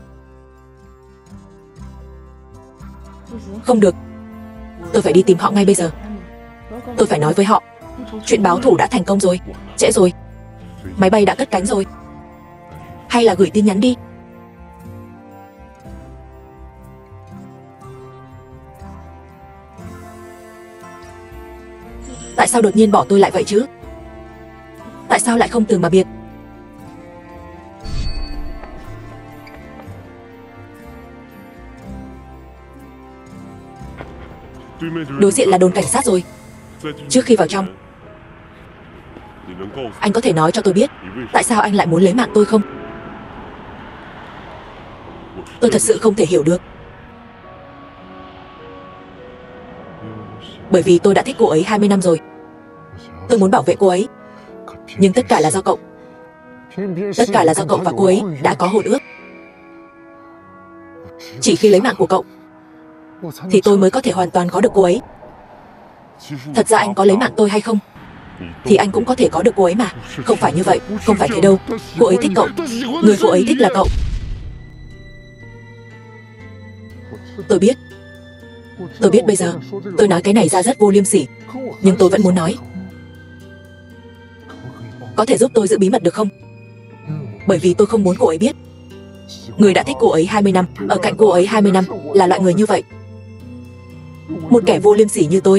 Không được. Tôi phải đi tìm họ ngay bây giờ. Tôi phải nói với họ chuyện báo thù đã thành công rồi. Trễ rồi. Máy bay đã cất cánh rồi. Hay là gửi tin nhắn đi. Tại sao đột nhiên bỏ tôi lại vậy chứ? Tại sao lại không từ mà biệt? Đối diện là đồn cảnh sát rồi. Trước khi vào trong, anh có thể nói cho tôi biết tại sao anh lại muốn lấy mạng tôi không? Tôi thật sự không thể hiểu được. Bởi vì tôi đã thích cô ấy 20 năm rồi. Tôi muốn bảo vệ cô ấy. Nhưng tất cả là do cậu. Tất cả là do cậu và cô ấy đã có hôn ước. Chỉ khi lấy mạng của cậu thì tôi mới có thể hoàn toàn có được cô ấy. Thật ra anh có lấy mạng tôi hay không thì anh cũng có thể có được cô ấy mà. Không phải như vậy, không phải thế đâu. Cô ấy thích cậu. Người cô ấy thích là cậu. Tôi biết. Tôi biết bây giờ tôi nói cái này ra rất vô liêm sỉ, nhưng tôi vẫn muốn nói. Có thể giúp tôi giữ bí mật được không? Bởi vì tôi không muốn cô ấy biết. Người đã thích cô ấy 20 năm, ở cạnh cô ấy 20 năm là loại người như vậy. Một kẻ vô liêm sỉ như tôi.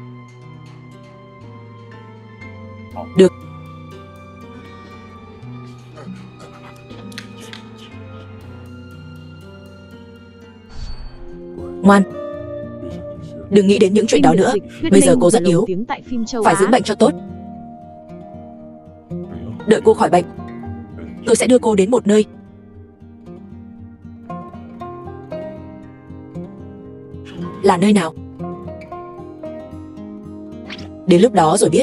Được. Ngoan. Đừng nghĩ đến những chuyện đó nữa. Bây giờ cô rất yếu, phải dưỡng bệnh cho tốt. Đợi cô khỏi bệnh, tôi sẽ đưa cô đến một nơi. Là nơi nào? Đến lúc đó rồi biết.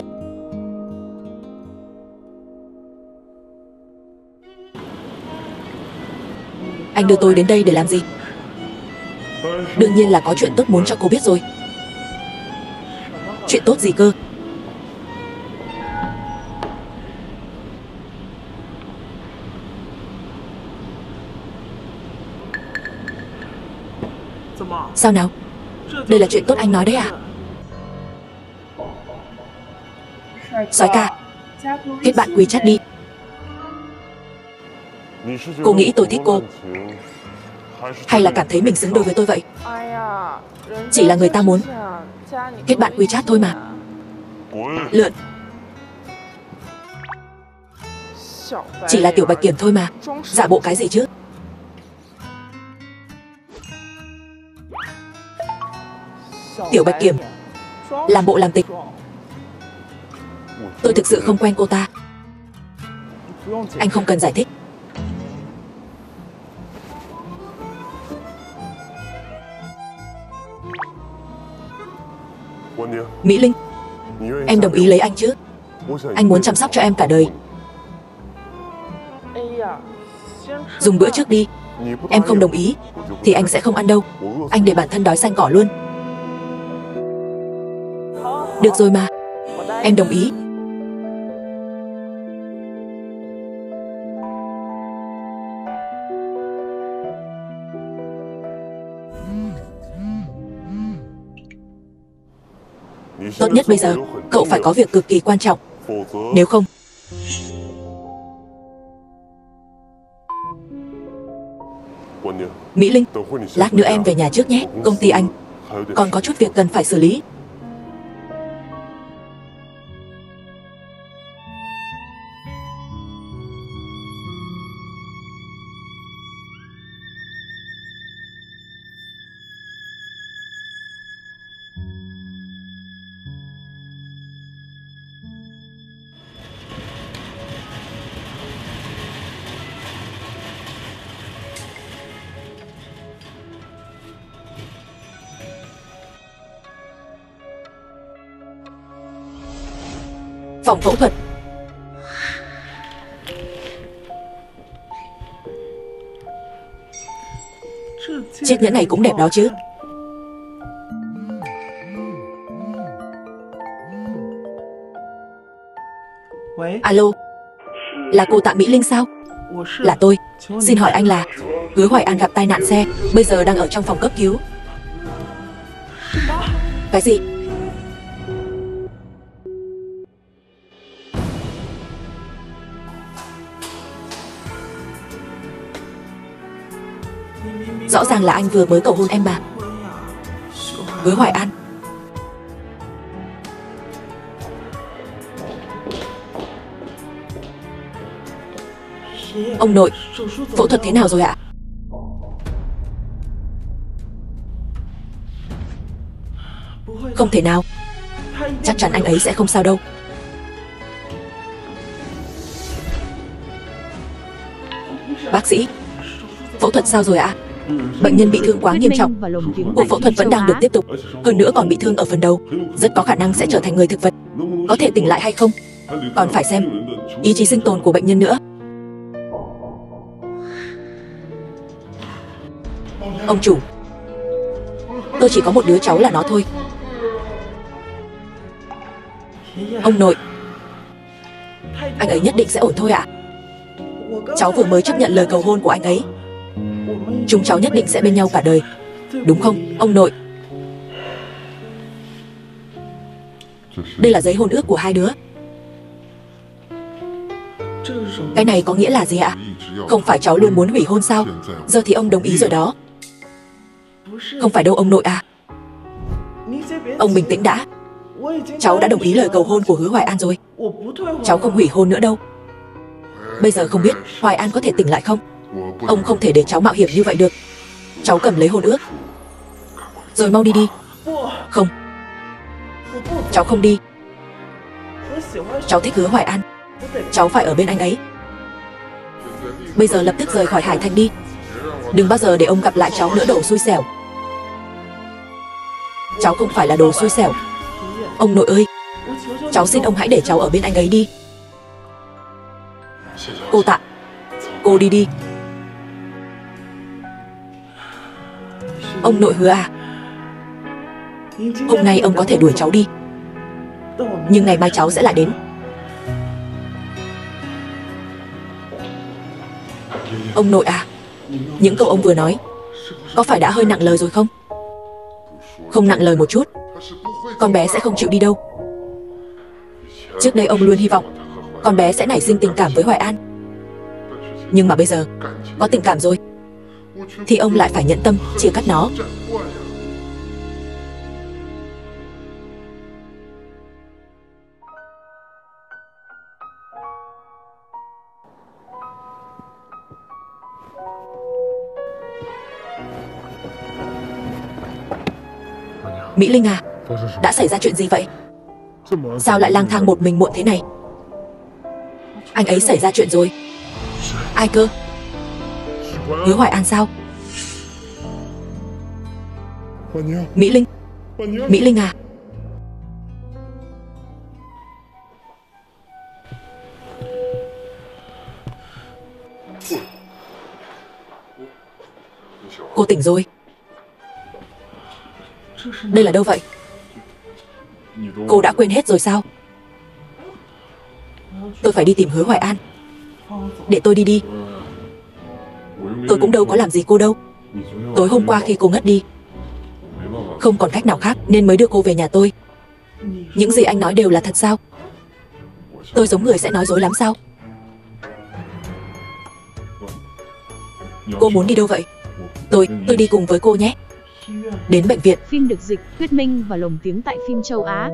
Anh đưa tôi đến đây để làm gì? Đương nhiên là có chuyện tốt muốn cho cô biết rồi. Chuyện tốt gì cơ? Sao nào? Đây là chuyện tốt anh nói đấy à? Soái ca, kết bạn WeChat đi. Cô nghĩ tôi thích cô, hay là cảm thấy mình xứng đôi với tôi vậy? Chỉ là người ta muốn kết bạn WeChat thôi mà. Lượn. Chỉ là Tiểu Bạch Kiểm thôi mà. Giả bộ cái gì chứ? Tiểu Bạch Kiểm làm bộ làm tịch. Tôi thực sự không quen cô ta. Anh không cần giải thích. Mỹ Linh, em đồng ý lấy anh chứ? Anh muốn chăm sóc cho em cả đời. Dùng bữa trước đi. Em không đồng ý thì anh sẽ không ăn đâu. Anh để bản thân đói xanh cỏ luôn. Được rồi mà. Em đồng ý. Tốt nhất bây giờ cậu phải có việc cực kỳ quan trọng. Nếu không... Mỹ Linh, lát nữa em về nhà trước nhé. Công ty anh còn có chút việc cần phải xử lý. Phòng phẫu thuật. Chiếc nhẫn này cũng đẹp đó chứ. Alo, là cô Tạ Mỹ Linh sao? Là tôi. Xin hỏi anh là... Hứa Hoài An gặp tai nạn xe, bây giờ đang ở trong phòng cấp cứu. Cái gì? Rõ ràng là anh vừa mới cầu hôn em mà. Hứa Hoài An. Ông nội, phẫu thuật thế nào rồi ạ? Không thể nào. Chắc chắn anh ấy sẽ không sao đâu. Bác sĩ, phẫu thuật sao rồi ạ? Bệnh nhân bị thương quá nghiêm trọng. Cuộc phẫu thuật vẫn đang được tiếp tục. Hơn nữa còn bị thương ở phần đầu. Rất có khả năng sẽ trở thành người thực vật. Có thể tỉnh lại hay không còn phải xem ý chí sinh tồn của bệnh nhân nữa. Ông chủ, Tôi chỉ có một đứa cháu là nó thôi. Ông nội, anh ấy nhất định sẽ ổn thôi ạ. Cháu vừa mới chấp nhận lời cầu hôn của anh ấy. Chúng cháu nhất định sẽ bên nhau cả đời. Đúng không, ông nội? Đây là giấy hôn ước của hai đứa. Cái này có nghĩa là gì ạ? Không phải cháu luôn muốn hủy hôn sao? Giờ thì ông đồng ý rồi đó. Không phải đâu ông nội à. Ông bình tĩnh đã. Cháu đã đồng ý lời cầu hôn của Hứa Hoài An rồi. Cháu không hủy hôn nữa đâu. Bây giờ không biết Hoài An có thể tỉnh lại không? Ông không thể để cháu mạo hiểm như vậy được. Cháu cầm lấy hôn ước rồi mau đi đi. Không, cháu không đi. Cháu thích Hứa Hoài An. Cháu phải ở bên anh ấy. Bây giờ lập tức rời khỏi Hải Thành đi. Đừng bao giờ để ông gặp lại cháu nữa, đồ xui xẻo. Cháu không phải là đồ xui xẻo. Ông nội ơi, cháu xin ông hãy để cháu ở bên anh ấy đi. Cô Tạ, cô đi đi. Ông nội Hứa à, hôm nay ông có thể đuổi cháu đi, nhưng ngày mai cháu sẽ lại đến. Ông nội à, những câu ông vừa nói có phải đã hơi nặng lời rồi không? Không nặng lời một chút, con bé sẽ không chịu đi đâu. Trước đây ông luôn hy vọng con bé sẽ nảy sinh tình cảm với Hoài An. Nhưng mà bây giờ có tình cảm rồi thì ông lại phải nhận tâm chia cắt nó. Mỹ Linh à, đã xảy ra chuyện gì vậy? Sao lại lang thang một mình muộn thế này? Anh ấy xảy ra chuyện rồi. Ai cơ? Hứa Hoài An sao? Mỹ Linh, Mỹ Linh à. Cô tỉnh rồi. Đây là đâu vậy? Cô đã quên hết rồi sao? Tôi phải đi tìm Hứa Hoài An. Để tôi đi đi. Tôi cũng đâu có làm gì cô đâu. Tối hôm qua khi cô ngất đi, không còn cách nào khác nên mới đưa cô về nhà tôi. Những gì anh nói đều là thật sao? Tôi giống người sẽ nói dối lắm sao? Cô muốn đi đâu vậy? Tôi đi cùng với cô nhé. Đến bệnh viện. Phim được dịch, thuyết minh và lồng tiếng tại phim châu Á.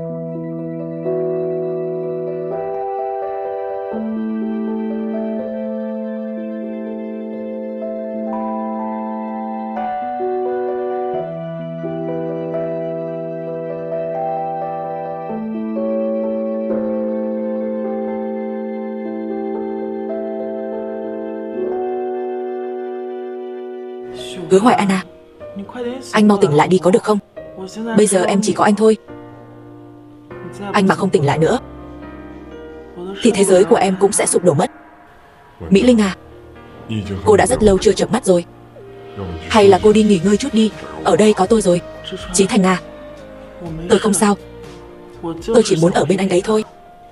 Hứa Hoài An à, anh mau tỉnh lại đi có được không? Bây giờ em chỉ có anh thôi. Anh mà không tỉnh lại nữa thì thế giới của em cũng sẽ sụp đổ mất. Mỹ Linh à, cô đã rất lâu chưa chợp mắt rồi. Hay là cô đi nghỉ ngơi chút đi. Ở đây có tôi rồi. Chí Thành à, tôi không sao. Tôi chỉ muốn ở bên anh ấy thôi.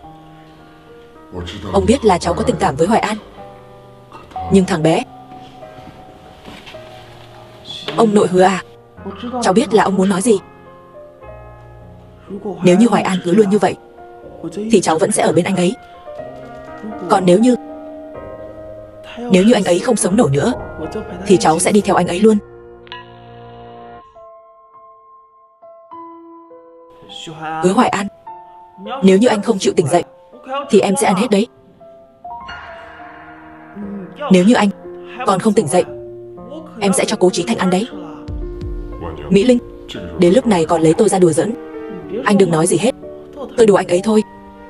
Ông biết là cháu có tình cảm với Hoài An, nhưng thằng bé... Ông nội Hứa à, cháu biết là ông muốn nói gì. Nếu như Hoài An cứ luôn như vậy thì cháu vẫn sẽ ở bên anh ấy. Còn nếu như anh ấy không sống nổi nữa thì cháu sẽ đi theo anh ấy luôn. Hứa Hoài An, nếu như anh không chịu tỉnh dậy thì em sẽ ăn hết đấy. Nếu như anh còn không tỉnh dậy, em sẽ cho cố Chí Thành ăn đấy. Mỹ Linh, đến lúc này còn lấy tôi ra đùa giỡn. Anh đừng nói gì hết. Tôi đùa anh ấy thôi.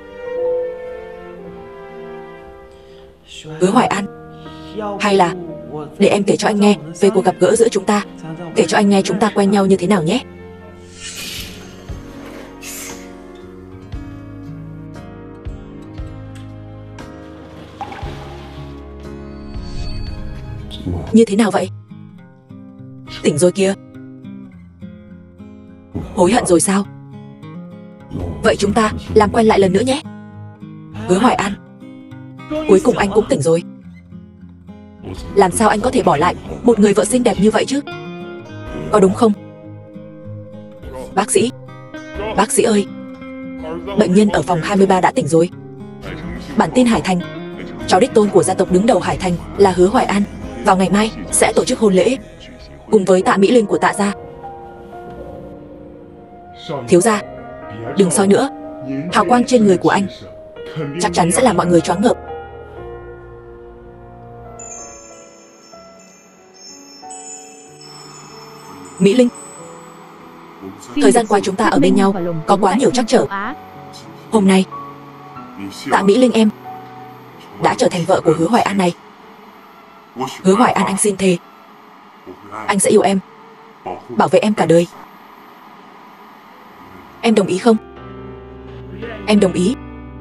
Hứa Hoài An, hay là để em kể cho anh nghe về cuộc gặp gỡ giữa chúng ta. Kể cho anh nghe chúng ta quen nhau như thế nào nhé. Như thế nào vậy? Tỉnh rồi kìa. Hối hận rồi sao? Vậy chúng ta làm quen lại lần nữa nhé. Hứa Hoài An, cuối cùng anh cũng tỉnh rồi. Làm sao anh có thể bỏ lại một người vợ xinh đẹp như vậy chứ? Có đúng không? Bác sĩ ơi, bệnh nhân ở phòng 23 đã tỉnh rồi. Bản tin Hải Thành, cháu đích tôn của gia tộc đứng đầu Hải Thành là Hứa Hoài An, vào ngày mai sẽ tổ chức hôn lễ cùng với Tạ Mỹ Linh của Tạ gia. Thiếu gia, đừng soi nữa, hào quang trên người của anh chắc chắn sẽ làm mọi người choáng ngợp. Mỹ Linh, thời gian qua chúng ta ở bên nhau có quá nhiều trắc trở. Hôm nay, Tạ Mỹ Linh em đã trở thành vợ của Hứa Hoài An này. Hứa Hoài An, anh xin thề, anh sẽ yêu em, bảo vệ em cả đời. Em đồng ý không? Em đồng ý.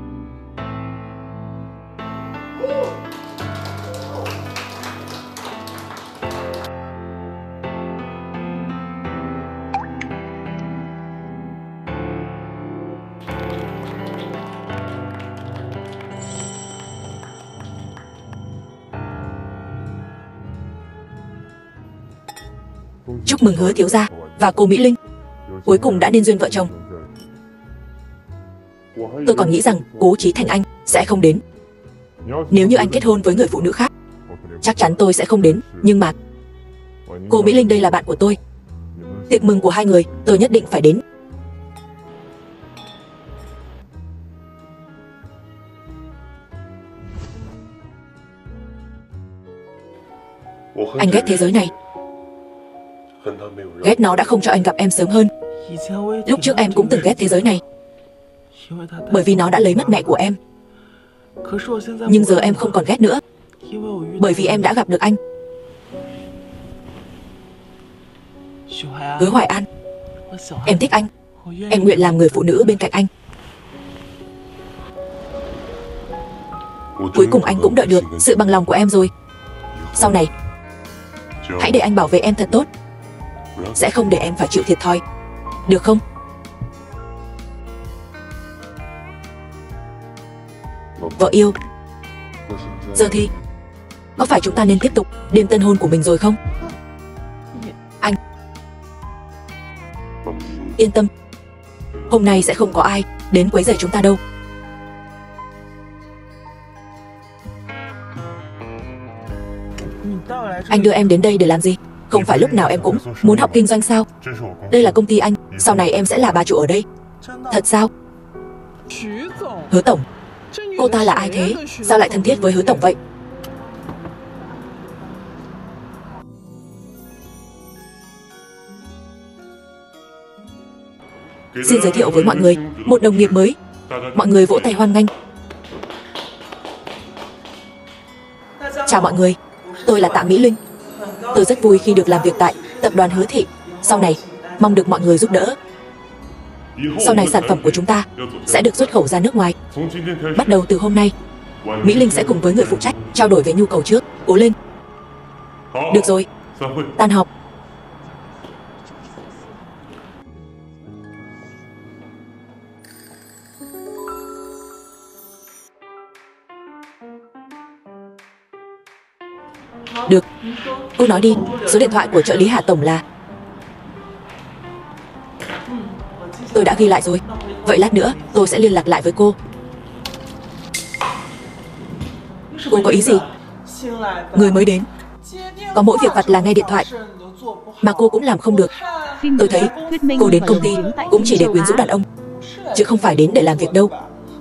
Chúc mừng Hứa thiếu gia và cô Mỹ Linh cuối cùng đã nên duyên vợ chồng. Tôi còn nghĩ rằng Cố Chí Thành anh sẽ không đến. Nếu như anh kết hôn với người phụ nữ khác, chắc chắn tôi sẽ không đến. Nhưng mà cô Mỹ Linh đây là bạn của tôi. Tiệc mừng của hai người tôi nhất định phải đến. Anh ghét thế giới này. Ghét nó đã không cho anh gặp em sớm hơn. Lúc trước em cũng từng ghét thế giới này, bởi vì nó đã lấy mất mẹ của em. Nhưng giờ em không còn ghét nữa, bởi vì em đã gặp được anh. Hứa Hoài An, em thích anh. Em nguyện làm người phụ nữ bên cạnh anh. Cuối cùng anh cũng đợi được sự bằng lòng của em rồi. Sau này, hãy để anh bảo vệ em thật tốt, sẽ không để em phải chịu thiệt thòi, được không? Vợ yêu, giờ thì có phải chúng ta nên tiếp tục đêm tân hôn của mình rồi không? Anh yên tâm, hôm nay sẽ không có ai đến quấy rầy chúng ta đâu. Anh đưa em đến đây để làm gì? Không phải lúc nào em cũng muốn học kinh doanh sao? Đây là công ty anh, sau này em sẽ là bà chủ ở đây. Thật sao? Hứa tổng, cô ta là ai thế? Sao lại thân thiết với Hứa tổng vậy? Xin giới thiệu với mọi người một đồng nghiệp mới. Mọi người vỗ tay hoan nghênh. Chào mọi người, tôi là Tạ Mỹ Linh. Tôi rất vui khi được làm việc tại tập đoàn Hứa Thị. Sau này, mong được mọi người giúp đỡ. Sau này sản phẩm của chúng ta sẽ được xuất khẩu ra nước ngoài. Bắt đầu từ hôm nay, Mỹ Linh sẽ cùng với người phụ trách trao đổi về nhu cầu trước. Cố lên. Được rồi, tan họp. Được, cô nói đi, số điện thoại của trợ lý Hà tổng là... Tôi đã ghi lại rồi. Vậy lát nữa tôi sẽ liên lạc lại với cô. Cô có ý gì? Người mới đến, có mỗi việc vặt là nghe điện thoại mà cô cũng làm không được. Tôi thấy cô đến công ty cũng chỉ để quyến rũ đàn ông, chứ không phải đến để làm việc đâu.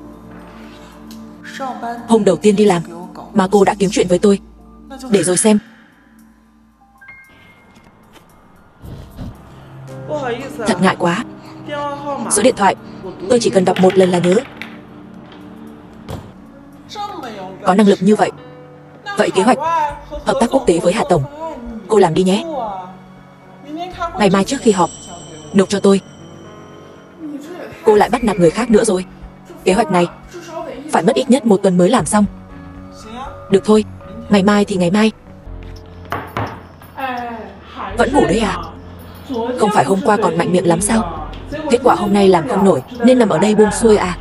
Hôm đầu tiên đi làm mà cô đã kiếm chuyện với tôi. Để rồi xem. Thật ngại quá. Số điện thoại tôi chỉ cần đọc một lần là nhớ. Có năng lực như vậy. Vậy kế hoạch hợp tác quốc tế với Hà tổng cô làm đi nhé. Ngày mai trước khi họp nộp cho tôi. Cô lại bắt nạt người khác nữa rồi. Kế hoạch này phải mất ít nhất 1 tuần mới làm xong. Được thôi, ngày mai thì ngày mai. Vẫn ngủ đấy à? Không phải hôm qua còn mạnh miệng lắm sao? Kết quả hôm nay làm không nổi nên nằm ở đây buông xuôi à.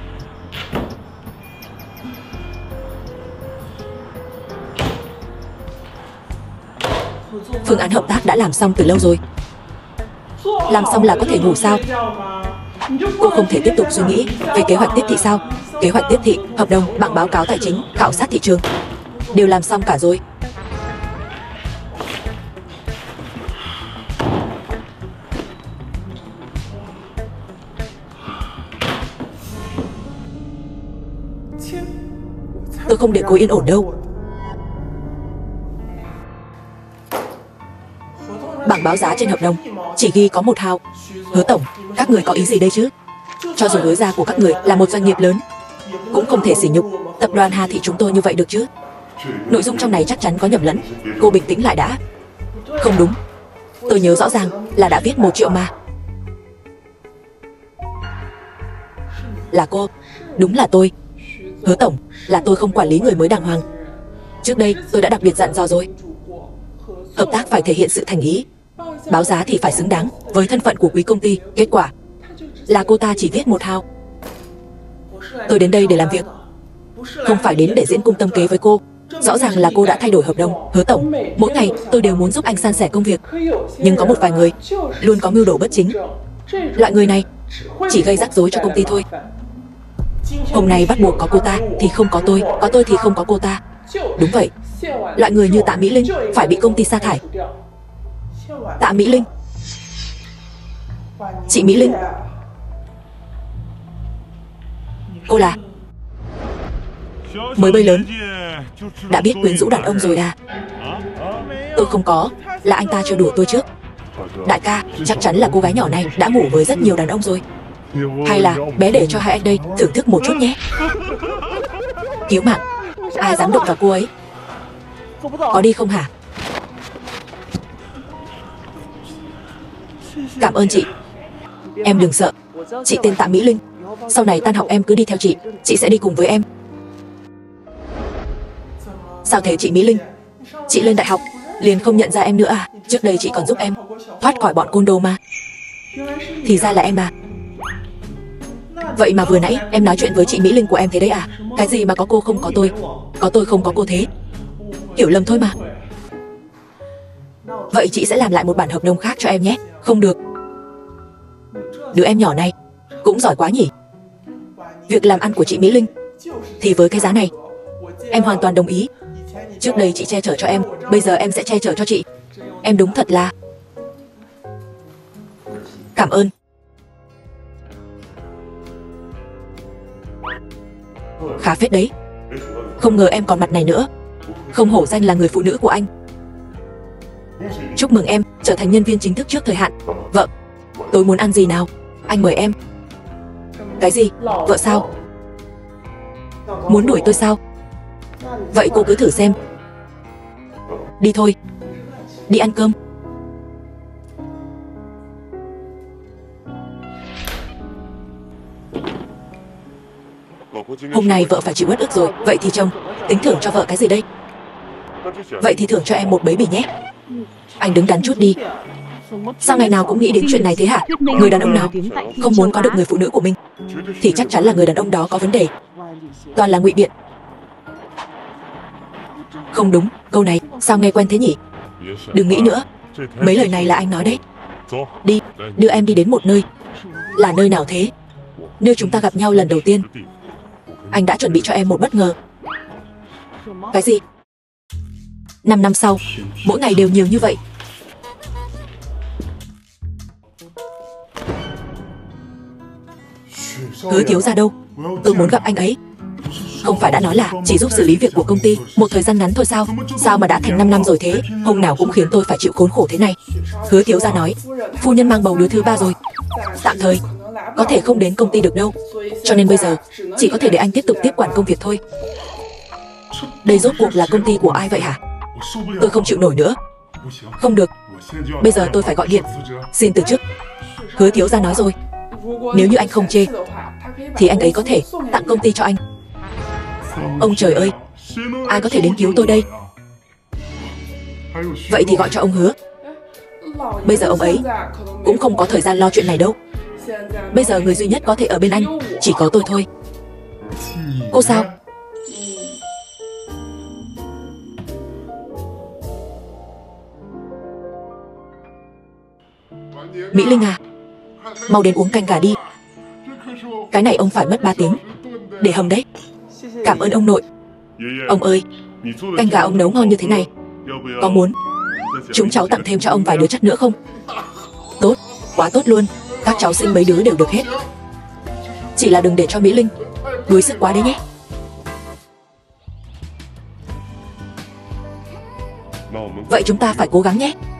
Phương án hợp tác đã làm xong từ lâu rồi. Làm xong là có thể ngủ sao? Cô không thể tiếp tục suy nghĩ về kế hoạch tiếp thị sao? Kế hoạch tiếp thị, hợp đồng, bảng báo cáo tài chính, khảo sát thị trường đều làm xong cả rồi. Tôi không để cô yên ổn đâu. Bảng báo giá trên hợp đồng chỉ ghi có 1 hào. Hứa tổng, các người có ý gì đây chứ? Cho dù Hứa gia của các người là một doanh nghiệp lớn, cũng không thể sỉ nhục tập đoàn Hà Thị chúng tôi như vậy được chứ. Nội dung trong này chắc chắn có nhầm lẫn. Cô bình tĩnh lại đã. Không đúng, tôi nhớ rõ ràng là đã viết 1 triệu mà. Là cô. Đúng là tôi. Hứa tổng, là tôi không quản lý người mới đàng hoàng. Trước đây tôi đã đặc biệt dặn dò rồi. Hợp tác phải thể hiện sự thành ý, báo giá thì phải xứng đáng với thân phận của quý công ty. Kết quả là cô ta chỉ viết 1 hào. Tôi đến đây để làm việc, không phải đến để diễn cung tâm kế với cô. Rõ ràng là cô đã thay đổi hợp đồng. Hứa tổng, mỗi ngày tôi đều muốn giúp anh san sẻ công việc, nhưng có một vài người luôn có mưu đồ bất chính. Loại người này chỉ gây rắc rối cho công ty thôi. Hôm nay bắt buộc có cô ta thì không có tôi thì không có cô ta. Đúng vậy, loại người như Tạ Mỹ Linh phải bị công ty sa thải. Tạ Mỹ Linh? Chị Mỹ Linh? Cô là mới bơi lớn đã biết quyến rũ đàn ông rồi à? Tôi không có, là anh ta trêu đùa tôi trước. Đại ca, chắc chắn là cô gái nhỏ này đã ngủ với rất nhiều đàn ông rồi. Hay là bé để cho hai anh đây thưởng thức một chút nhé. Cứu mạng, ai dám động vào cô ấy? Có đi không hả? Cảm ơn chị. Em đừng sợ, chị tên Tạ Mỹ Linh. Sau này tan học em cứ đi theo chị sẽ đi cùng với em. Sao thế chị Mỹ Linh? Chị lên đại học liền không nhận ra em nữa à? Trước đây chị còn giúp em thoát khỏi bọn côn đồ mà. Thì ra là em à? Vậy mà vừa nãy em nói chuyện với chị Mỹ Linh của em thế đấy à? Cái gì mà có cô không có tôi không có cô thế? Hiểu lầm thôi mà. Vậy chị sẽ làm lại một bản hợp đồng khác cho em nhé. Không được. Đứa em nhỏ này cũng giỏi quá nhỉ. Việc làm ăn của chị Mỹ Linh thì với cái giá này em hoàn toàn đồng ý. Trước đây chị che chở cho em, bây giờ em sẽ che chở cho chị. Em đúng thật là cảm ơn. Khá phết đấy. Không ngờ em còn mặt này nữa. Không hổ danh là người phụ nữ của anh. Chúc mừng em trở thành nhân viên chính thức trước thời hạn. Vợ, tôi muốn ăn gì nào? Anh mời em. Cái gì? Vợ sao? Muốn đuổi tôi sao? Vậy cô cứ thử xem. Đi thôi. Đi ăn cơm. Hôm nay vợ phải chịu uất ức rồi. Vậy thì chồng tính thưởng cho vợ cái gì đây? Vậy thì thưởng cho em một bấy bỉ nhé. Anh đứng đắn chút đi. Sao ngày nào cũng nghĩ đến chuyện này thế hả? Người đàn ông nào không muốn có được người phụ nữ của mình thì chắc chắn là người đàn ông đó có vấn đề. Toàn là ngụy biện. Không đúng, câu này sao nghe quen thế nhỉ? Đừng nghĩ nữa, mấy lời này là anh nói đấy. Đi, đưa em đi đến một nơi. Là nơi nào thế? Nơi chúng ta gặp nhau lần đầu tiên. Anh đã chuẩn bị cho em một bất ngờ. Cái gì? 5 năm sau, mỗi ngày đều nhiều như vậy. Hứa thiếu gia đâu? Tôi muốn gặp anh ấy. Không phải đã nói là chỉ giúp xử lý việc của công ty một thời gian ngắn thôi sao? Sao mà đã thành 5 năm rồi thế? Hôm nào cũng khiến tôi phải chịu khốn khổ thế này. Hứa thiếu gia nói phu nhân mang bầu đứa thứ 3 rồi. Tạm thời có thể không đến công ty được đâu. Cho nên bây giờ chỉ có thể để anh tiếp tục tiếp quản công việc thôi. Đây rốt cuộc là công ty của ai vậy hả? Tôi không chịu nổi nữa. Không được, bây giờ tôi phải gọi điện xin từ chức. Hứa thiếu gia nói rồi, nếu như anh không chê thì anh ấy có thể tặng công ty cho anh. Ông trời ơi, ai có thể đến cứu tôi đây? Vậy thì gọi cho ông Hứa. Bây giờ ông ấy cũng không có thời gian lo chuyện này đâu. Bây giờ người duy nhất có thể ở bên anh chỉ có tôi thôi. Cô sao? Mỹ Linh à, mau đến uống canh gà đi. Cái này ông phải mất 3 tiếng để hầm đấy. Cảm ơn ông nội. Ông ơi, canh gà ông nấu ngon như thế này, có muốn chúng cháu tặng thêm cho ông vài đứa chắc nữa không? Tốt, quá tốt luôn. Các cháu sinh mấy đứa đều được hết. Chỉ là đừng để cho Mỹ Linh đuối sức quá đấy nhé. Vậy chúng ta phải cố gắng nhé.